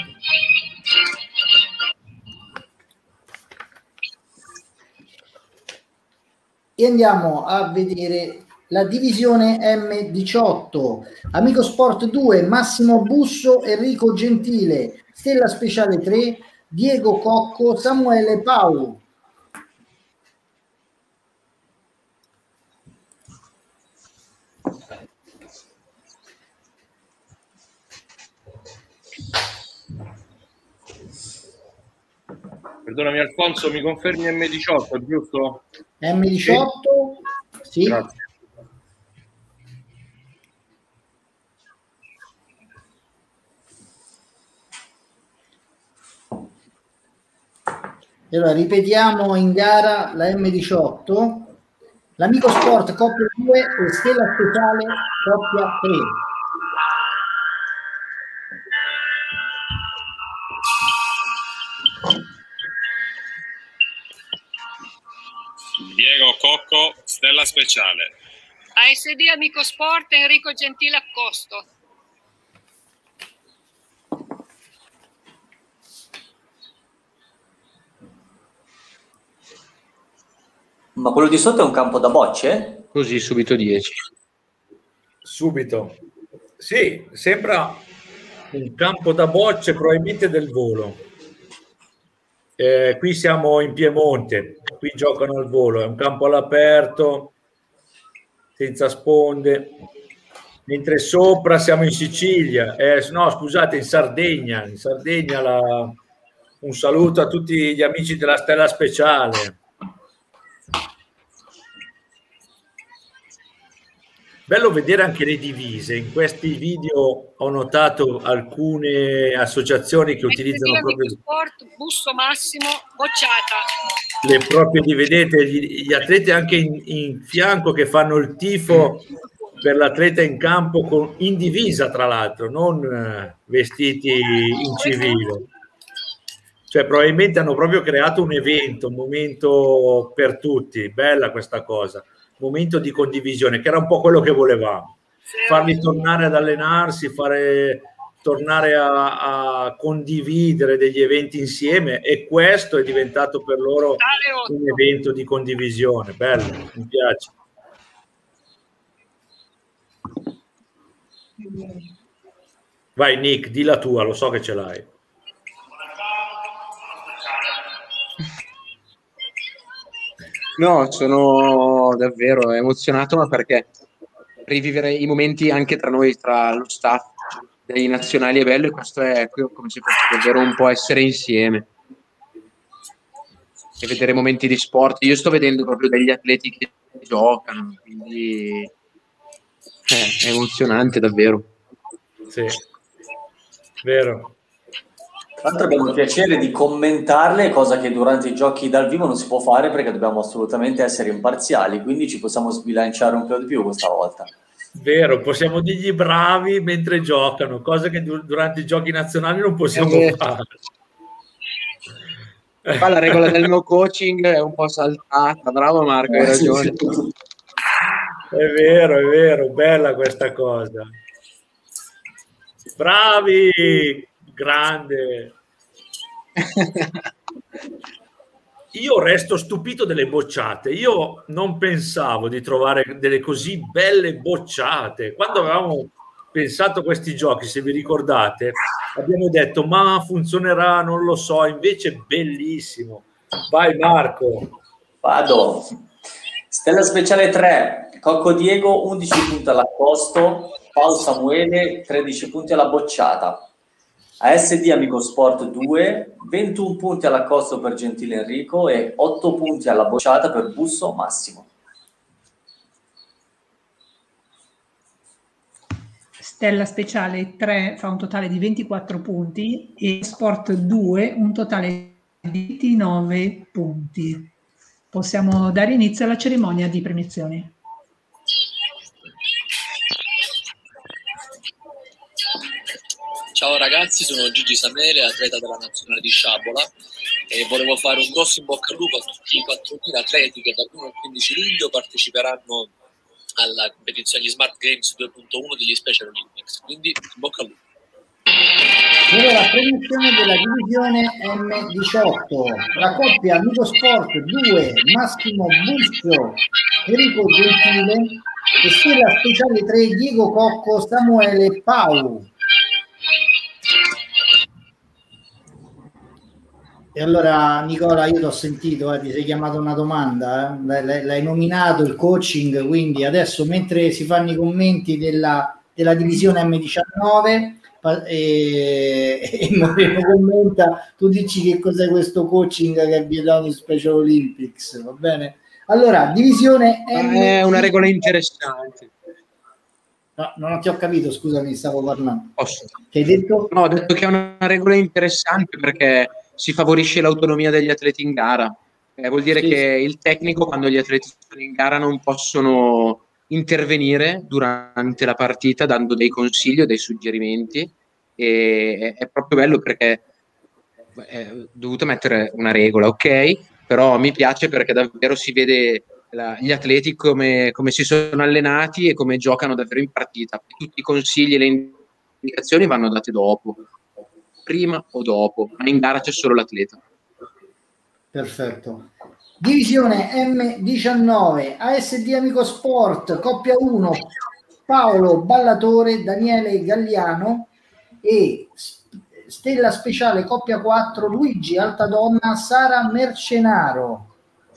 E andiamo a vedere la divisione M diciotto, Amico Sport due, Massimo Busso, Enrico Gentile, Stella Speciale tre, Diego Cocco, Samuele Pau.
Perdonami Alfonso, mi confermi M diciotto, giusto?
M diciotto, sì.
Grazie.
Allora, ripetiamo in gara la M diciotto, l'Amico Sport coppia due e Stella Speciale coppia tre.
Diego Cocco, Stella Speciale.
A S D Amico Sport Enrico Gentile Accosto.
Ma quello di sotto è un campo da bocce?
Così subito dieci.
Subito. Sì, sembra un campo da bocce, probabilmente del volo. Eh, qui siamo in Piemonte, qui giocano al volo, è un campo all'aperto, senza sponde, mentre sopra siamo in Sicilia, eh, no scusate, in Sardegna, in Sardegna la... un saluto a tutti gli amici della Stella Speciale. Bello vedere anche le divise. In questi video ho notato alcune associazioni che utilizzano proprio
Sport, Busso Massimo, bocciata.
le proprie divise. Vedete gli, gli atleti anche in, in fianco che fanno il tifo per l'atleta in campo con, in divisa, tra l'altro, non eh, vestiti in civile. Cioè probabilmente hanno proprio creato un evento, un momento per tutti. Bella questa cosa. Momento di condivisione, che era un po' quello che volevamo. farli tornare ad allenarsi, fare tornare a, a condividere degli eventi insieme, e questo è diventato per loro un evento di condivisione. Bello, mi piace. Vai Nick, di la tua, lo so che ce l'hai.
No, sono davvero emozionato, ma perché rivivere i momenti anche tra noi, tra lo staff dei nazionali è bello, e questo è come se fosse davvero un po' essere insieme e vedere momenti di sport. Io sto vedendo proprio degli atleti che giocano, quindi eh, è emozionante davvero.
Sì, vero.
Tra l'altro abbiamo il piacere di commentarle, cosa che durante i giochi dal vivo non si può fare perché dobbiamo assolutamente essere imparziali, quindi ci possiamo sbilanciare un po' di più questa volta.
Vero, possiamo dirgli bravi mentre giocano, cosa che du- durante i giochi nazionali non possiamo
Eh,
fare.
Qua la regola del no coaching è un po' saltata. Bravo Marco, hai ragione.
È vero, è vero, bella questa cosa. Bravi, grande. Io resto stupito delle bocciate. Io non pensavo di trovare delle così belle bocciate. Quando avevamo pensato a questi giochi, se vi ricordate, abbiamo detto ma funzionerà, non lo so, invece bellissimo. Vai Marco.
Vado. Stella speciale tre, Cocco Diego undici punti all'accosto, Paolo Samuele tredici punti alla bocciata. A S D Amico Sport due, ventuno punti all'accosto per Gentile Enrico e otto punti alla bocciata per Busso Massimo.
Stella speciale tre fa un totale di ventiquattro punti e Sport due un totale di ventinove punti. Possiamo dare inizio alla cerimonia di premiazione.
Ciao ragazzi, sono Gigi Samele, atleta della nazionale di sciabola, e volevo fare un grosso in bocca al lupo a tutti i quattromila atleti che dal primo al quindici luglio parteciperanno alla competizione agli Smart Games due punto uno degli Special Olympics, quindi in bocca al lupo.
Nella premiazione della divisione M diciotto, la coppia Amico Sport due, Massimo Busso, Enrico Gentile, e Stella speciale tre, Diego Cocco, Samuele Pau. E allora Nicola, io ti ho sentito, eh, ti sei chiamato una domanda, eh? l'hai, l'hai nominato il coaching, quindi adesso mentre si fanno i commenti della, della divisione M diciannove e, e Moreno commenta, tu dici che cos'è questo coaching che è vietato in Special Olympics, va bene? Allora, divisione M...
È una regola interessante.
No, non ti ho capito, scusami, stavo parlando.
Posso?
Che hai detto?
No, ho detto che è una regola interessante perché si favorisce l'autonomia degli atleti in gara. Eh, vuol dire
Sì,
che
sì.
il tecnico, quando gli atleti sono in gara, non possono intervenire durante la partita dando dei consigli o dei suggerimenti, e è proprio bello perché è dovuto mettere una regola, ok, però mi piace perché davvero si vede la, gli atleti come, come si sono allenati e come giocano davvero in partita. Tutti i consigli e le indicazioni vanno date dopo, prima o dopo, ma in gara c'è solo l'atleta.
Perfetto. Divisione M diciannove, A S D Amico Sport, coppia uno, Paolo Ballatore, Daniele Galliano, e Stella speciale coppia quattro, Luigi Altadonna, Sara Mercenaro.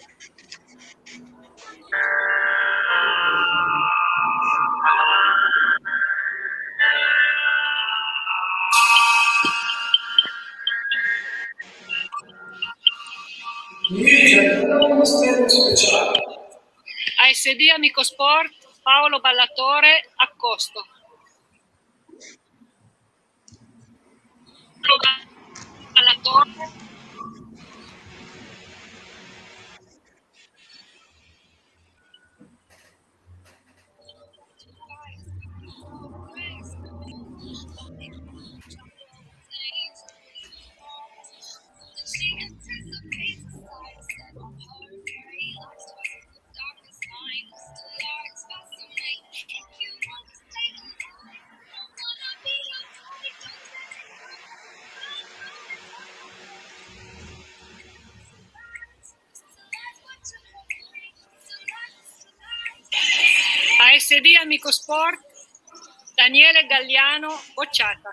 A S D Amico Sport, Paolo Ballatore, Accosto. Ballatore. S D Amico Sport, Daniele Galliano, bocciata.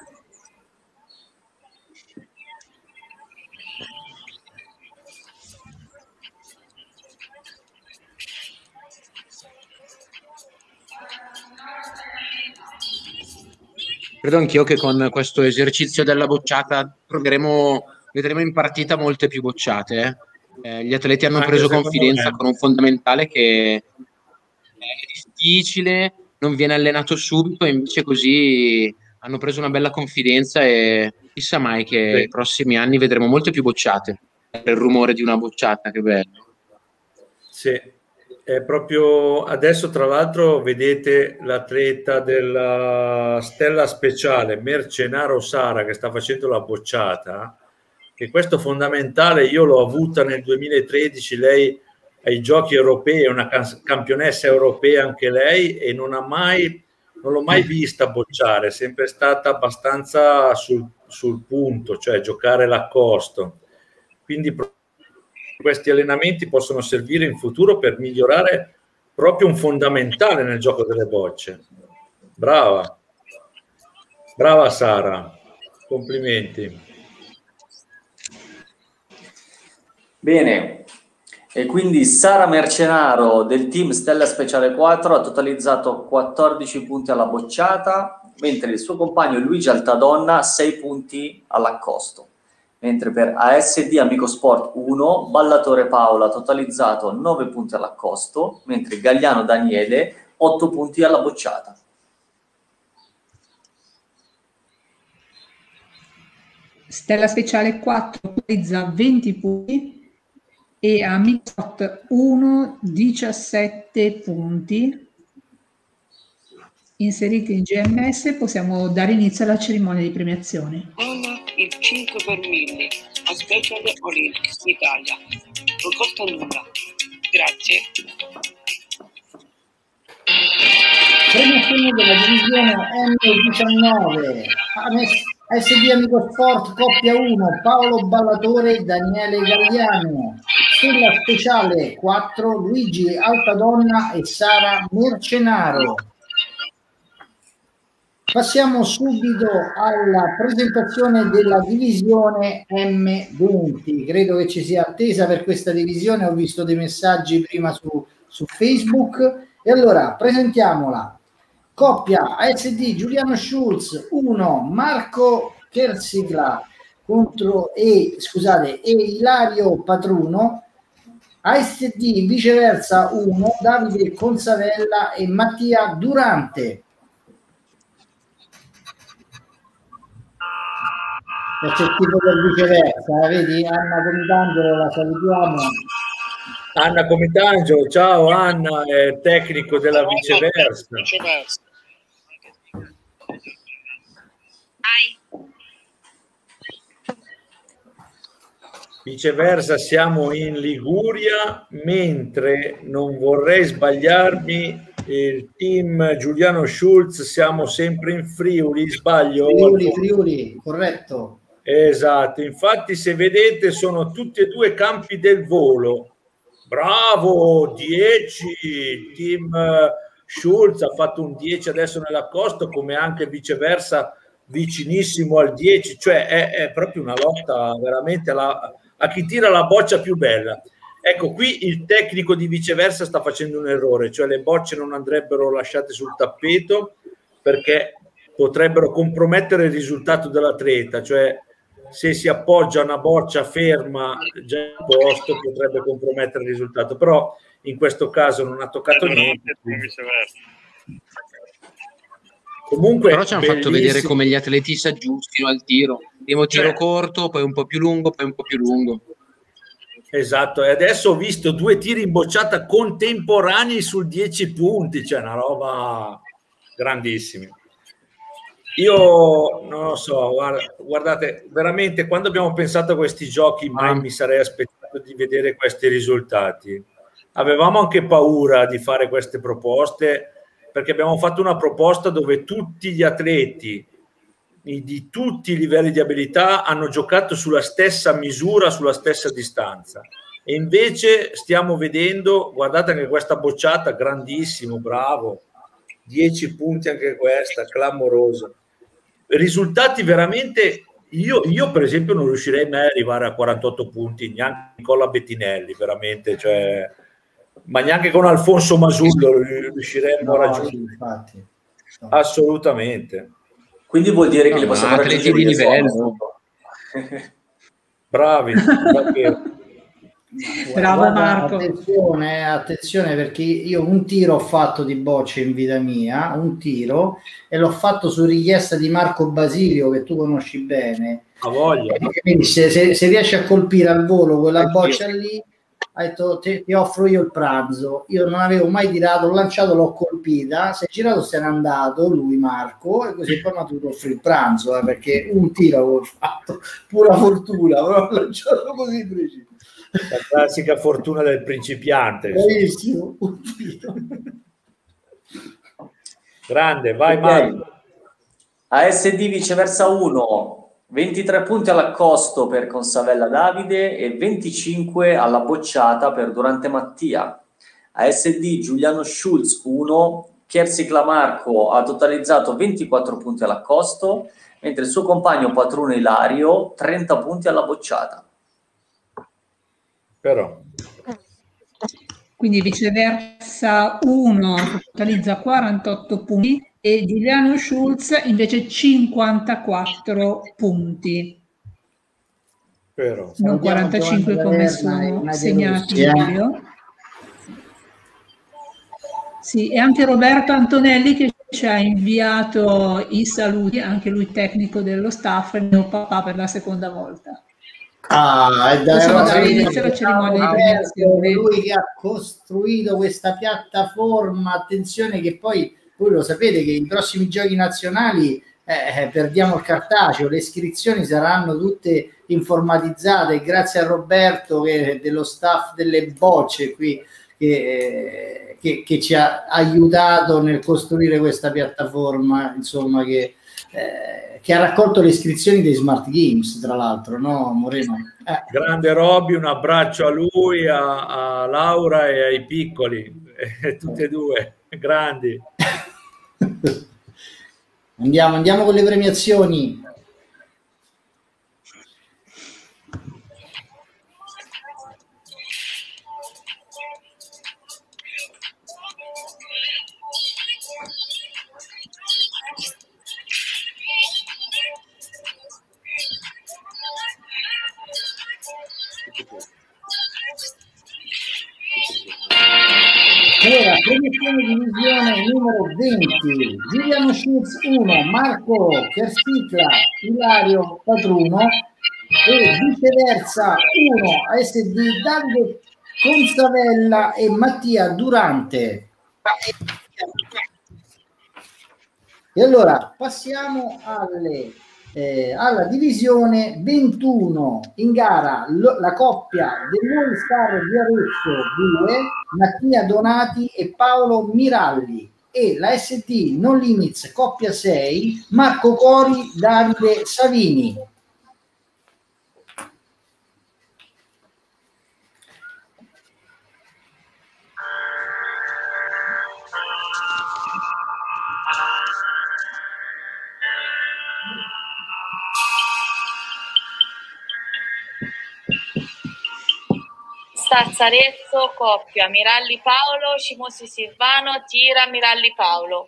Credo anch'io che con questo esercizio della bocciata troveremo, vedremo in partita molte più bocciate. Eh. Eh, gli atleti hanno
Anche
preso
secondo
confidenza
me.
con un fondamentale che è difficile, non viene allenato subito, e invece così hanno preso una bella confidenza e chissà mai che
Sì.
nei prossimi anni vedremo molte più bocciate. Per il rumore di una bocciata, che bello.
Sì. È proprio adesso, tra l'altro, vedete l'atleta della Stella Speciale, Mercenaro Sara, che sta facendo la bocciata, che questo fondamentale io l'ho avuta nel duemilatredici, lei ai giochi europei, è una campionessa europea anche lei, e non ha mai, non l'ho mai vista bocciare, è sempre stata abbastanza sul, sul punto, cioè giocare l'accosto. Quindi questi allenamenti possono servire in futuro per migliorare proprio un fondamentale nel gioco delle bocce. Brava, brava Sara, complimenti.
Bene, e quindi Sara Mercenaro del team Stella Speciale quattro ha totalizzato quattordici punti alla bocciata, mentre il suo compagno Luigi Altadonna sei punti all'accosto. Mentre per A S D Amico Sport uno, Ballatore Paola ha totalizzato nove punti all'accosto, mentre Gagliano Daniele otto punti alla bocciata.
Stella Speciale quattro totalizza venti punti e Amico Sport uno diciassette punti. Inseriti in G M S possiamo dare inizio alla cerimonia di premiazione.
Il cinque per mille a Special Olympics Italia. Non costa nulla. Grazie.
Premiazione della divisione M diciannove, A S D Amico Sport Coppia uno, Paolo Ballatore, Daniele Galliano. Stella Speciale quattro, Luigi Altadonna e Sara Mercenaro. Passiamo subito alla presentazione della divisione M venti. Credo che ci sia attesa per questa divisione, ho visto dei messaggi prima su, su Facebook. E allora presentiamola. Coppia A S D Giuliano Schulz uno, Marco Kersigla contro e scusate e Ilario Patruno. A S D Viceversa uno, Davide Consavella e Mattia Durante. C'è il tipo del Viceversa, vedi Anna Comitangelo, la salutiamo.
Anna Comitangelo, ciao Anna, è tecnico della Viceversa.
Viceversa.
Viceversa siamo in Liguria, mentre non vorrei sbagliarmi, il team Giuliano Schulz siamo sempre in Friuli, sbaglio?
Friuli, Friuli, corretto.
Esatto, infatti se vedete sono tutti e due campi del volo. Bravo, dieci, team Schulz ha fatto un dieci adesso nell'accosto, come anche Viceversa vicinissimo al dieci, cioè è, è proprio una lotta veramente alla, a chi tira la boccia più bella. Ecco, qui il tecnico di Viceversa sta facendo un errore, cioè le bocce non andrebbero lasciate sul tappeto perché potrebbero compromettere il risultato dell'atleta, cioè se si appoggia a una boccia ferma già in posto potrebbe compromettere il risultato, però in questo caso non ha toccato niente. Comunque
però ci hanno fatto
bellissimo.
vedere come gli atleti si aggiustino al tiro, primo tiro
Certo.
corto, poi un po' più lungo, poi un po' più lungo.
Esatto, e adesso ho visto due tiri in bocciata contemporanei sul dieci punti, cioè una roba grandissima. Io non lo so, guarda, guardate, veramente quando abbiamo pensato a questi giochi mai mi sarei aspettato di vedere questi risultati. Avevamo anche paura di fare queste proposte perché abbiamo fatto una proposta dove tutti gli atleti di tutti i livelli di abilità hanno giocato sulla stessa misura, sulla stessa distanza, e invece stiamo vedendo, guardate anche questa bocciata, grandissimo, bravo, dieci punti anche questa, clamoroso. Risultati veramente, io, io per esempio non riuscirei mai ad arrivare a quarantotto punti, neanche con la Bettinelli, veramente, cioè, ma neanche con Alfonso Masullo riusciremmo
No,
a raggiungere.
sì, infatti.
Assolutamente.
Quindi vuol dire che
No,
li
ma
possiamo
atleti
raggiungere
di
di
livello.
sonno.
Bravi, davvero.
Bravo
Guarda,
Marco.
Attenzione, eh, attenzione, perché io un tiro ho fatto di bocce in vita mia, un tiro, e l'ho fatto su richiesta di Marco Basilio, che tu conosci bene.
A voglia.
E quindi se, se, se riesci a colpire al volo quella boccia lì, ha detto ti, ti offro io il pranzo. Io non avevo mai tirato, l'ho lanciato, l'ho colpita, si è girato, se n'è andato lui Marco, e così poi mi ha dovuto offrire il pranzo, eh, perché un tiro avevo fatto, pura fortuna, però ho lanciato così preciso.
La classica fortuna del principiante.
Bravissimo, un tiro.
Grande, vai
Ok.
Marco.
A S D viceversa uno, ventitré punti all'accosto per Consavella Davide e venticinque alla bocciata per Durante Mattia. A S D Giuliano Schulz uno, Chersi Clamarco ha totalizzato ventiquattro punti all'accosto, mentre il suo compagno Patrone Ilario trenta punti alla bocciata.
Però
Quindi viceversa uno totalizza quarantotto punti e Giuliano Schulz invece cinquantaquattro punti.
però
Non quarantacinque come sono segnati in video. Sì, e anche Roberto Antonelli che ci ha inviato i saluti, anche lui tecnico dello staff, il mio papà per la seconda volta.
Ah, e dai,
Possiamo
allora,
dare
vedi,
inizio alla cerimonia di
Roberto,
premiazione.
lui che ha costruito questa piattaforma, attenzione che poi voi lo sapete che i prossimi giochi nazionali eh, perdiamo il cartaceo, le iscrizioni saranno tutte informatizzate grazie a Roberto che dello staff delle bocce qui che, eh, che, che ci ha aiutato nel costruire questa piattaforma, insomma, che Eh, che ha raccolto le iscrizioni dei Smart Games, tra l'altro, no Moreno? Eh.
Grande Robby, un abbraccio a lui, a, a Laura e ai piccoli, eh, tutte e due, grandi.
Andiamo, andiamo con le premiazioni. Allora, premiazione divisione numero venti, Giuliano Schulz uno, Marco Kersicla, Ilario Patruno, e viceversa uno A S D Davide Consavella e Mattia Durante. E allora passiamo alle Eh, alla divisione ventuno, in gara lo, la coppia del Nuovi Star di Arezzo due, Mattia Donati e Paolo Miralli, e la S T Non Limits coppia sei, Marco Cori, Davide Savini.
Stars Arezzo, coppia Miralli Paolo, Cimosi Silvano, Tira Miralli Paolo.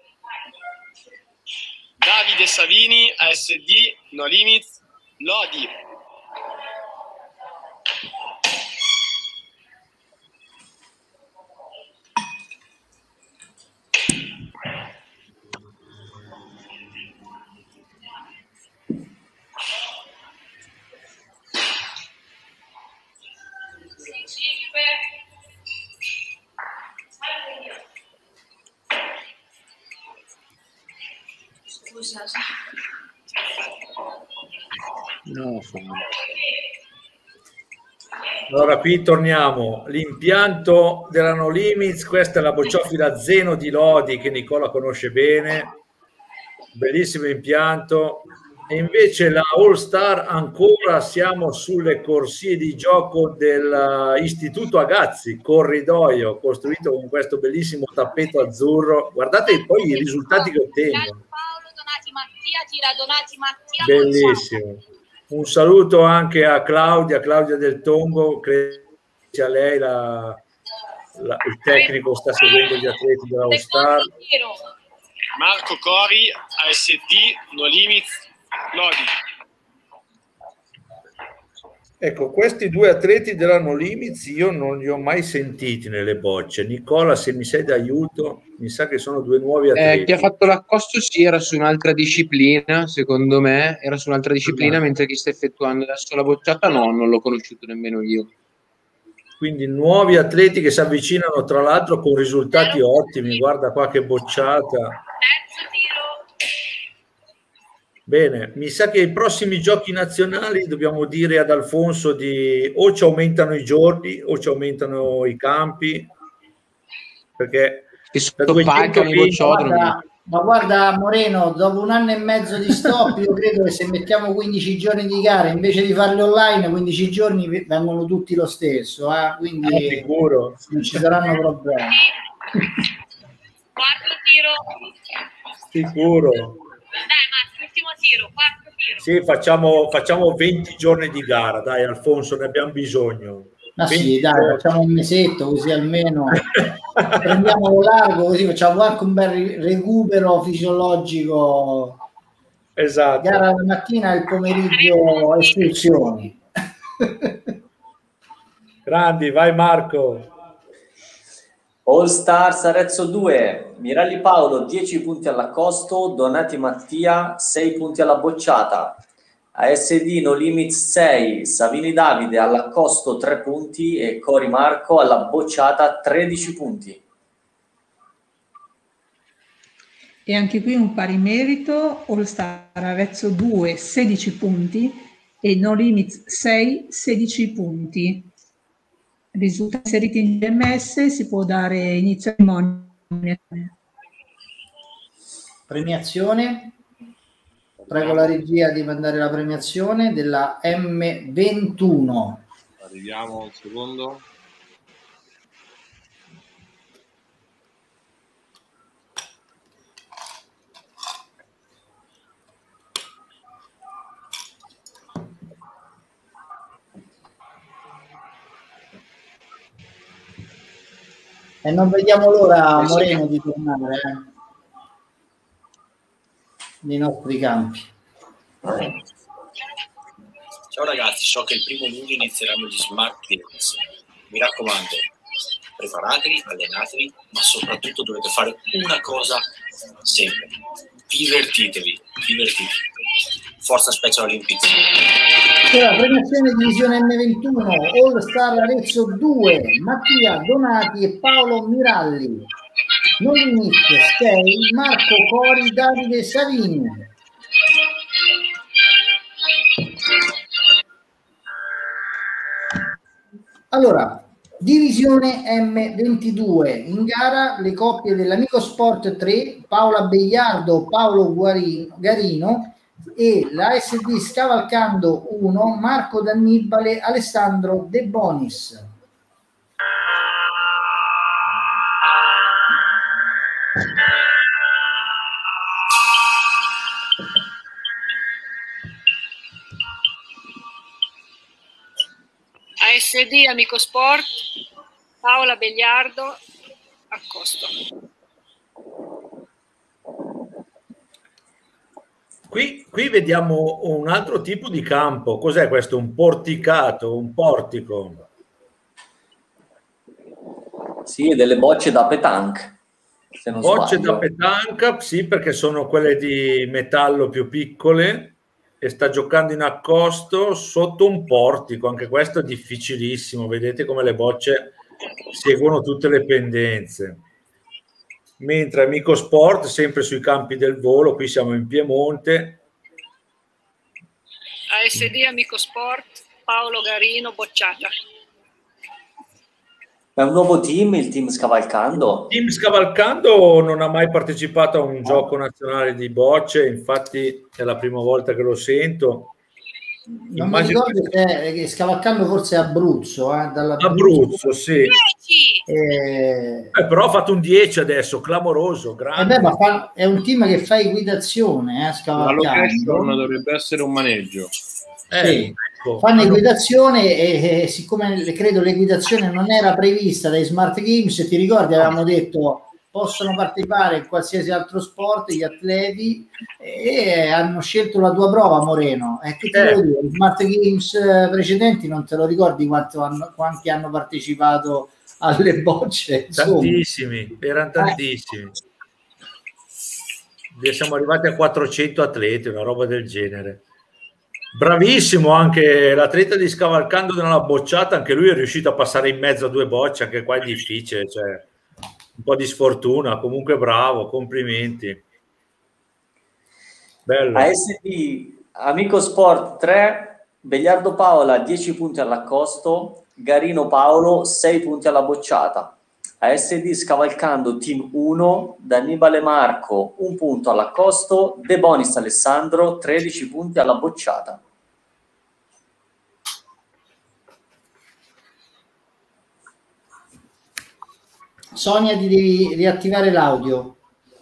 Davide Savini, A S D, No Limits, Lodi.
Scusa.
No,
allora qui torniamo, l'impianto della No Limits, questa è la bocciofila Zeno di Lodi che Nicola conosce bene, bellissimo impianto, E invece la All Star ancora siamo sulle corsie di gioco dell'Istituto Agazzi, corridoio costruito con questo bellissimo tappeto azzurro. Guardate poi i risultati che ottengono.
Paolo, Donati Mattia, tira Donati Mattia.
Bellissimo. Un saluto anche a Claudia, Claudia del Tombo, credo sia lei la, la, il tecnico sta seguendo gli atleti della All Star.
Marco Cori, A S D, No Limits, Lodi.
Ecco, questi due atleti della No Limits io non li ho mai sentiti nelle bocce. Nicola, se mi sei d'aiuto, mi sa che sono due nuovi atleti.
Eh, chi ha fatto l'accosto sì, era su un'altra disciplina, secondo me, era su un'altra disciplina, mentre chi sta effettuando adesso la bocciata no, non l'ho conosciuto nemmeno io.
Quindi nuovi atleti che si avvicinano tra l'altro con risultati ottimi. Guarda qua che bocciata. Bene, mi sa che i prossimi giochi nazionali dobbiamo dire ad Alfonso di o ci aumentano i giorni o ci aumentano i campi, perché da duecentoventi,
guarda, ma guarda Moreno, dopo un anno e mezzo di stop io credo che se mettiamo quindici giorni di gare invece di farli online, quindici giorni vengono tutti lo stesso, eh? Quindi
ah, sicuro.
Non ci saranno problemi.
Quarto tiro.
Sicuro.
Dai Marco, ultimo tiro, quarto tiro.
Sì, facciamo, facciamo venti giorni di gara, dai Alfonso, ne abbiamo bisogno.
Ma sì, dai, giorni. Facciamo un mesetto così almeno prendiamo largo, così facciamo anche un bel recupero fisiologico.
Esatto.
Gara la mattina e il pomeriggio istruzioni.
Grandi, vai Marco.
All Stars Arezzo due, Miralli Paolo dieci punti all'accosto, Donati Mattia sei punti alla bocciata, A S D No Limits sei, Savini Davide all'accosto tre punti e Cori Marco alla bocciata tredici punti.
E anche qui un pari merito, All Star Arezzo due sedici punti e No Limits sei sedici punti. Risultati inseriti in G M S, si può dare inizio alla
premiazione. Prego la regia di mandare la premiazione della M ventuno.
Arriviamo un secondo.
E non vediamo l'ora, Moreno, di tornare eh, nei nostri campi.
Ciao ragazzi, so che il primo luglio inizieranno gli Smart Games. Mi raccomando, preparatevi, allenatevi, ma soprattutto dovete fare una cosa sempre. Divertitevi, divertitevi. Forza Special Olympics.
Allora, premiazione divisione M ventuno, All Star Arezzo due, Mattia Donati e Paolo Miralli. Non inizio sei, Marco Cori, Davide Savini. Allora, divisione M ventidue, in gara le coppie dell'Amico Sport tre, Paola Begliardo, Paolo Guarino, Garino e la S D Scavalcando uno, Marco D'Annibale, Alessandro De Bonis.
A S D Amico Sport, Paola Begliardo, accosto.
Qui, qui vediamo un altro tipo di campo. Cos'è questo? Un porticato, un portico?
Sì, delle bocce da petanque. Se non
bocce
sbaglio.
da petanque, sì, perché sono quelle di metallo più piccole e sta giocando in accosto sotto un portico. Anche questo è difficilissimo. Vedete come le bocce seguono tutte le pendenze. Mentre Amico Sport, sempre sui campi del volo, qui siamo in Piemonte.
A S D Amico Sport, Paolo Garino, bocciata.
È un nuovo team, il team Scavalcando?
Il team Scavalcando non ha mai partecipato a un gioco nazionale di bocce, infatti è la prima volta che lo sento.
Non mi ricordo che, che Scavalcando forse è Abruzzo, eh,
Abruzzo, sì.
Eh,
Eh, però ha fatto un dieci adesso, clamoroso, grande.
eh beh, ma fa- è un team che fa equitazione, eh,
La
Scavalcando.
location dovrebbe essere un maneggio.
Sì.
ecco.
Fanno equitazione e, e siccome le- credo l'equitazione non era prevista dai Smart Games, ti ricordi avevamo detto possono partecipare in qualsiasi altro sport gli atleti e hanno scelto la tua prova, Moreno. E che ti devo dire, gli Smart Games eh, precedenti non te lo ricordi quanto hanno, quanti hanno partecipato alle bocce? Insomma.
Tantissimi, erano tantissimi. Siamo arrivati a quattrocento atleti, una roba del genere. Bravissimo anche l'atleta di Scavalcando nella bocciata, anche lui è riuscito a passare in mezzo a due bocce, anche qua è difficile, cioè un po' di sfortuna, comunque bravo, complimenti. Bello.
A S D Amico Sport tre, Begliardo Paola dieci punti all'accosto, Garino Paolo sei punti alla bocciata. A S D Scavalcando Team uno, D'Annibale Marco un punto all'accosto, De Bonis Alessandro tredici punti alla bocciata.
Sonia, ti devi riattivare l'audio.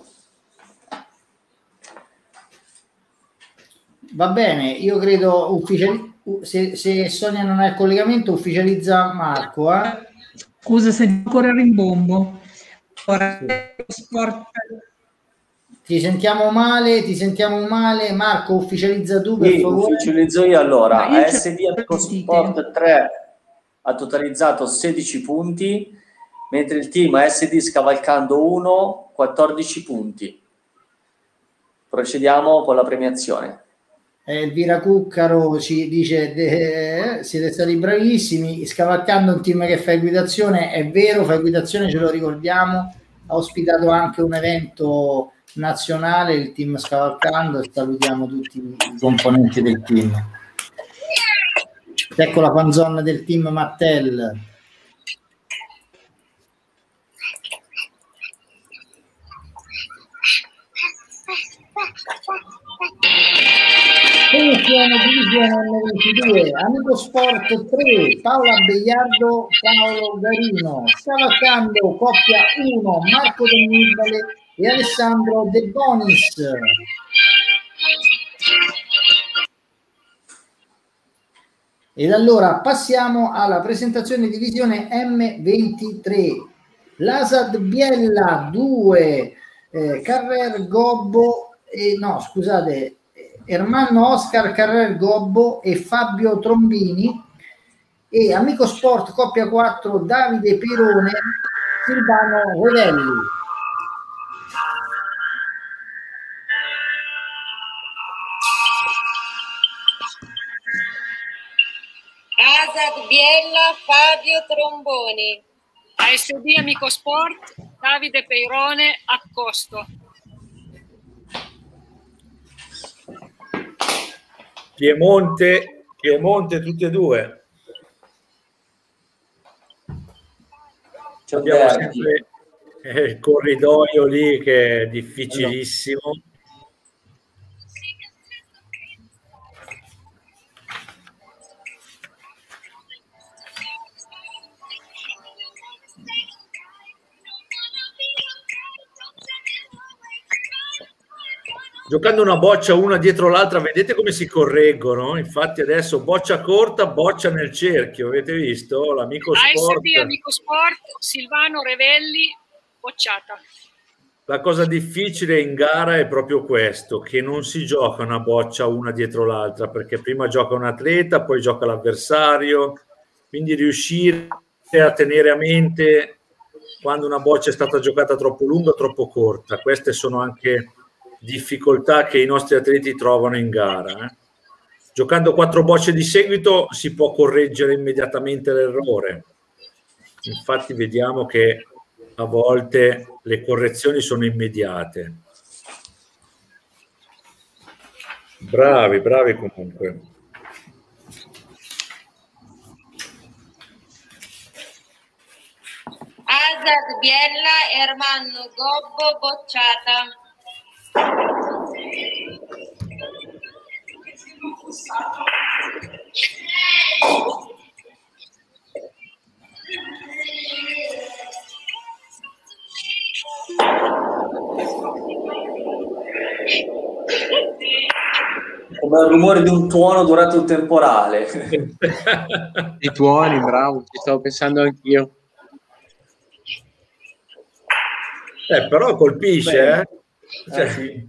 Va bene, io credo ufficiali- se, se Sonia non ha il collegamento ufficializza Marco. Eh?
Scusa se devo ancora rimbombo. Ora, sport.
Ti sentiamo male, ti sentiamo male. Marco, ufficializza tu per
Sì,
favore.
ufficializzo io allora.
Ma io
A S D Amico Sport tre ha totalizzato sedici punti, mentre il team A S D Scavalcando uno quattordici punti. Procediamo con la premiazione.
Eh, Elvira Cuccaro ci dice eh, siete stati bravissimi. Scavalcando un team che fa equitazione, è vero, fa equitazione, ce lo ricordiamo, ha ospitato anche un evento nazionale il team Scavalcando e salutiamo tutti i componenti del team. Ecco la fanzone del team Mattel. Divisione divisione M ventidue, Amico Sport tre, Paola Begliardo, Paolo Garino, Scavalcando coppia uno, Marco D'Annibale e Alessandro De Bonis. Ed allora passiamo alla presentazione divisione M ventitré. L'Asad Biella due, eh, Carrer Gobbo, eh, no scusate, Ermanno Oscar Carrer Gobbo e Fabio Trombini, e Amico Sport coppia quattro, Davide Pirone, Silvano Revelli.
Asad Biella, Fabio Tromboni.
A S D Amico Sport, Davide Peirone, Accosto.
Piemonte, Piemonte tutti e due.
C'è
Abbiamo sempre eh, il corridoio lì che è difficilissimo. Giocando una boccia una dietro l'altra, vedete come si correggono? Infatti adesso boccia corta, boccia nel cerchio, avete visto? L'Amico Sport.
A S D Amico Sport, Silvano Revelli, bocciata.
La cosa difficile in gara è proprio questo, che non si gioca una boccia una dietro l'altra, perché prima gioca un atleta, poi gioca l'avversario, quindi riuscire a tenere a mente quando una boccia è stata giocata troppo lunga o troppo corta. Queste sono anche difficoltà che i nostri atleti trovano in gara. Eh. Giocando quattro bocce di seguito si può correggere immediatamente l'errore. Infatti vediamo che a volte le correzioni sono immediate. Bravi, bravi comunque.
Asad Biella, Ermanno Gobbo, bocciata.
Come il rumore di un tuono durante un temporale.
I tuoni, bravo, ci stavo pensando anch'io.
Eh, però colpisce,
Beh,
eh? Cioè,
eh sì.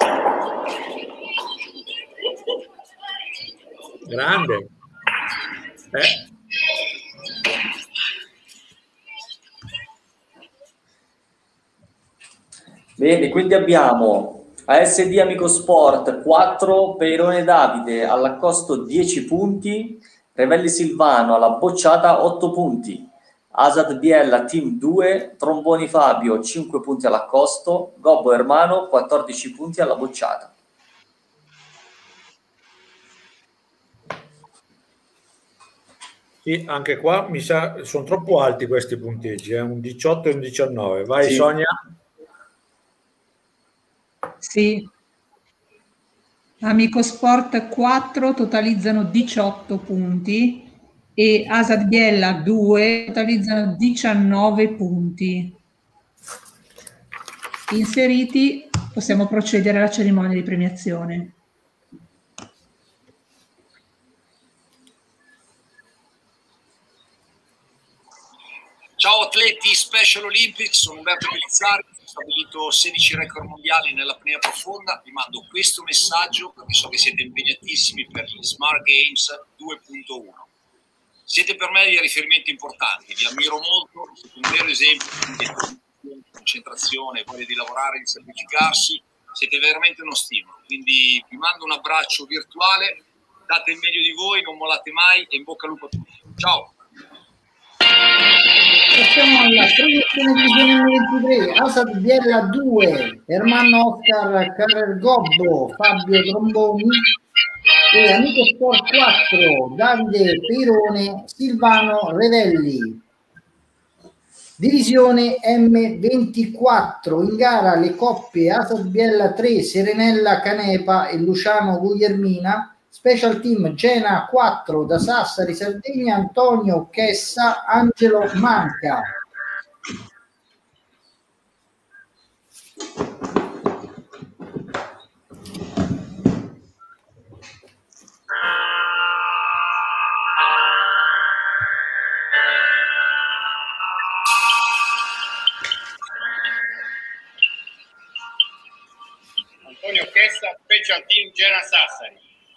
Grande. Eh.
Bene, quindi abbiamo A S D Amico Sport quattro, Peirone Davide all'accosto dieci punti, Revelli Silvano alla bocciata otto punti, Asad Biella Team due, Tromboni Fabio cinque punti all'accosto, Gobbo Ermano quattordici punti alla bocciata.
Sì, anche qua mi sa sono troppo alti questi punteggi, eh? Un diciotto e un diciannove. Vai
Sì.
Sonia.
Sì. Amico Sport quattro totalizzano diciotto punti e Asad Biella due totalizzano diciannove punti. Inseriti, possiamo procedere alla cerimonia di premiazione.
Ciao atleti Special Olympics, sono Umberto Belizzari, ho stabilito sedici record mondiali nell'apnea profonda. Vi mando questo messaggio perché so che siete impegnatissimi per gli Smart Games due punto uno. Siete per me dei riferimenti importanti, vi ammiro molto, siete un vero esempio di concentrazione, voglia di lavorare, di sacrificarsi, siete veramente uno stimolo. Quindi vi mando un abbraccio virtuale, date il meglio di voi, non mollate mai e in bocca al lupo a tutti. Ciao!
Passiamo alla proiezione di duemilaventitré. Asad Biella due, Ermanno Oscar Carrer Gobbo, Fabio Tromboni e Amico Sport quattro, Davide Peirone, Silvano Revelli. Divisione M ventiquattro, in gara le coppie Asad Biella tre, Serenella Canepa e Luciano Guglielmina. Special Team Gena quattro, da Sassari Sardegna, Antonio Chessa, Angelo Manca.
Antonio Chessa, Special Team Gena Sassari.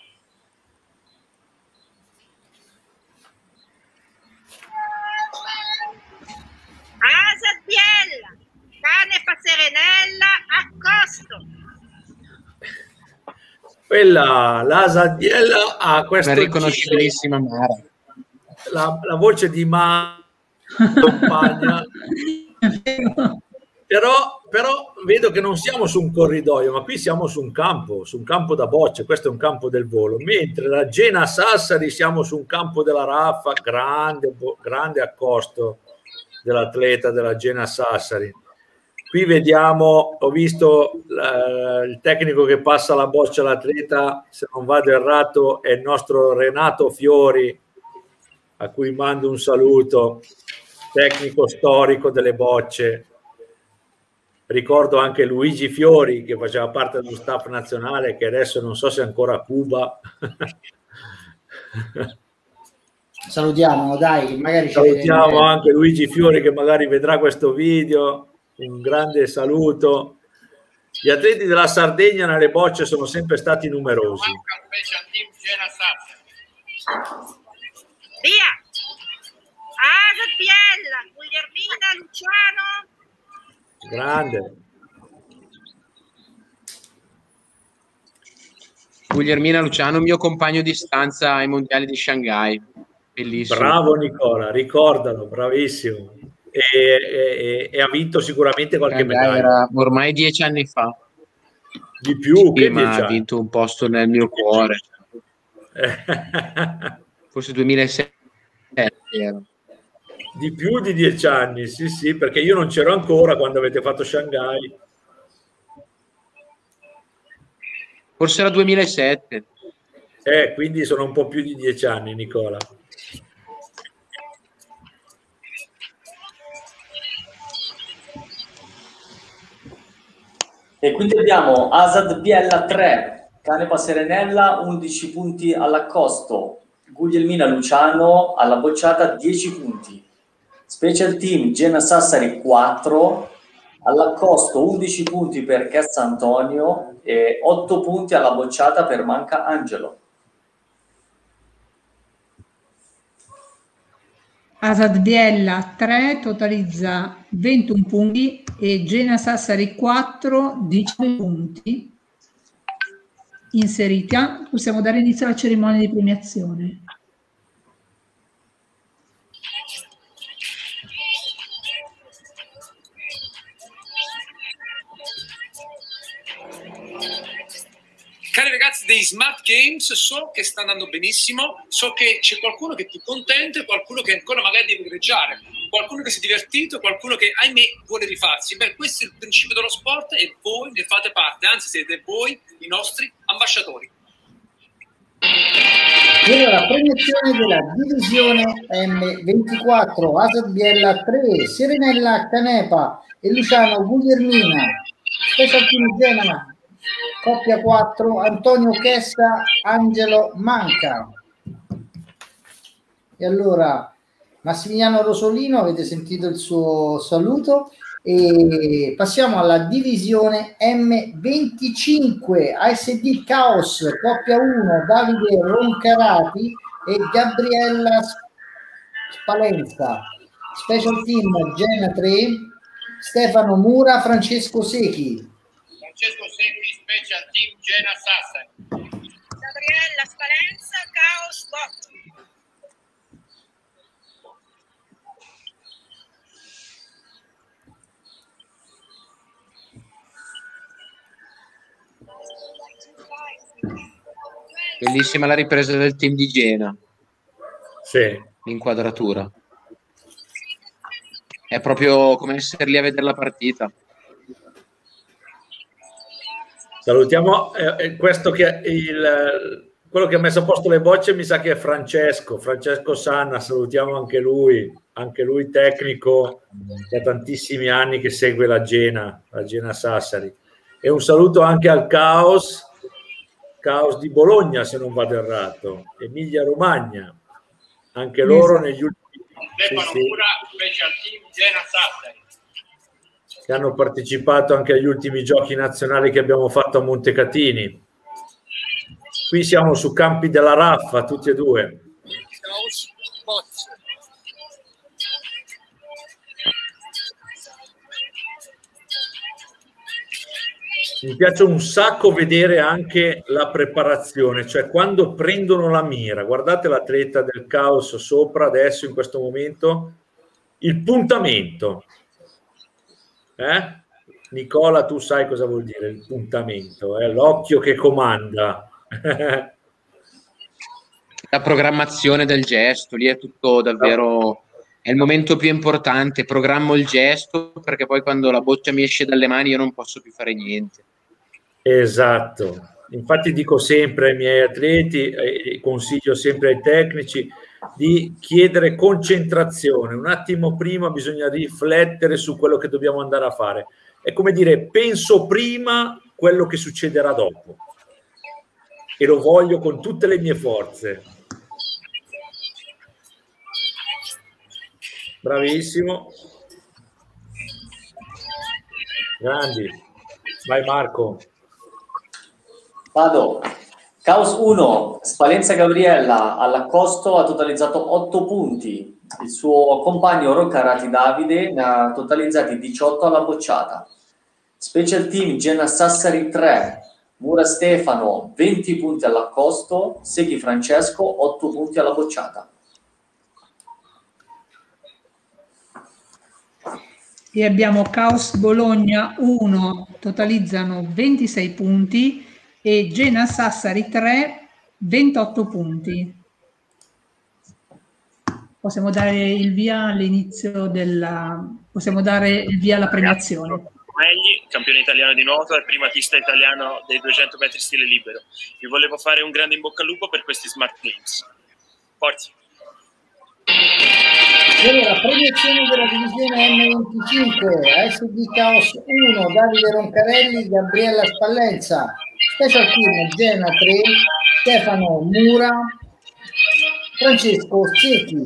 Asad Biella, Canepa Serenella, accosto.
Quella, l'Asad Biella ha questo
Una riconoscibilissima Mara.
La, la voce di Ma compagna. Però, però vedo che non siamo su un corridoio, ma qui siamo su un campo, su un campo da bocce. Questo è un campo del volo, mentre la Gena Sassari siamo su un campo della Raffa, grande, grande accosto dell'atleta della Gena Sassari. Qui vediamo, ho visto uh, il tecnico che passa la boccia all'atleta, se non vado errato è il nostro Renato Fiori, a cui mando un saluto, tecnico storico delle bocce. Ricordo anche Luigi Fiori, che faceva parte dello staff nazionale, che adesso non so se è ancora a Cuba.
Salutiamo, dai, che magari ci
Salutiamo
vede...
anche Luigi Fiori, che magari vedrà questo video. Un grande saluto. Gli atleti della Sardegna nelle bocce sono sempre stati numerosi.
Via! Asad Biella, Guglielmina, Luciano.
Grande.
Guglielmina Luciano, mio compagno di stanza ai mondiali di Shanghai. Bellissimo.
Bravo Nicola, ricordalo, bravissimo. E, e, e ha vinto sicuramente qualche
Shanghai
medaglia.
era ormai dieci anni fa.
Di più,
sì,
che
ma
dieci
ha vinto un posto nel mio cuore. Forse duemilasette era.
Di più di dieci anni, sì, sì, perché io non c'ero ancora quando avete fatto Shanghai.
Forse era duemilasette.
Eh, quindi sono un po' più di dieci anni, Nicola.
E quindi abbiamo Asad Biella tre, Canepa Serenella undici punti all'accosto, Guglielmina Luciano alla bocciata dieci punti, Special Team Gena Sassari quattro, all'accosto undici punti per Chezza Antonio e otto punti alla bocciata per Manca Angelo.
Asad Biella tre totalizza ventuno punti e Gena Sassari quattro, diciannove punti. Inserita, possiamo dare inizio alla cerimonia di premiazione.
Cari ragazzi dei Smart Games, so che sta andando benissimo, so che c'è qualcuno che è più contento e qualcuno che ancora magari deve gareggiare, qualcuno che si è divertito, qualcuno che ahimè vuole rifarsi. Beh, questo è il principio dello sport e voi ne fate parte, anzi siete voi i nostri ambasciatori.
Allora, premiazione della divisione M ventiquattro, Asad Biella tre, Serenella Canepa e Luciano Guglielmina, Special Team Genova Coppia quattro, Antonio Chessa, Angelo Manca. E allora Massimiliano Rosolino, avete sentito il suo saluto, e passiamo alla divisione M venticinque, A S D Chaos Coppia uno, Davide Roncarati e Gabriella Spalenza, Special Team Gena tre, Stefano Mura, Francesco Secchi.
Francesco Secchi, Special Team Gena Sassari.
Gabriella Spalenza, Chaos Bot.
Bellissima la ripresa del team di Gena.
Sì.
L'inquadratura. È proprio come essere lì a vedere la partita.
Salutiamo eh, questo che il, quello che ha messo a posto le bocce, mi sa che è Francesco, Francesco Sanna, salutiamo anche lui, anche lui tecnico da tantissimi anni che segue la Gena, la Gena Sassari. E un saluto anche al Chaos, Chaos di Bologna, se non vado errato, Emilia Romagna, anche loro negli ultimi
Stefano
sì, sì.
Mura, Special Team Gena Sassari.
Che hanno partecipato anche agli ultimi giochi nazionali che abbiamo fatto a Montecatini. Qui siamo su campi della Raffa, tutti e due. Mi piace un sacco vedere anche la preparazione, cioè quando prendono la mira. Guardate l'atleta del Chaos sopra adesso, in questo momento, il puntamento. Eh? Nicola, tu sai cosa vuol dire il puntamento, eh? L'occhio che comanda.
La programmazione del gesto, lì è tutto davvero, è il momento più importante. Programmo il gesto perché poi quando la boccia mi esce dalle mani io non posso più fare niente.
Esatto, infatti dico sempre ai miei atleti e consiglio sempre ai tecnici di chiedere concentrazione. Un attimo prima bisogna riflettere su quello che dobbiamo andare a fare. È come dire, penso prima quello che succederà dopo e lo voglio con tutte le mie forze. Bravissimo. Grandi. Vai Marco.
Vado. Chaos uno, Spalenza Gabriella all'accosto ha totalizzato otto punti, il suo compagno Roccarati Davide ne ha totalizzati diciotto alla bocciata. Special Team Gena Sassari tre, Mura Stefano venti punti all'accosto, Seghi Francesco otto punti alla bocciata.
E abbiamo Chaos Bologna uno, totalizzano ventisei punti, e Gena Sassari tre, ventotto punti. possiamo dare il via all'inizio della... possiamo dare il via alla premiazione.
Megli, campione italiano di nuoto e primatista italiano dei duecento metri stile libero. Vi volevo fare un grande in bocca al lupo per questi Smart Games. Forza!
La premiazione della divisione M venticinque, A S D Chaos uno, Davide Roncarelli, Gabriella Spallenza, Special Team Gena tre, Stefano Mura, Francesco Cecchi.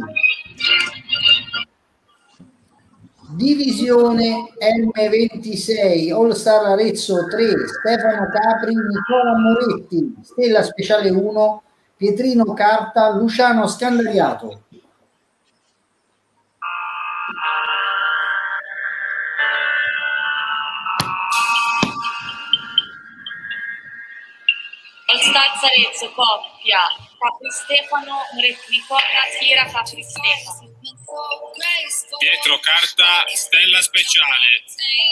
Divisione M ventisei, All Star Arezzo tre, Stefano Capri, Nicola Moretti, Stella Speciale uno, Pietrino Carta, Luciano Scandariato.
All Stars Arezzo, coppia, Capri Stefano, Moretti Nicola, Tira, Capri Stefano.
Pietro Carta, Stella Speciale.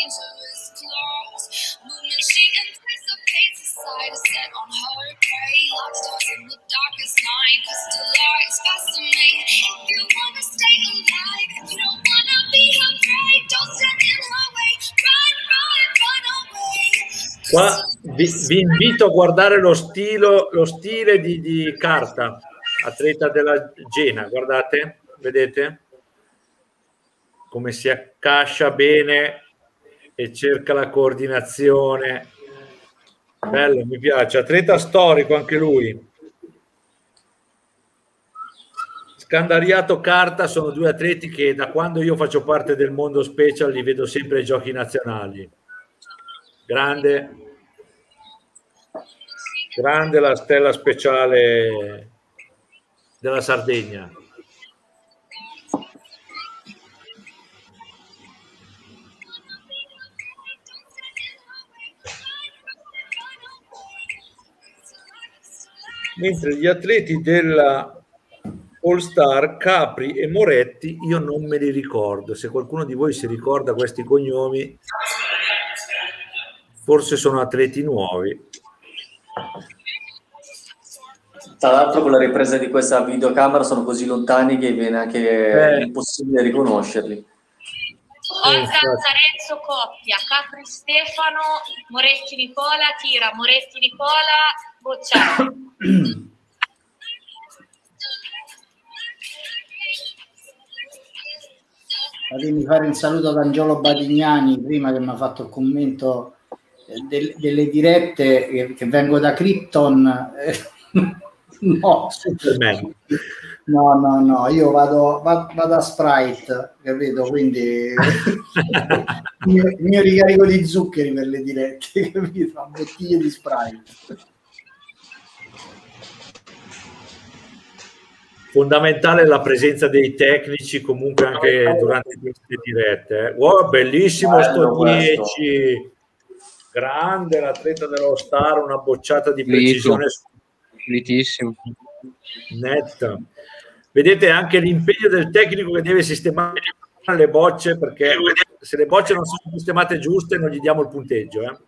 Qua vi, vi invito a guardare lo, stilo, lo stile di, di Carta, atleta della Gena, guardate, vedete? Come si accascia bene e cerca la coordinazione. Bello, mi piace. Atleta storico anche lui. Scandariato, Carta sono due atleti che da quando io faccio parte del mondo special li vedo sempre ai giochi nazionali. Grande, grande la Stella Speciale della Sardegna. Mentre gli atleti della All Star, Capri e Moretti, io non me li ricordo. Se qualcuno di voi si ricorda questi cognomi, forse sono atleti nuovi.
Tra l'altro con la ripresa di questa videocamera sono così lontani che viene anche eh. impossibile riconoscerli.
All Stars Arezzo, coppia, Capri Stefano, Moretti Nicola, Tira, Moretti Nicola, Bocciato.
Fatemi fare un saluto ad Angiolo Badignani, prima che mi ha fatto il commento del, delle dirette che, che vengo da Krypton. No, no, no, no, io vado, vado, vado a Sprite, capito? Quindi il mio, mio ricarico di zuccheri per le dirette, capito? A bottiglie di Sprite.
Fondamentale la presenza dei tecnici comunque anche durante queste dirette. Eh. Wow, bellissimo sto dieci, grande l'atleta dello Star, una bocciata di precisione
pulitissimo,
netta. Vedete anche l'impegno del tecnico che deve sistemare le bocce, perché se le bocce non sono sistemate giuste non gli diamo il punteggio. Eh.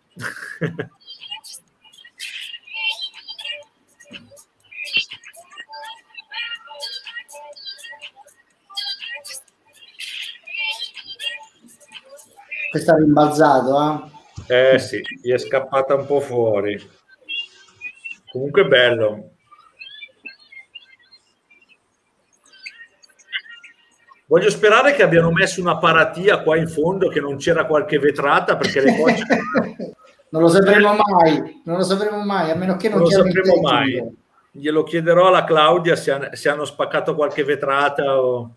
Questo ha rimbalzato, eh?
Eh sì, gli è scappata un po' fuori. Comunque bello. Voglio sperare che abbiano messo una paratia qua in fondo, che non c'era qualche vetrata, perché le bocce...
non lo sapremo mai, non lo sapremo mai, a meno che non,
non lo sapremo mai. Glielo chiederò alla Claudia se, han, se hanno spaccato qualche vetrata o...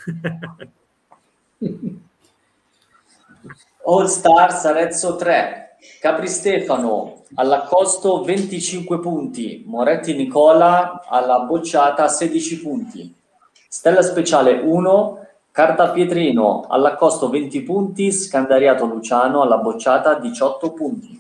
All Stars Arezzo tre, Capri Stefano all'accosto venticinque punti, Moretti Nicola alla bocciata sedici punti, Stella Speciale uno, Carta Pietrino all'accosto venti punti, Scandariato Luciano alla bocciata diciotto punti.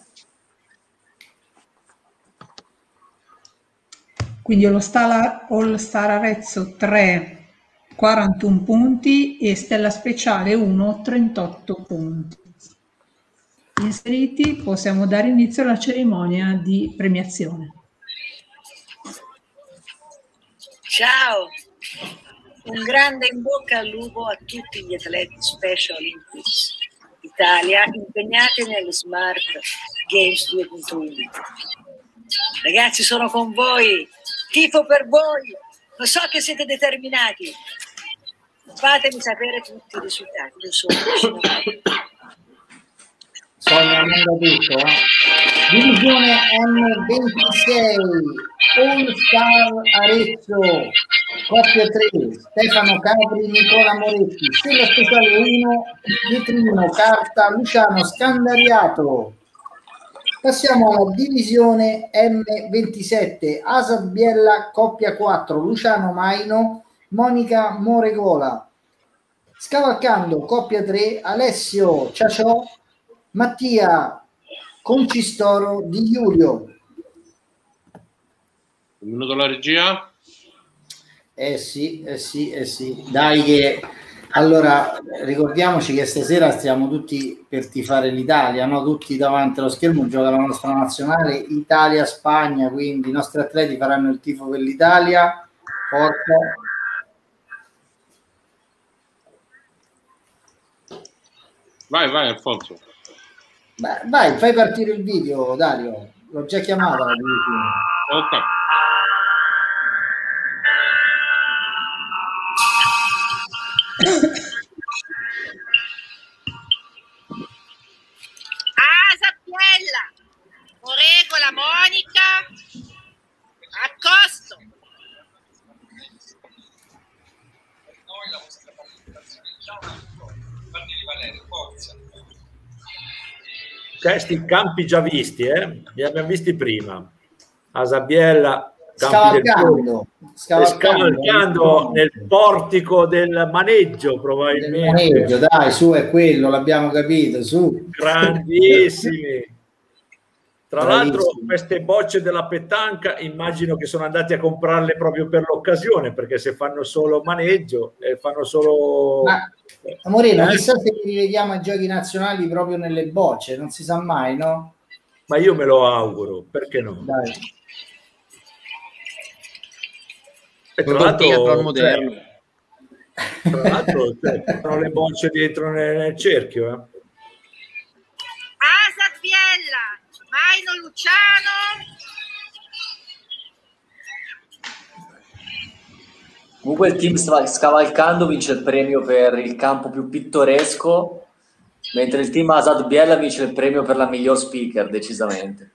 Quindi All Star, All Star Arezzo tre, quarantuno punti e Stella Speciale uno, trentotto punti. Inseriti, possiamo dare inizio alla cerimonia di premiazione.
Ciao!
un grande in bocca al lupo a tutti gli atleti Special Olympics Italia impegnati nelle Smart Games due punto uno. Ragazzi, sono con voi, tifo per voi, lo so che siete determinati. Fatemi sapere tutti i risultati. Io sono vicino a voi.
Sonia manda tutto, eh. Divisione M ventisei, All Star Arezzo, coppia tre, Stefano Capri, Nicola Moretti, Stella Speciale uno, Pietrino, Carta, Luciano Scandariato. Passiamo alla divisione M ventisette, Asad Biella, coppia quattro, Luciano Maino, Monica Moregola. Scavalcando, coppia tre, Alessio Ciaciò, Mattia Concistoro Di Giulio.
Un minuto la regia.
Eh sì, eh sì, eh sì. Dai che... Allora, ricordiamoci che stasera stiamo tutti per tifare l'Italia, no? Tutti davanti allo schermo gioca la nostra nazionale Italia-Spagna, quindi i nostri atleti faranno il tifo per l'Italia. Forza.
Vai, vai Alfonso.
Beh, vai, fai partire il video, Dario. L'ho già chiamata la divisione.
Ok.
Asa Biella, Moregola Monica, Accosto.
Questi campi già visti, eh? Li abbiamo visti prima. Asabiella,
Scavalcando,
scavalcando, scavalcando nel portico del maneggio, probabilmente.
Del maneggio, dai, su, è quello, l'abbiamo capito, su.
Grandissimi. Tra
Bravissimo.
l'altro queste bocce della petanca immagino che sono andati a comprarle proprio per l'occasione, perché se fanno solo maneggio e eh, fanno solo...
Ma, Moreno,
eh?
chissà se li rivediamo ai giochi nazionali proprio nelle bocce, non si sa mai, no?
Ma io me lo auguro, perché no?
Dai.
E tra l'altro,
moderno.
Cioè, tra l'altro cioè, sono le bocce dietro nel, nel cerchio. Eh.
Asa Biella, Maino Luciano.
Comunque il team Scavalcando vince il premio per il campo più pittoresco, mentre il team Asad Biella vince il premio per la miglior speaker, decisamente.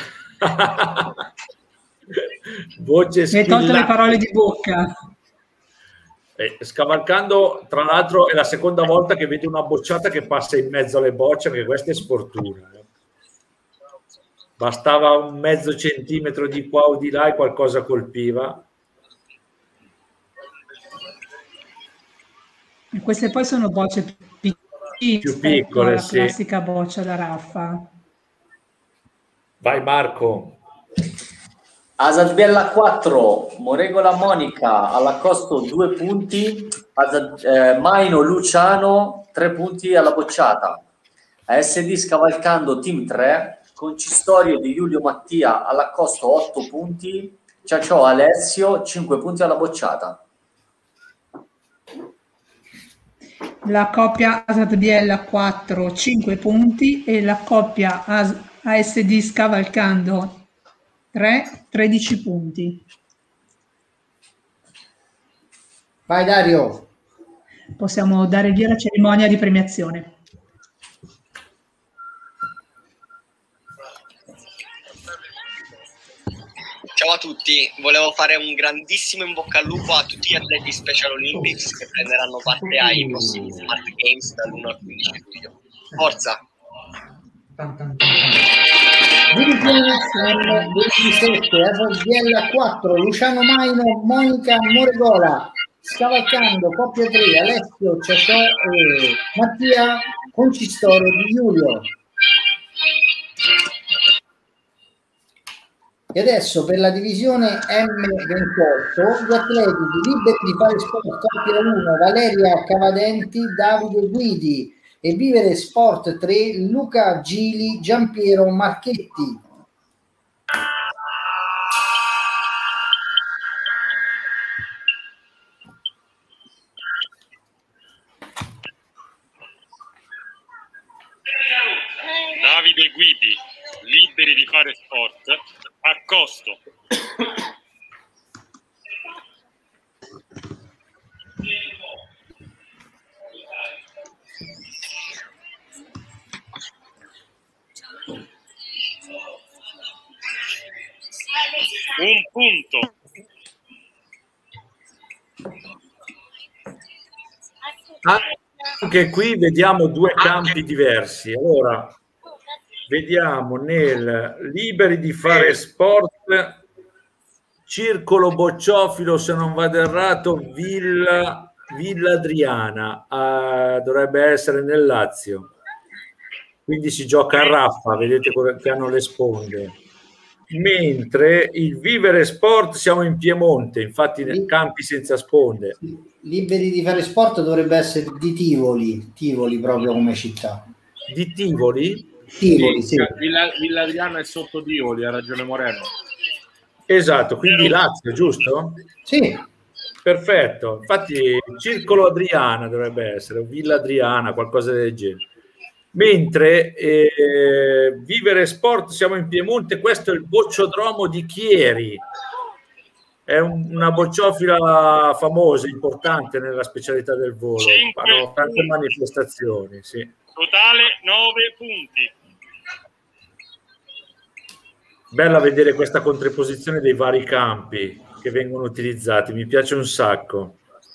Voce
mi hai tolto le parole di bocca.
Eh, Scavalcando, tra l'altro, è la seconda volta che vedo una bocciata che passa in mezzo alle bocce, perché questa è sfortuna. Eh. Bastava un mezzo centimetro di qua o di là e qualcosa colpiva.
E queste poi sono bocce più piccole,
più piccole,
la
sì.
classica boccia da raffa.
Vai Marco.
Asad Biella quattro, Moregola Monica alla costo due punti, Asad, eh, Maino Luciano tre punti alla bocciata, A S D Scavalcando team tre, Concistorio di Giulio Mattia alla costo otto punti, Ciaciò Alessio cinque punti alla bocciata.
La coppia Asad Biella quattro, cinque punti e la coppia As- A S D Scavalcando tre, tredici punti.
Vai Dario.
Possiamo dare via la cerimonia di premiazione.
Ciao a tutti, volevo fare un grandissimo in bocca al lupo a tutti gli atleti Special Olympics che prenderanno parte ai prossimi Smart Games dall'primo al quindici luglio. Forza!
Divisione M ventisette, Asad Biella quattro, Luciano Maino, Monica Moregola, Scavalcando, coppia tre, Alessio Ciaciò e Mattia Concistoro Di Giulio. E adesso per la divisione M ventotto gli atleti di Liberi di Fare Sport coppia uno, Valeria Cavadenti, Davide Guidi, e Vivere Sport tre, Luca Gili, Giampiero Marchetti.
Liberi di fare sport a costo un punto.
Anche qui vediamo due campi diversi. Allora, vediamo nel Liberi di fare sport, Circolo Bocciofilo, se non vado errato, Villa, Villa Adriana, uh, dovrebbe essere nel Lazio. Quindi si gioca a raffa, vedete che hanno le sponde. Mentre il Vivere Sport siamo in Piemonte, infatti nei campi senza sponde.
Liberi di fare sport dovrebbe essere di Tivoli, Tivoli proprio come città.
Di Tivoli?
Tivoli, sì.
Villa, Villa Adriana è sotto Tivoli, ha ragione Moreno.
Esatto, quindi Lazio, giusto?
Sì.
Perfetto, infatti Circolo Adriana dovrebbe essere, Villa Adriana, qualcosa del genere. Mentre eh, Vivere Sport siamo in Piemonte, questo è il bocciodromo di Chieri, è un, una bocciofila famosa, importante nella specialità del volo, fanno tante manifestazioni, sì.
Totale nove punti.
Bella vedere questa contrapposizione dei vari campi che vengono utilizzati, mi piace un sacco.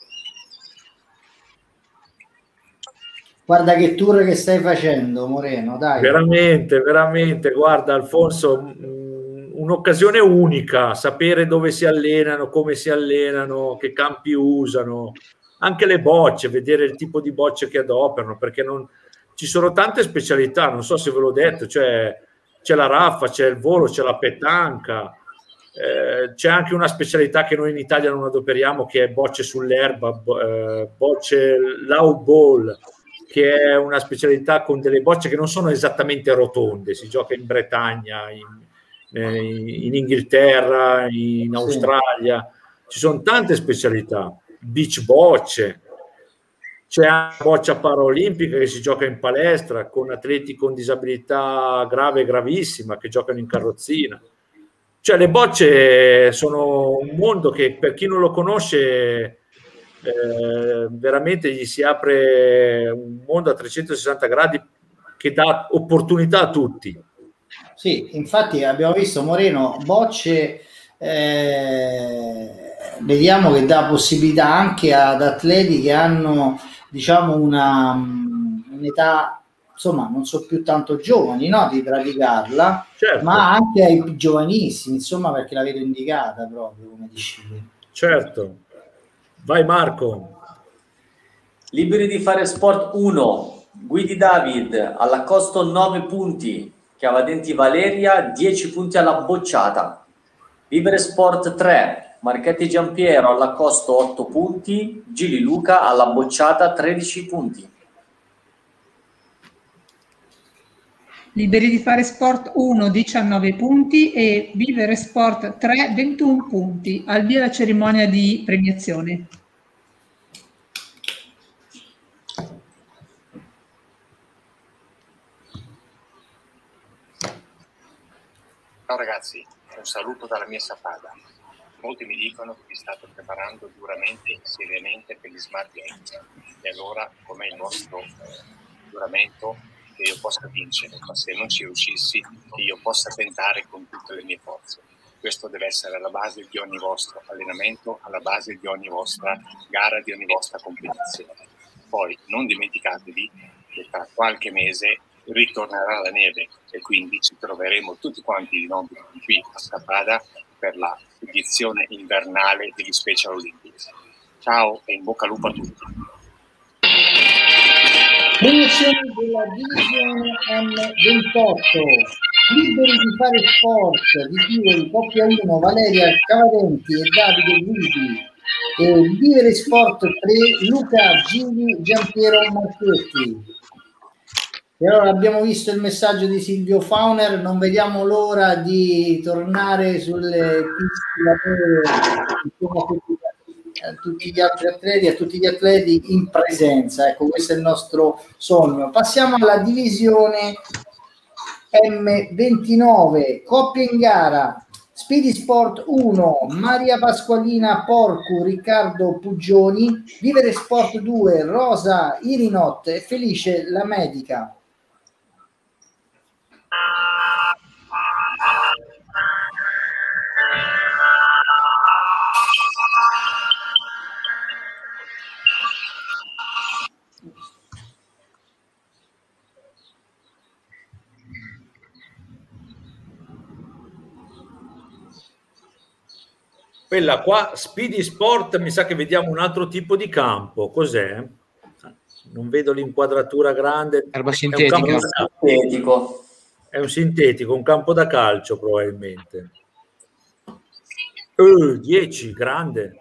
Guarda che tour che stai facendo, Moreno, dai.
Veramente, veramente, guarda Alfonso, un'occasione unica, sapere dove si allenano, come si allenano, che campi usano, anche le bocce, vedere il tipo di bocce che adoperano, perché non, ci sono tante specialità, non so se ve l'ho detto, cioè c'è la raffa, c'è il volo, c'è la petanca, eh, c'è anche una specialità che noi in Italia non adoperiamo, che è bocce sull'erba, bo, eh, bocce low ball, che è una specialità con delle bocce che non sono esattamente rotonde, si gioca in Bretagna, in, eh, in Inghilterra, in Australia, ci sono tante specialità, beach bocce, c'è anche boccia paraolimpica che si gioca in palestra con atleti con disabilità grave e gravissima che giocano in carrozzina. Cioè le bocce sono un mondo che per chi non lo conosce Eh, veramente gli si apre un mondo a trecentosessanta gradi che dà opportunità a tutti.
Sì, infatti abbiamo visto Moreno, bocce, eh, vediamo che dà possibilità anche ad atleti che hanno, diciamo, una un'età, insomma, non so più tanto giovani, no, di praticarla, certo, ma anche ai più giovanissimi, insomma, perché la vedo indicata proprio come disciplina.
Certo. Vai Marco.
Liberi di fare sport uno, Guidi David alla costo nove punti, Chiavadenti Valeria dieci punti alla bocciata. Vivere Sport tre, Marchetti Giampiero alla costo otto punti, Gili Luca alla bocciata tredici punti.
Liberi di fare sport uno diciannove punti e Vivere Sport tre ventuno punti. Al via la cerimonia di premiazione.
Ciao ragazzi, un saluto dalla mia Sappada. Molti mi dicono che vi state preparando duramente e seriamente per gli Smart Games. E allora, com'è il nostro giuramento? Che io possa vincere, ma se non ci riuscissi, che io possa tentare con tutte le mie forze. Questo deve essere alla base di ogni vostro allenamento, alla base di ogni vostra gara, di ogni vostra competizione. Poi non dimenticatevi che tra qualche mese ritornerà la neve e quindi ci troveremo tutti quanti di nuovo qui a Sappada per la edizione invernale degli Special Olympics. Ciao e in bocca al lupo a tutti.
Promozione della divisione M ventotto, Liberi di fare sport di Tivoli, coppia uno, Valeria Cavadenti e Davide Guidi, e Vivere Sport tre, Luca Gili Giampiero Marchetti. E allora abbiamo visto il messaggio di Silvio Fauner, non vediamo l'ora di tornare sulle piste a tutti gli altri atleti, a tutti gli atleti in presenza. Ecco, questo è il nostro sogno. Passiamo alla divisione M ventinove, coppia in gara, Speedy Sport uno, Maria Pasqualina Porcu, Riccardo Puggioni, Vivere Sport due, Rosa Irinot e Felice la Medica.
Quella qua, Speedy Sport, mi sa che vediamo un altro tipo di campo. Cos'è? Non vedo l'inquadratura grande.
Erba sintetica.
È un,
sintetico.
È un sintetico, un campo da calcio probabilmente. Uh, dieci, grande.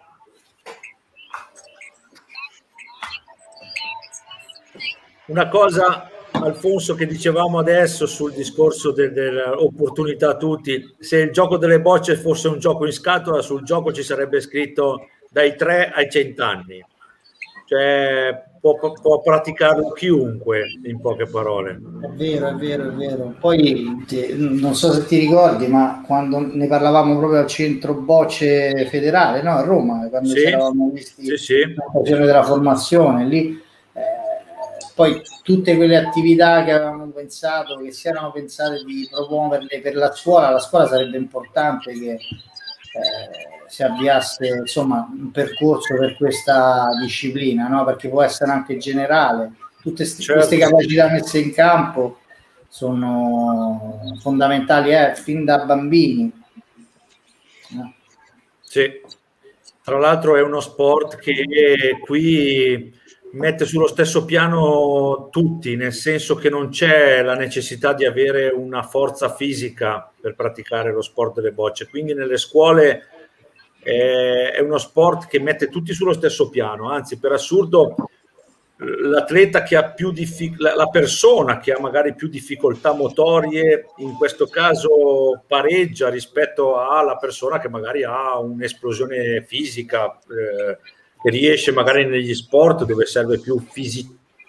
Una cosa, Alfonso, che dicevamo adesso sul discorso dell'opportunità a tutti, se il gioco delle bocce fosse un gioco in scatola, sul gioco ci sarebbe scritto dai tre ai cento anni, cioè può, può praticarlo chiunque, in poche parole.
È vero, è vero, è vero. Poi ti, non so se ti ricordi, ma quando ne parlavamo proprio al centro bocce federale, no, a Roma, quando
sì,
ci eravamo visti
sì, sì.
in occasione della formazione lì, poi tutte quelle attività che avevamo pensato, che si erano pensate di promuoverle per la scuola, la scuola sarebbe importante che eh, si avviasse insomma un percorso per questa disciplina, no? Perché può essere anche generale. Tutte st- certo. Queste capacità messe in campo sono fondamentali eh, fin da bambini.
No? Sì. Tra l'altro è uno sport che qui mette sullo stesso piano tutti, nel senso che non c'è la necessità di avere una forza fisica per praticare lo sport delle bocce, quindi nelle scuole eh, è uno sport che mette tutti sullo stesso piano, anzi per assurdo l'atleta che ha più difficoltà, la persona che ha magari più difficoltà motorie, in questo caso pareggia rispetto alla persona che magari ha un'esplosione fisica, eh, che riesce magari negli sport dove serve più fisico.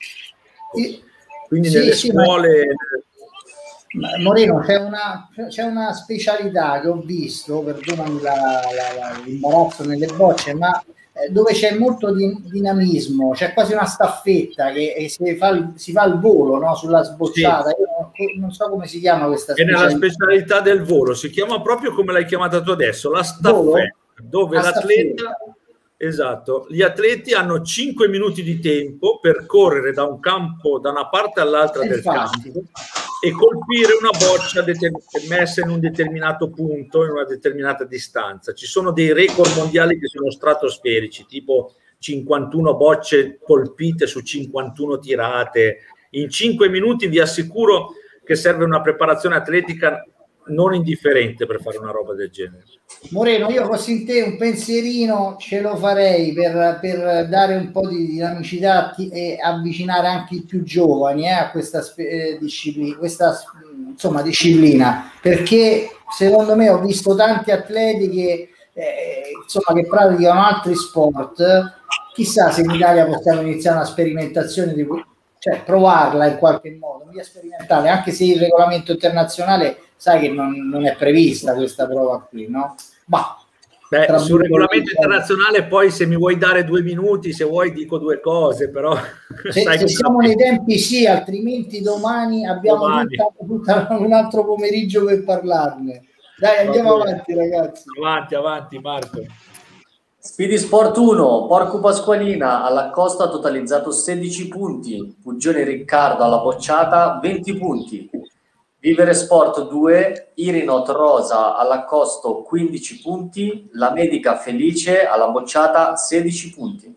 Quindi
sì,
nelle
sì,
scuole...
Ma, Moreno, c'è una, c'è una specialità che ho visto, perdonami la, la, la, l'imbarazzo nelle bocce, ma eh, dove c'è molto di, dinamismo, c'è quasi una staffetta che e si, fa, si fa al volo, no? Sulla sbocciata. Sì. Io non, non so come si chiama questa specialità.
È nella specialità del volo, si chiama proprio come l'hai chiamata tu adesso, la staffetta, volo? Dove la l'atleta... Staffetta. Esatto, gli atleti hanno cinque minuti di tempo per correre da un campo, da una parte all'altra del campo e colpire una boccia messa in un determinato punto, in una determinata distanza. Ci sono dei record mondiali che sono stratosferici, tipo cinquantuno bocce colpite su cinquantuno tirate. In cinque minuti vi assicuro che serve una preparazione atletica non indifferente per fare una roba del genere.
Moreno, io fossi in te un pensierino ce lo farei per, per dare un po' di dinamicità e avvicinare anche i più giovani eh, a questa eh, disciplina, questa insomma disciplina, perché secondo me ho visto tanti atleti che eh, insomma che praticano altri sport. Chissà se in Italia possiamo iniziare una sperimentazione di, cioè provarla in qualche modo, via sperimentale, anche se il regolamento internazionale sai che non, non è prevista questa prova qui, no? Ma
beh, sul regolamento internazionale poi se mi vuoi dare due minuti, se vuoi dico due cose, però
se,
sai
se siamo nei tempi sì, altrimenti domani abbiamo domani. Tutta, tutta un altro pomeriggio per parlarne. Dai, andiamo avanti ragazzi.
Avanti, avanti Marco.
Speedy Sport uno, Porco Pasqualina alla costa ha totalizzato sedici punti, Puggione Riccardo alla bocciata venti punti. Vivere Sport due, Irinot Rosa all'accosto quindici punti, la Medica Felice alla bocciata sedici punti.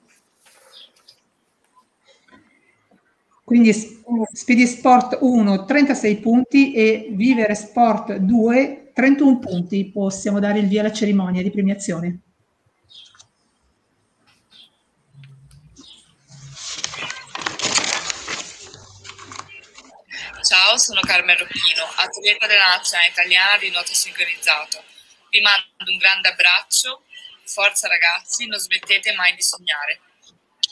Quindi Speedy Sport uno trentasei punti e Vivere Sport due trentuno punti. Possiamo dare il via alla cerimonia di premiazione.
Ciao, sono Carmen Rocchino, atleta della nazionale italiana di nuoto sincronizzato. Vi mando un grande abbraccio, forza ragazzi, non smettete mai di sognare.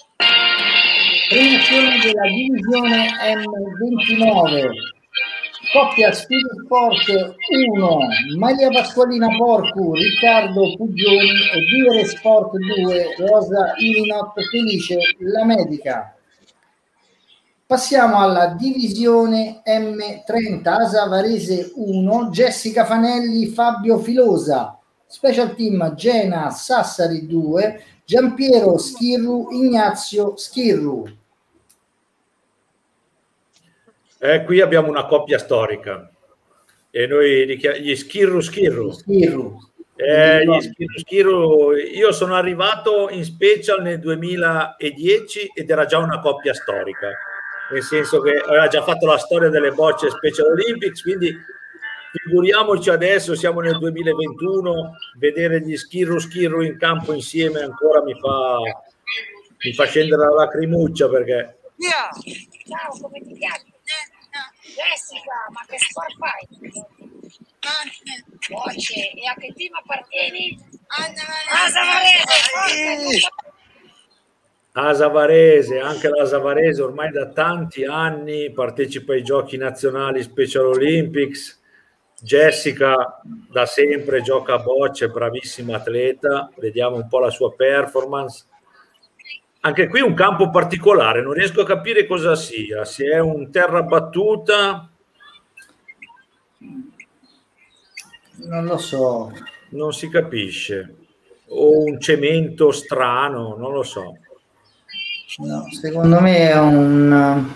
Premiazione della divisione M ventinove, Coppia Speed Sport uno, Maria Pasqualina Porcu, Riccardo Pugioni e Vivere Sport due, Rosa Ilinot Felice, la medica. Passiamo alla divisione M trenta, Asa Varese uno, Jessica Fanelli, Fabio Filosa. Special Team Gena Sassari due, Giampiero Schirru, Ignazio Schirru.
Eh, qui abbiamo una coppia storica e noi gli Schirru Schirru.
Schirru.
Eh, gli Schirru Schirru. Io sono arrivato in special nel duemiladieci ed era già una coppia storica, nel senso che aveva già fatto la storia delle bocce Special Olympics, quindi figuriamoci adesso, siamo nel duemilaventuno, vedere gli Schirru Schirru in campo insieme ancora mi fa, mi fa scendere la lacrimuccia, perché...
Yeah. Ciao, come ti chiami? Jessica, ma che sport fai? Voce, e a che team appartieni? Asa Varese.
Asa Varese, anche l'Asa Varese ormai da tanti anni partecipa ai giochi nazionali Special Olympics. Jessica da sempre gioca a bocce, bravissima atleta, vediamo un po' la sua performance. Anche qui un campo particolare, non riesco a capire cosa sia, se è un terra battuta.
Non lo so.
Non si capisce. O un cemento strano, non lo so.
No, secondo me è un...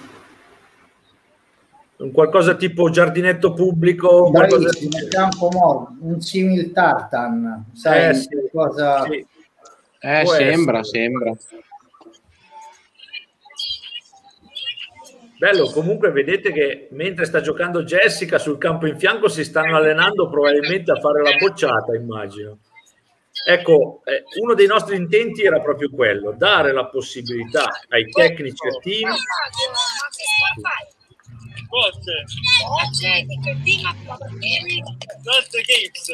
un qualcosa tipo giardinetto pubblico.
Bravissimo, di... campo morto, un simil tartan. Sai,
eh, sì,
cosa...
sì. Eh, sembra, essere. sembra.
Bello, comunque vedete che mentre sta giocando Jessica sul campo in fianco si stanno allenando probabilmente a fare la bocciata, immagino. Ecco, eh, uno dei nostri intenti era proprio quello, dare la possibilità ai tecnici e team.
Forse.
Forse, di che team appartieni?
Nostre Games.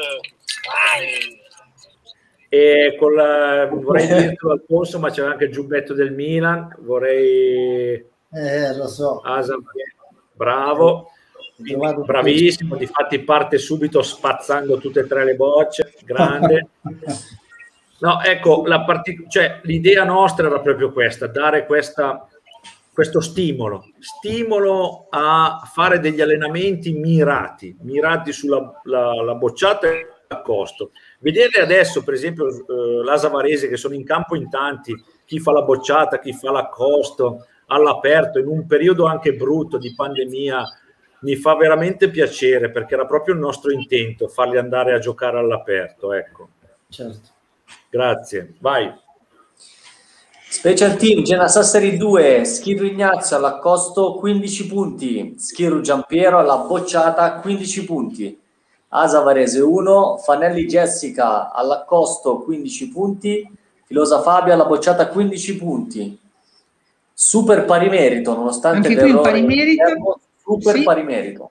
E con la, vorrei dirlo al polso, ma c'era anche il giubbetto del Milan, vorrei...
Eh, lo so.
Asa, bravo, bravissimo, difatti parte subito spazzando tutte e tre le bocce, grande. No, ecco, la part- cioè, l'idea nostra era proprio questa, dare questa, questo stimolo, stimolo a fare degli allenamenti mirati, mirati sulla la, la bocciata e a costo. Vedete adesso, per esempio, eh, l'Asa Varese, che sono in campo in tanti, chi fa la bocciata, chi fa l'accosto, all'aperto, in un periodo anche brutto di pandemia, mi fa veramente piacere, perché era proprio il nostro intento farli andare a giocare all'aperto, ecco.
Certo.
Grazie, vai.
Special Team Gena Sassari due, Schirru Ignazio all'accosto quindici punti, Schirru Giampiero alla bocciata quindici punti, Asa Varese uno, Fanelli Jessica all'accosto quindici punti, Filosa Fabio alla bocciata quindici punti. Super pari merito, nonostante
anche qui un pari merito,
super
sì.
pari merito.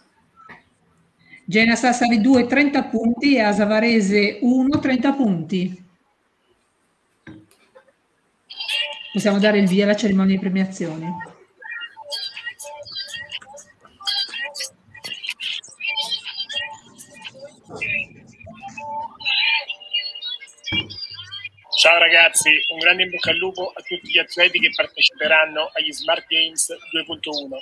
Gena Sassari due, trenta punti, e Asa Varese uno, trenta punti. Possiamo dare il via alla cerimonia di premiazione.
Ciao ragazzi, un grande in bocca al lupo a tutti gli atleti che parteciperanno agli Smart Games due punto uno.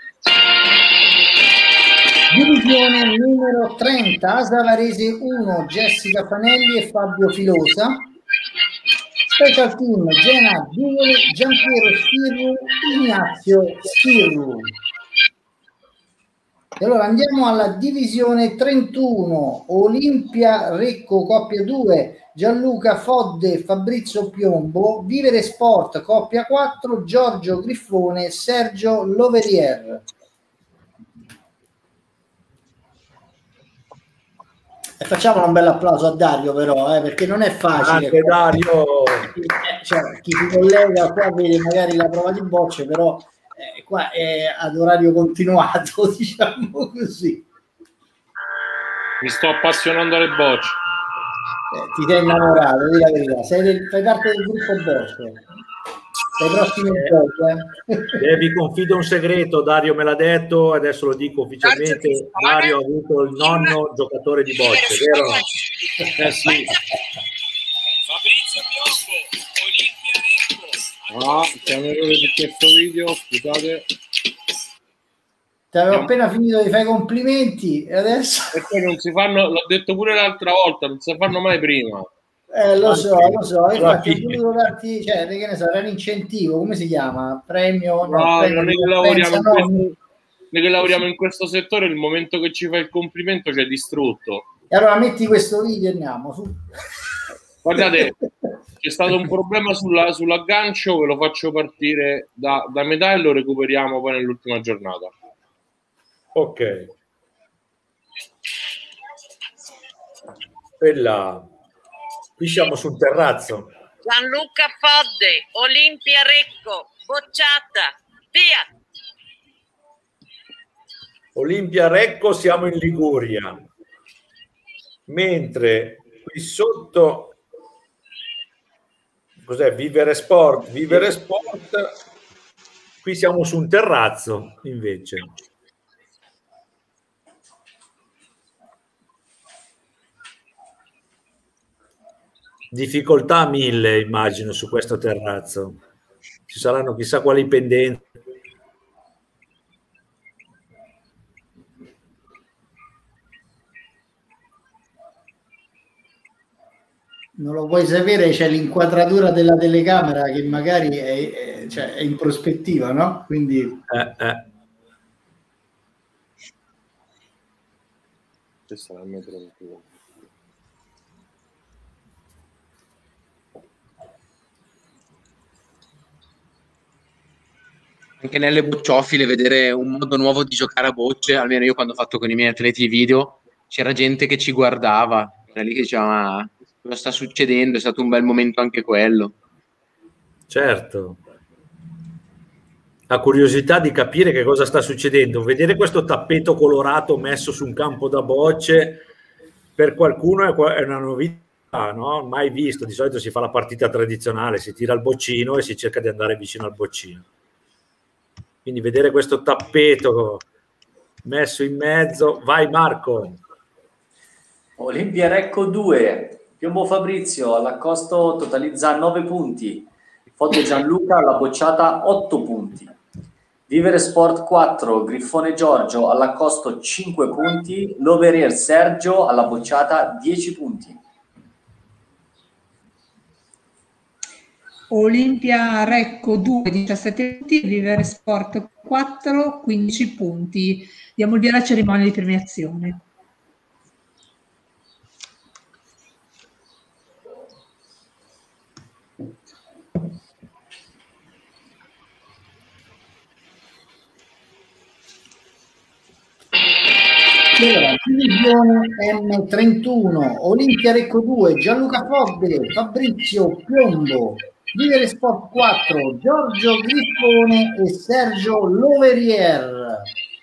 Divisione numero trenta, Asa Varese uno, Jessica Fanelli e Fabio Filosa. Special Team Gena due, Giampiero Schirru, Ignazio Schirru. E allora andiamo alla divisione trentuno, Olimpia Recco coppia due, Gianluca Fodde, Fabrizio Piombo, Vivere Sport coppia quattro, Giorgio Griffone, Sergio Loverier. E facciamo un bel applauso a Dario però, eh, perché non è facile.
Anche Dario.
Cioè, chi si collega qua vede magari la prova di bocce, però eh, qua è ad orario continuato, diciamo così.
Mi sto appassionando alle bocce.
Eh, ti sei innamorato, di la verità. Sei del, fai parte del gruppo bocce. ai prossimi
eh, eh, vi confido un segreto, Dario me l'ha detto, adesso lo dico ufficialmente, Dario ha avuto il nonno giocatore di bocce, vero?
Eh sì.
Fabrizio Piombo, Olimpia Recco.
No, siamo errore di questo video, scusate.
Ti avevo appena finito di fare i complimenti e adesso...
E poi non si fanno, l'ho detto pure l'altra volta, non si fanno mai prima.
Eh, lo so, lo so, infatti ho voluto darti, cioè, che ne so, era un incentivo, come si chiama? Premio? No,
No,
premio
non è
di
che lavoriamo, in
compensa, no.
questo, noi che lavoriamo in questo settore, il momento che ci fai il complimento ci è distrutto.
E allora metti questo video e andiamo su.
Guardate, c'è stato un problema sulla, sull'aggancio, ve lo faccio partire da, da metà e lo recuperiamo poi nell'ultima giornata.
Ok. Quella... Qui siamo sul terrazzo.
Gianluca Fodde, Olimpia Recco, bocciata, via.
Olimpia Recco, siamo in Liguria. Mentre qui sotto, cos'è? Vivere Sport, Vivere Sport, qui siamo su un terrazzo invece. Difficoltà mille, immagino, su questo terrazzo. Ci saranno chissà quali pendenze.
Non lo vuoi sapere, c'è l'inquadratura della telecamera che magari è, è, cioè, è in prospettiva, no? Quindi...
Eh, eh.
Questa è la metro di più.
Anche nelle bocciofile vedere un modo nuovo di giocare a bocce, almeno io quando ho fatto con i miei atleti video, c'era gente che ci guardava, era lì che diceva ma cosa sta succedendo, è stato un bel momento anche quello.
Certo. La curiosità di capire che cosa sta succedendo, vedere questo tappeto colorato messo su un campo da bocce, per qualcuno è una novità, no? Mai visto, di solito si fa la partita tradizionale, si tira il boccino e si cerca di andare vicino al boccino. Quindi vedere questo tappeto messo in mezzo. Vai Marco.
Olimpia Recco due, Piombo Fabrizio all'accosto totalizza nove punti, Fodde Gianluca alla bocciata otto punti, Vivere Sport quattro, Griffone Giorgio all'accosto cinque punti, Loverier Sergio alla bocciata dieci punti.
Olimpia Recco due, diciassette punti, Vivere Sport quattro, quindici punti. Diamo il via alla cerimonia di premiazione.
Allora, divisione M trentuno, Olimpia Recco due, Gianluca Fodde, Fabrizio Piombo, Vivere Sport quattro, Giorgio Griffone e Sergio Loverier.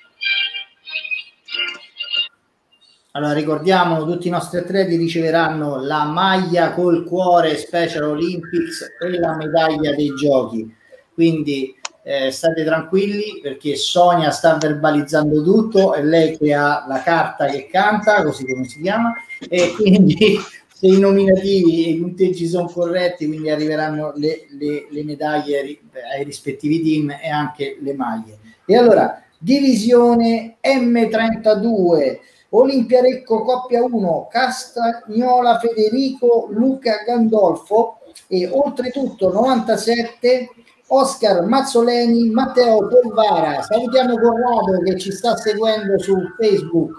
Allora ricordiamo, tutti i nostri atleti riceveranno la maglia col cuore Special Olympics e la medaglia dei giochi, quindi eh, state tranquilli perché Sonia sta verbalizzando tutto, è lei che ha la carta che canta, così come si chiama, e quindi se i nominativi e i punteggi sono corretti, quindi arriveranno le, le, le medaglie ai rispettivi team e anche le maglie. E allora, divisione M trentadue, Olimpia Recco Coppia uno, Castagnola Federico, Luca Gandolfo e oltretutto novantasette, Oscar Mazzoleni, Matteo Polvara. Salutiamo Corrado che ci sta seguendo su Facebook.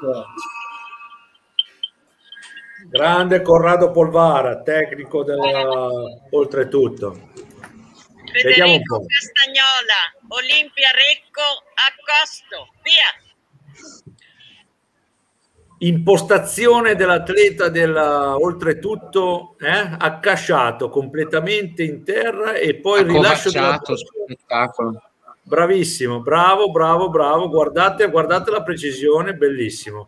Grande Corrado Polvara, tecnico della oltretutto. Vediamo un po'.
Castagnola, Olimpia Recco, accosto, via.
Impostazione dell'atleta della oltretutto, eh? accasciato completamente in terra e poi il rilascio della...
spettacolo.
Bravissimo, bravo, bravo, bravo. Guardate, guardate la precisione, bellissimo.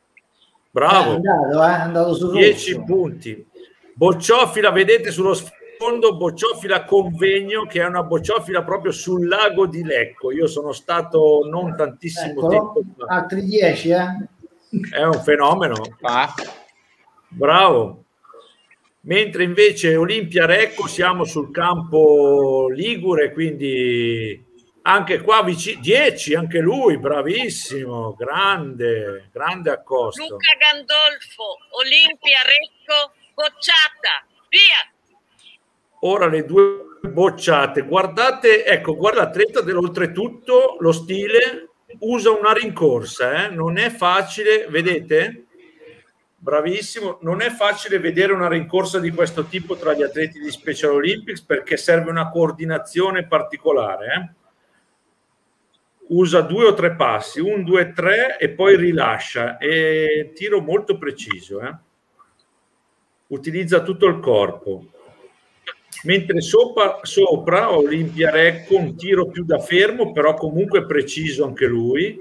Bravo.
È andato, eh? È andato su
dieci punti. Bocciofila, vedete sullo sfondo secondo bocciofila Convegno, che è una bocciofila proprio sul lago di Lecco. Io sono stato non tantissimo
Eccolo,
tempo fa.
altri dieci, eh?
È un fenomeno. Ah. Bravo. Mentre invece Olimpia Recco siamo sul campo ligure, quindi anche qua vicino, dieci, anche lui, bravissimo, grande, grande accosto.
Luca Gandolfo, Olimpia Recco, bocciata, via!
Ora le due bocciate, guardate, ecco, guarda l'atleta dell'oltretutto, lo stile, usa una rincorsa, eh? Non è facile, vedete? Bravissimo, non è facile vedere una rincorsa di questo tipo tra gli atleti di Special Olympics perché serve una coordinazione particolare, eh? Usa due o tre passi, un, due, tre e poi rilascia, e tiro molto preciso, eh? Utilizza tutto il corpo. Mentre sopra, sopra Olimpia Recco un tiro più da fermo, però comunque preciso anche lui.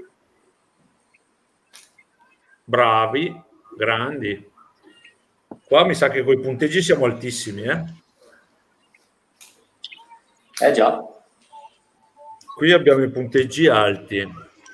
Bravi, grandi. Qua mi sa che con i punteggi siamo altissimi, eh?
Eh già.
Qui abbiamo i punteggi alti.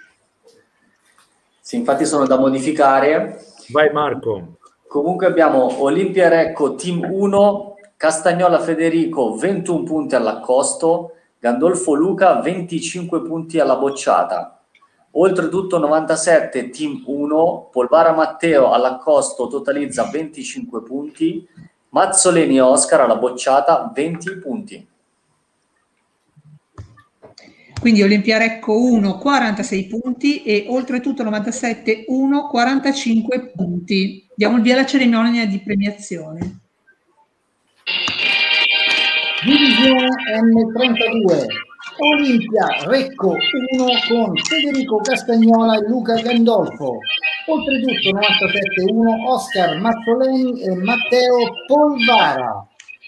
Sì, infatti sono da modificare.
Vai Marco.
Comunque abbiamo Olimpia Recco Team uno, Castagnola Federico ventuno punti all'accosto, Gandolfo Luca venticinque punti alla bocciata. Oltretutto novantasette Team uno, Polvara Matteo all'accosto totalizza venticinque punti, Mazzoleni Oscar alla bocciata venti punti.
Quindi Olimpia Recco uno, quarantasei punti e oltretutto novantasette uno, quarantacinque punti. Diamo il via alla cerimonia di premiazione.
Divisione M trentadue, Olimpia Recco uno con Federico Castagnola e Luca Gandolfo. Oltretutto novantasette uno, Oscar Mazzoleni e Matteo Polvara.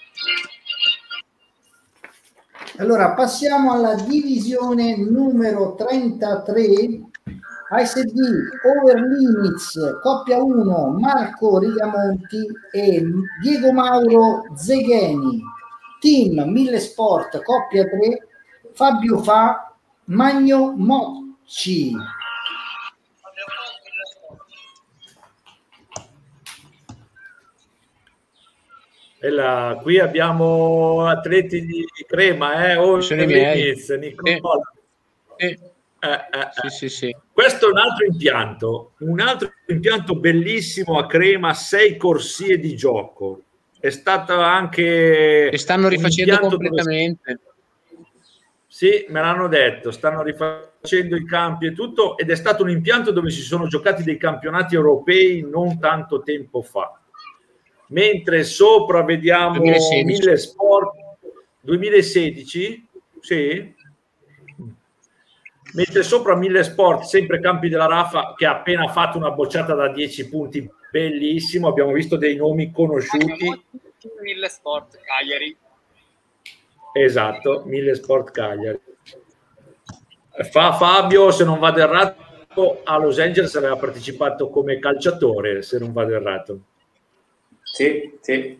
Allora passiamo alla divisione numero trentatré, A S D Over Limits coppia uno, Marco Rigamonti e Diego Mauro Zegheni. Team Mille Sport coppia tre, Fabio Fa, Magno Mocci.
E là, qui abbiamo atleti di crema, eh? Oh,
sono i miei.
Nicola.
Sì.
Eh, eh,
Sì, sì, sì.
Questo è un altro impianto, un altro impianto bellissimo a crema, sei corsie di gioco. È stata anche...
E stanno rifacendo completamente.
Dove... Sì, me l'hanno detto, stanno rifacendo i campi e tutto, ed è stato un impianto dove si sono giocati dei campionati europei non tanto tempo fa. Mentre sopra vediamo
duemilasedici.
Mille Sport duemilasedici, sì. Mentre sopra Mille Sport, sempre Campi della Raffa, che ha appena fatto una bocciata da dieci punti, bellissimo, abbiamo visto dei nomi conosciuti.
Mille Sport Cagliari.
Esatto, Mille Sport Cagliari. Fa Fabio, se non vado errato, a Los Angeles aveva partecipato come calciatore, se non vado errato.
Sì, sì.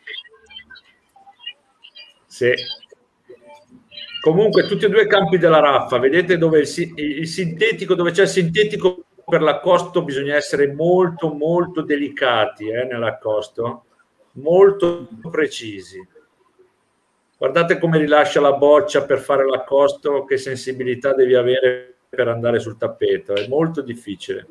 Sì. Comunque tutti e due campi della Raffa, vedete dove il, il sintetico, dove c'è il sintetico per l'accosto bisogna essere molto molto delicati eh, nell'accosto, molto precisi. Guardate come rilascia la boccia per fare l'accosto, che sensibilità devi avere per andare sul tappeto, è molto difficile.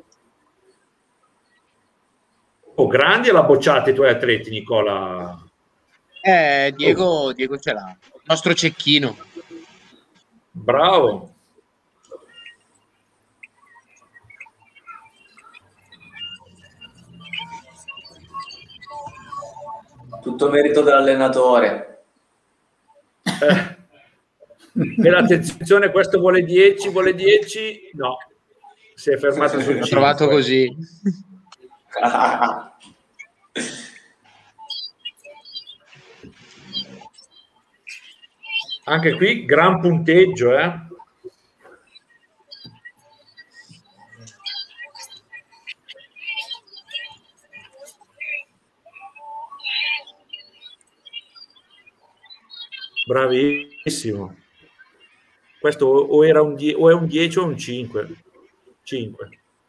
Oh, grandi alla bocciata i tuoi atleti, Nicola.
Eh, Diego, oh. Diego ce l'ha, il nostro cecchino.
Bravo.
Tutto merito dell'allenatore.
Eh. E l'attenzione, questo vuole dieci, vuole dieci, no, si è fermato sul
L'ho trovato così.
Anche qui gran punteggio, eh? Bravissimo. Questo o, era un die- o è un dieci o un cinque. cinque.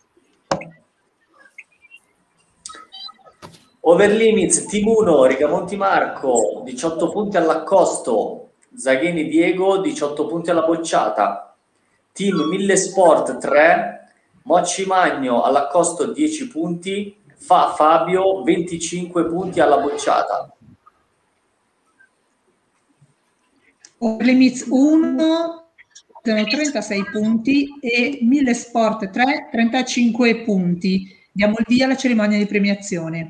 Over limits, team uno, Rigamonti Marco, diciotto punti all'accosto, Zagheni Diego, diciotto punti alla bocciata. Team mille Sport tre, Mocci Magno all'accosto dieci punti, Fa Fabio venticinque punti alla bocciata.
Over limits uno, trentasei punti e mille Sport tre, trentacinque punti. Diamo il via alla cerimonia di premiazione.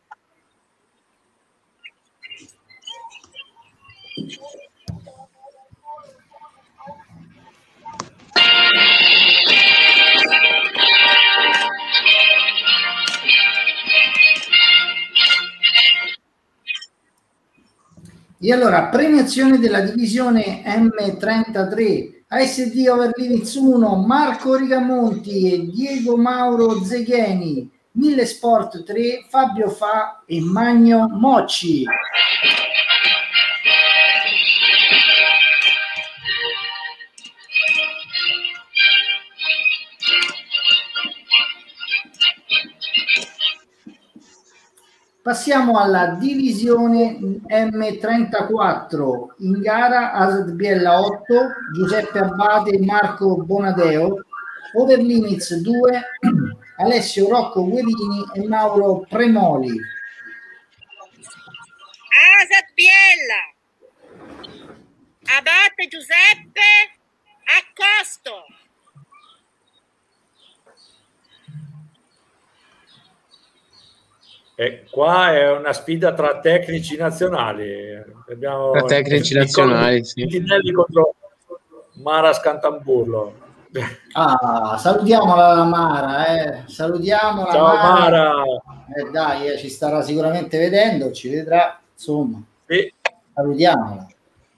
E allora, premiazione della divisione M trentatré, A S D Over Limits uno, Marco Rigamonti e Diego Mauro Zegheni, mille Sport tre, Fabio Fa e Magno Mocci. Passiamo alla divisione M trentaquattro, in gara Asad Biella otto, Giuseppe Abbate e Marco Bonadeo, Over Limits due, Alessio Rocco Guerini e Mauro Premoli.
Asad Biella, Abate Giuseppe, Accosto.
E qua è una sfida tra tecnici nazionali. Abbiamo
Tra tecnici nazionali, sì.
Tinelli contro Mara Scantamburlo.
Ah, salutiamola la Mara, eh. Salutiamola.
Ciao Mara.
Mara. Eh, dai, eh, ci starà sicuramente vedendo, ci vedrà, insomma.
Sì.
Salutiamola.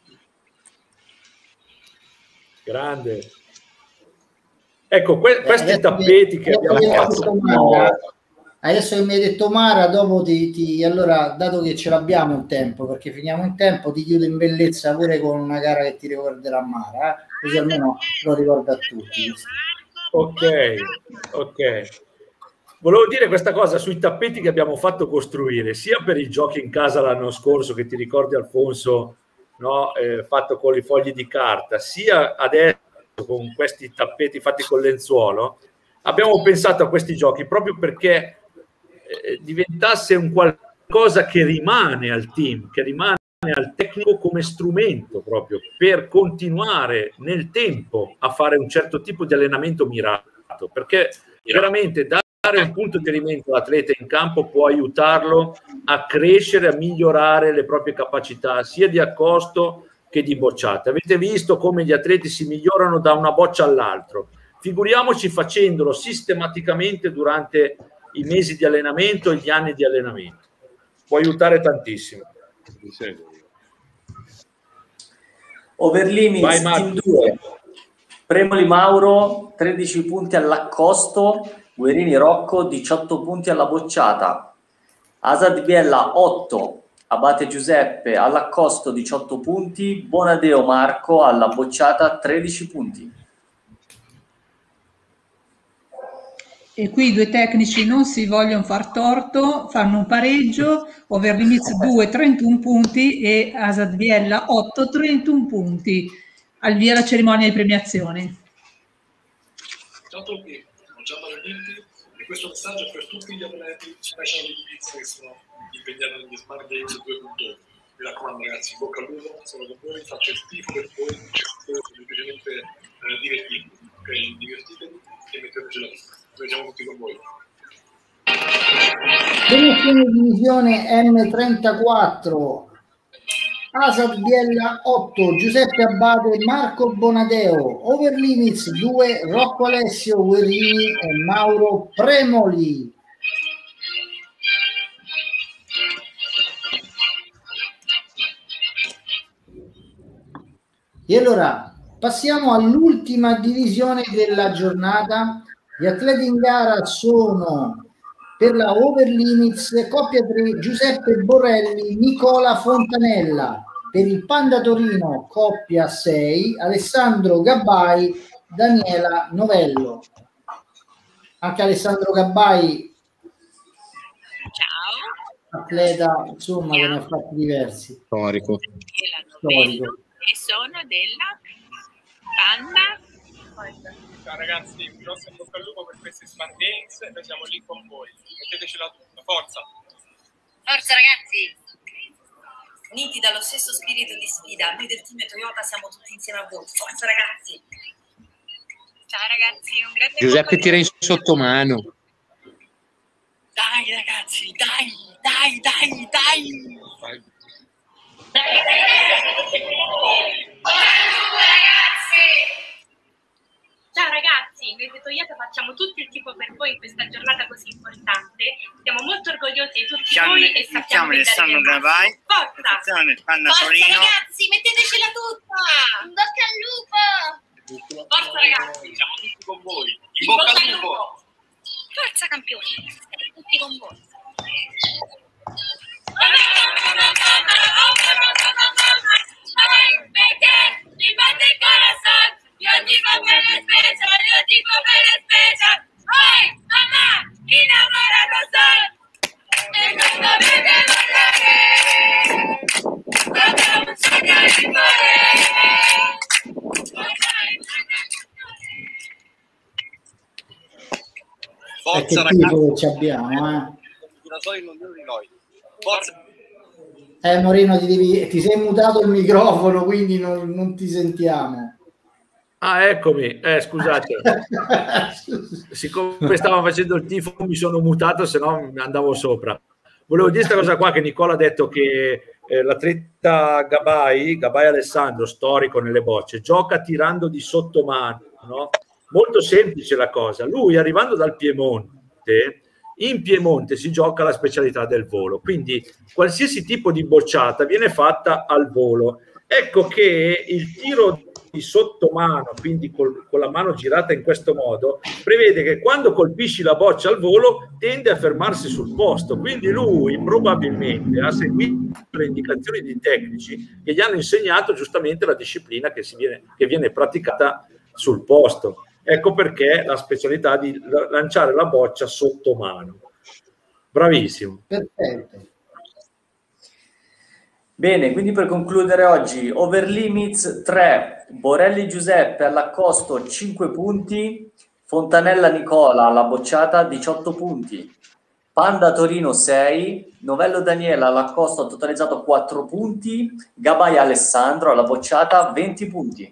Grande. Ecco, que-
Eh,
questi
adesso
tappeti
mi-
che
adesso
abbiamo
mi ha
fatto.
detto Mara, adesso che mi hai detto Mara, dopo ti, ti- allora, dato che ce l'abbiamo in tempo, perché finiamo in tempo, ti chiudo in bellezza pure con una gara che ti ricorderà Mara, eh? Così almeno lo ricordo a tutti.
Ok, ok. Volevo dire questa cosa sui tappeti che abbiamo fatto costruire, sia per i giochi in casa l'anno scorso, che ti ricordi Alfonso, no? Eh, fatto con i fogli di carta, sia adesso con questi tappeti fatti con lenzuolo. Abbiamo pensato a questi giochi proprio perché eh, diventasse un qualcosa che rimane al team, che rimane al tecnico come strumento proprio per continuare nel tempo a fare un certo tipo di allenamento mirato, perché veramente dare un punto di riferimento all'atleta in campo può aiutarlo a crescere, a migliorare le proprie capacità sia di accosto che di bocciata. Avete visto come gli atleti si migliorano da una boccia all'altro, figuriamoci facendolo sistematicamente durante i mesi di allenamento e gli anni di allenamento. Può aiutare tantissimo.
Over limits team due, Premoli Mauro tredici punti all'accosto, Guerini Rocco diciotto punti alla bocciata, Asad Biella otto, Abate Giuseppe all'accosto diciotto punti, Bonadeo Marco alla bocciata tredici punti.
E qui i due tecnici non si vogliono far torto, fanno un pareggio, Over Limits due, trentuno punti e Asad Biella otto, trentuno punti. Al via la cerimonia di premiazione.
Ciao a tutti, sono Gianni Vinti e questo messaggio è per tutti gli atleti Special Olympics che sono impegnati negli Smart Games due punto uno. Mi raccomando ragazzi, bocca al lupo, sono con voi, faccio il tifo per voi, cerco semplicemente eh, divertirvi, ok? Divertitevi e metteteci la vita. Noi siamo tutti con voi.
Premiazione divisione M trentaquattro, Asad Biella otto, Giuseppe Abbate, Marco Bonadeo, Over Limits due, Rocco Alessio Guerini e Mauro Premoli. E allora passiamo all'ultima divisione della giornata. Gli atleti in gara sono per la Over Limits coppia tre Giuseppe Borrelli, Nicola Fontanella, Per il Panda Torino coppia sei, Alessandro Gabbai, Daniela Novello. Anche Alessandro Gabbai,
Ciao.
atleta, insomma, che ne ha fatti diversi.
Storico.
Storico.
E sono della Panda.
Ciao ragazzi, un grosso in bocca al lupo per questi Smart Games, noi siamo lì con voi, mettetecela tutta, forza!
Forza ragazzi!
Uniti dallo stesso spirito di sfida, noi del team Toyota siamo tutti insieme a voi, forza ragazzi!
Ciao ragazzi, un grande
Giuseppe tira in sottomano.
Dai ragazzi, dai, dai, dai, dai!
Ciao ragazzi, noi di Toyota facciamo tutto il tifo per voi in questa giornata così importante. Siamo molto orgogliosi di tutti
Siamo,
voi e sappiamo che darete il
Gabbai,
massimo. Forza!
Panda
Forza
Torino.
ragazzi, mettetecela tutta!
In bocca al lupo!
Forza ragazzi!
Siamo tutti con voi, in,
In
bocca
bocca
al
al
lupo!
Forza campioni! Siamo tutti con voi!
Perché mi batte il corazón, yo dico per le special, yo dico per le special. Ay, mamá, innamorado soy. E non dovete guardare, guarda un sogno di
E che tipo ci abbiamo, eh?
Forza!
Eh Moreno, ti, devi, ti sei mutato il microfono, quindi non, non ti sentiamo.
Ah, eccomi, eh, scusate. Siccome stavo facendo il tifo mi sono mutato, se no andavo sopra. Volevo dire questa cosa qua, che Nicola ha detto che eh, l'atleta Gabbai, Gabbai Alessandro, storico nelle bocce, gioca tirando di sottomano, no? Molto semplice la cosa. Lui, arrivando dal Piemonte, in Piemonte si gioca la specialità del volo, quindi qualsiasi tipo di bocciata viene fatta al volo. Ecco che il tiro di sottomano, quindi col, con la mano girata in questo modo, prevede che quando colpisci la boccia al volo tende a fermarsi sul posto, quindi lui probabilmente ha seguito le indicazioni di tecnici che gli hanno insegnato giustamente la disciplina che, si viene, che viene praticata sul posto. Ecco perché la specialità di lanciare la boccia sotto mano. Bravissimo.
Perfetto.
Bene, quindi per concludere oggi, over limits tre, Borelli Giuseppe all'accosto cinque punti, Fontanella Nicola alla bocciata diciotto punti, Panda Torino sei, Novello Daniela all'accosto ha totalizzato quattro punti, Gabbai Alessandro alla bocciata venti punti.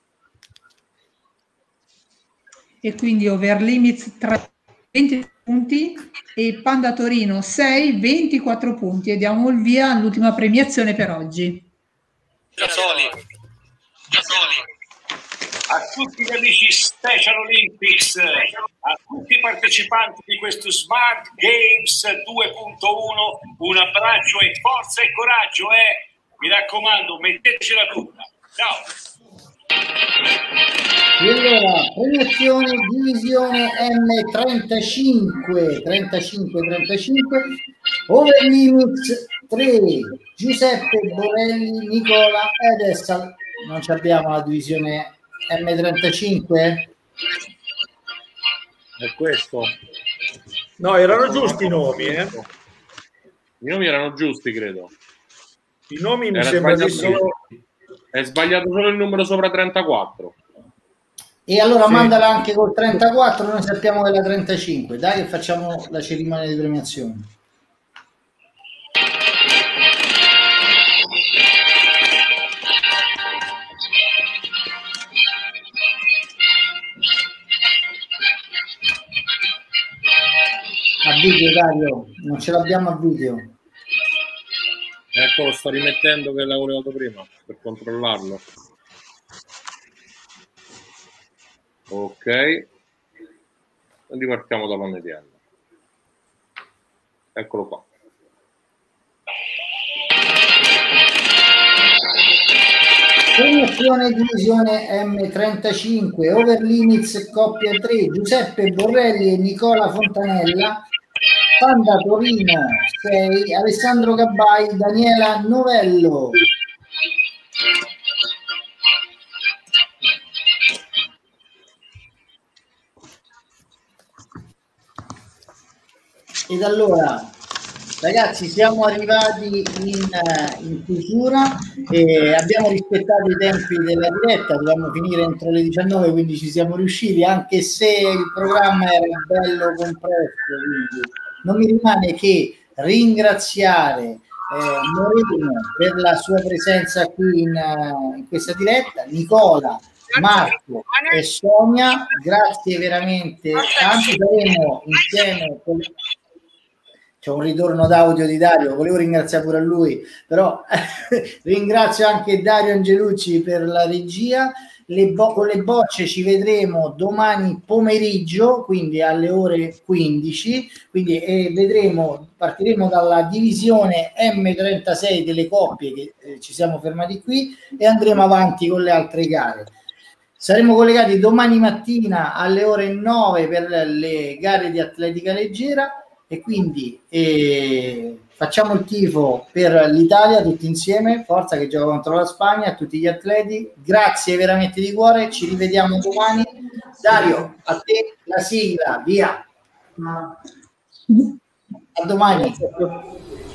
E quindi over limits tre, venti punti e Panda Torino sei, ventiquattro punti, e diamo il via all'ultima premiazione per oggi.
Giasoli. Giasoli. A tutti gli amici Special Olympics, a tutti i partecipanti di questo Smart Games due punto uno, un abbraccio e forza e coraggio, eh? Mi raccomando, mettetecela tutta. Ciao.
E allora, premiazione divisione M trentacinque, trentacinque, trentacinque, over limits tre, Giuseppe Borelli, Nicola, e adesso non ci abbiamo la divisione M trentacinque?
È questo?
No, erano giusti i nomi, eh?
I nomi erano giusti, credo.
I nomi mi
Era
sembra di
sbagliato
sì.
solo- È sbagliato solo il numero sopra trentaquattro.
E allora
Sì.
mandala anche col trentaquattro, noi sappiamo che è la trentacinque. Dai che facciamo la cerimonia di premiazione. A video, Dario, non ce l'abbiamo a video.
Ecco, lo sto rimettendo che l'avevo levato prima per controllarlo. Ok, e ripartiamo dalla mediana. Eccolo qua.
Premiazione divisione M trentacinque, over limits coppia tre, Giuseppe Borrelli e Nicola Fontanella, Panda Torino sei, Alessandro Gabbai, Daniela Novello. Ed allora, ragazzi, siamo arrivati in, in chiusura e abbiamo rispettato i tempi della diretta, dovevamo finire entro le diciannove, quindi ci siamo riusciti, anche se il programma era bello compresso. Quindi non mi rimane che ringraziare eh, Moreno per la sua presenza qui in, in questa diretta, Nicola, Marco e Sonia, grazie veramente tanto. Saremo insieme con... C'è un ritorno d'audio di Dario, volevo ringraziare pure a lui, però ringrazio anche Dario Angelucci per la regia. Le bo- con le bocce ci vedremo domani pomeriggio, quindi alle ore quindici, quindi e vedremo, partiremo dalla divisione M trentasei delle coppie che eh, ci siamo fermati qui e andremo avanti con le altre gare. Saremo collegati domani mattina alle ore nove per le gare di atletica leggera. E quindi eh, facciamo il tifo per l'Italia tutti insieme, forza che gioca contro la Spagna, a tutti gli atleti, grazie veramente di cuore, ci rivediamo domani. Dario, a te la sigla, via. A domani.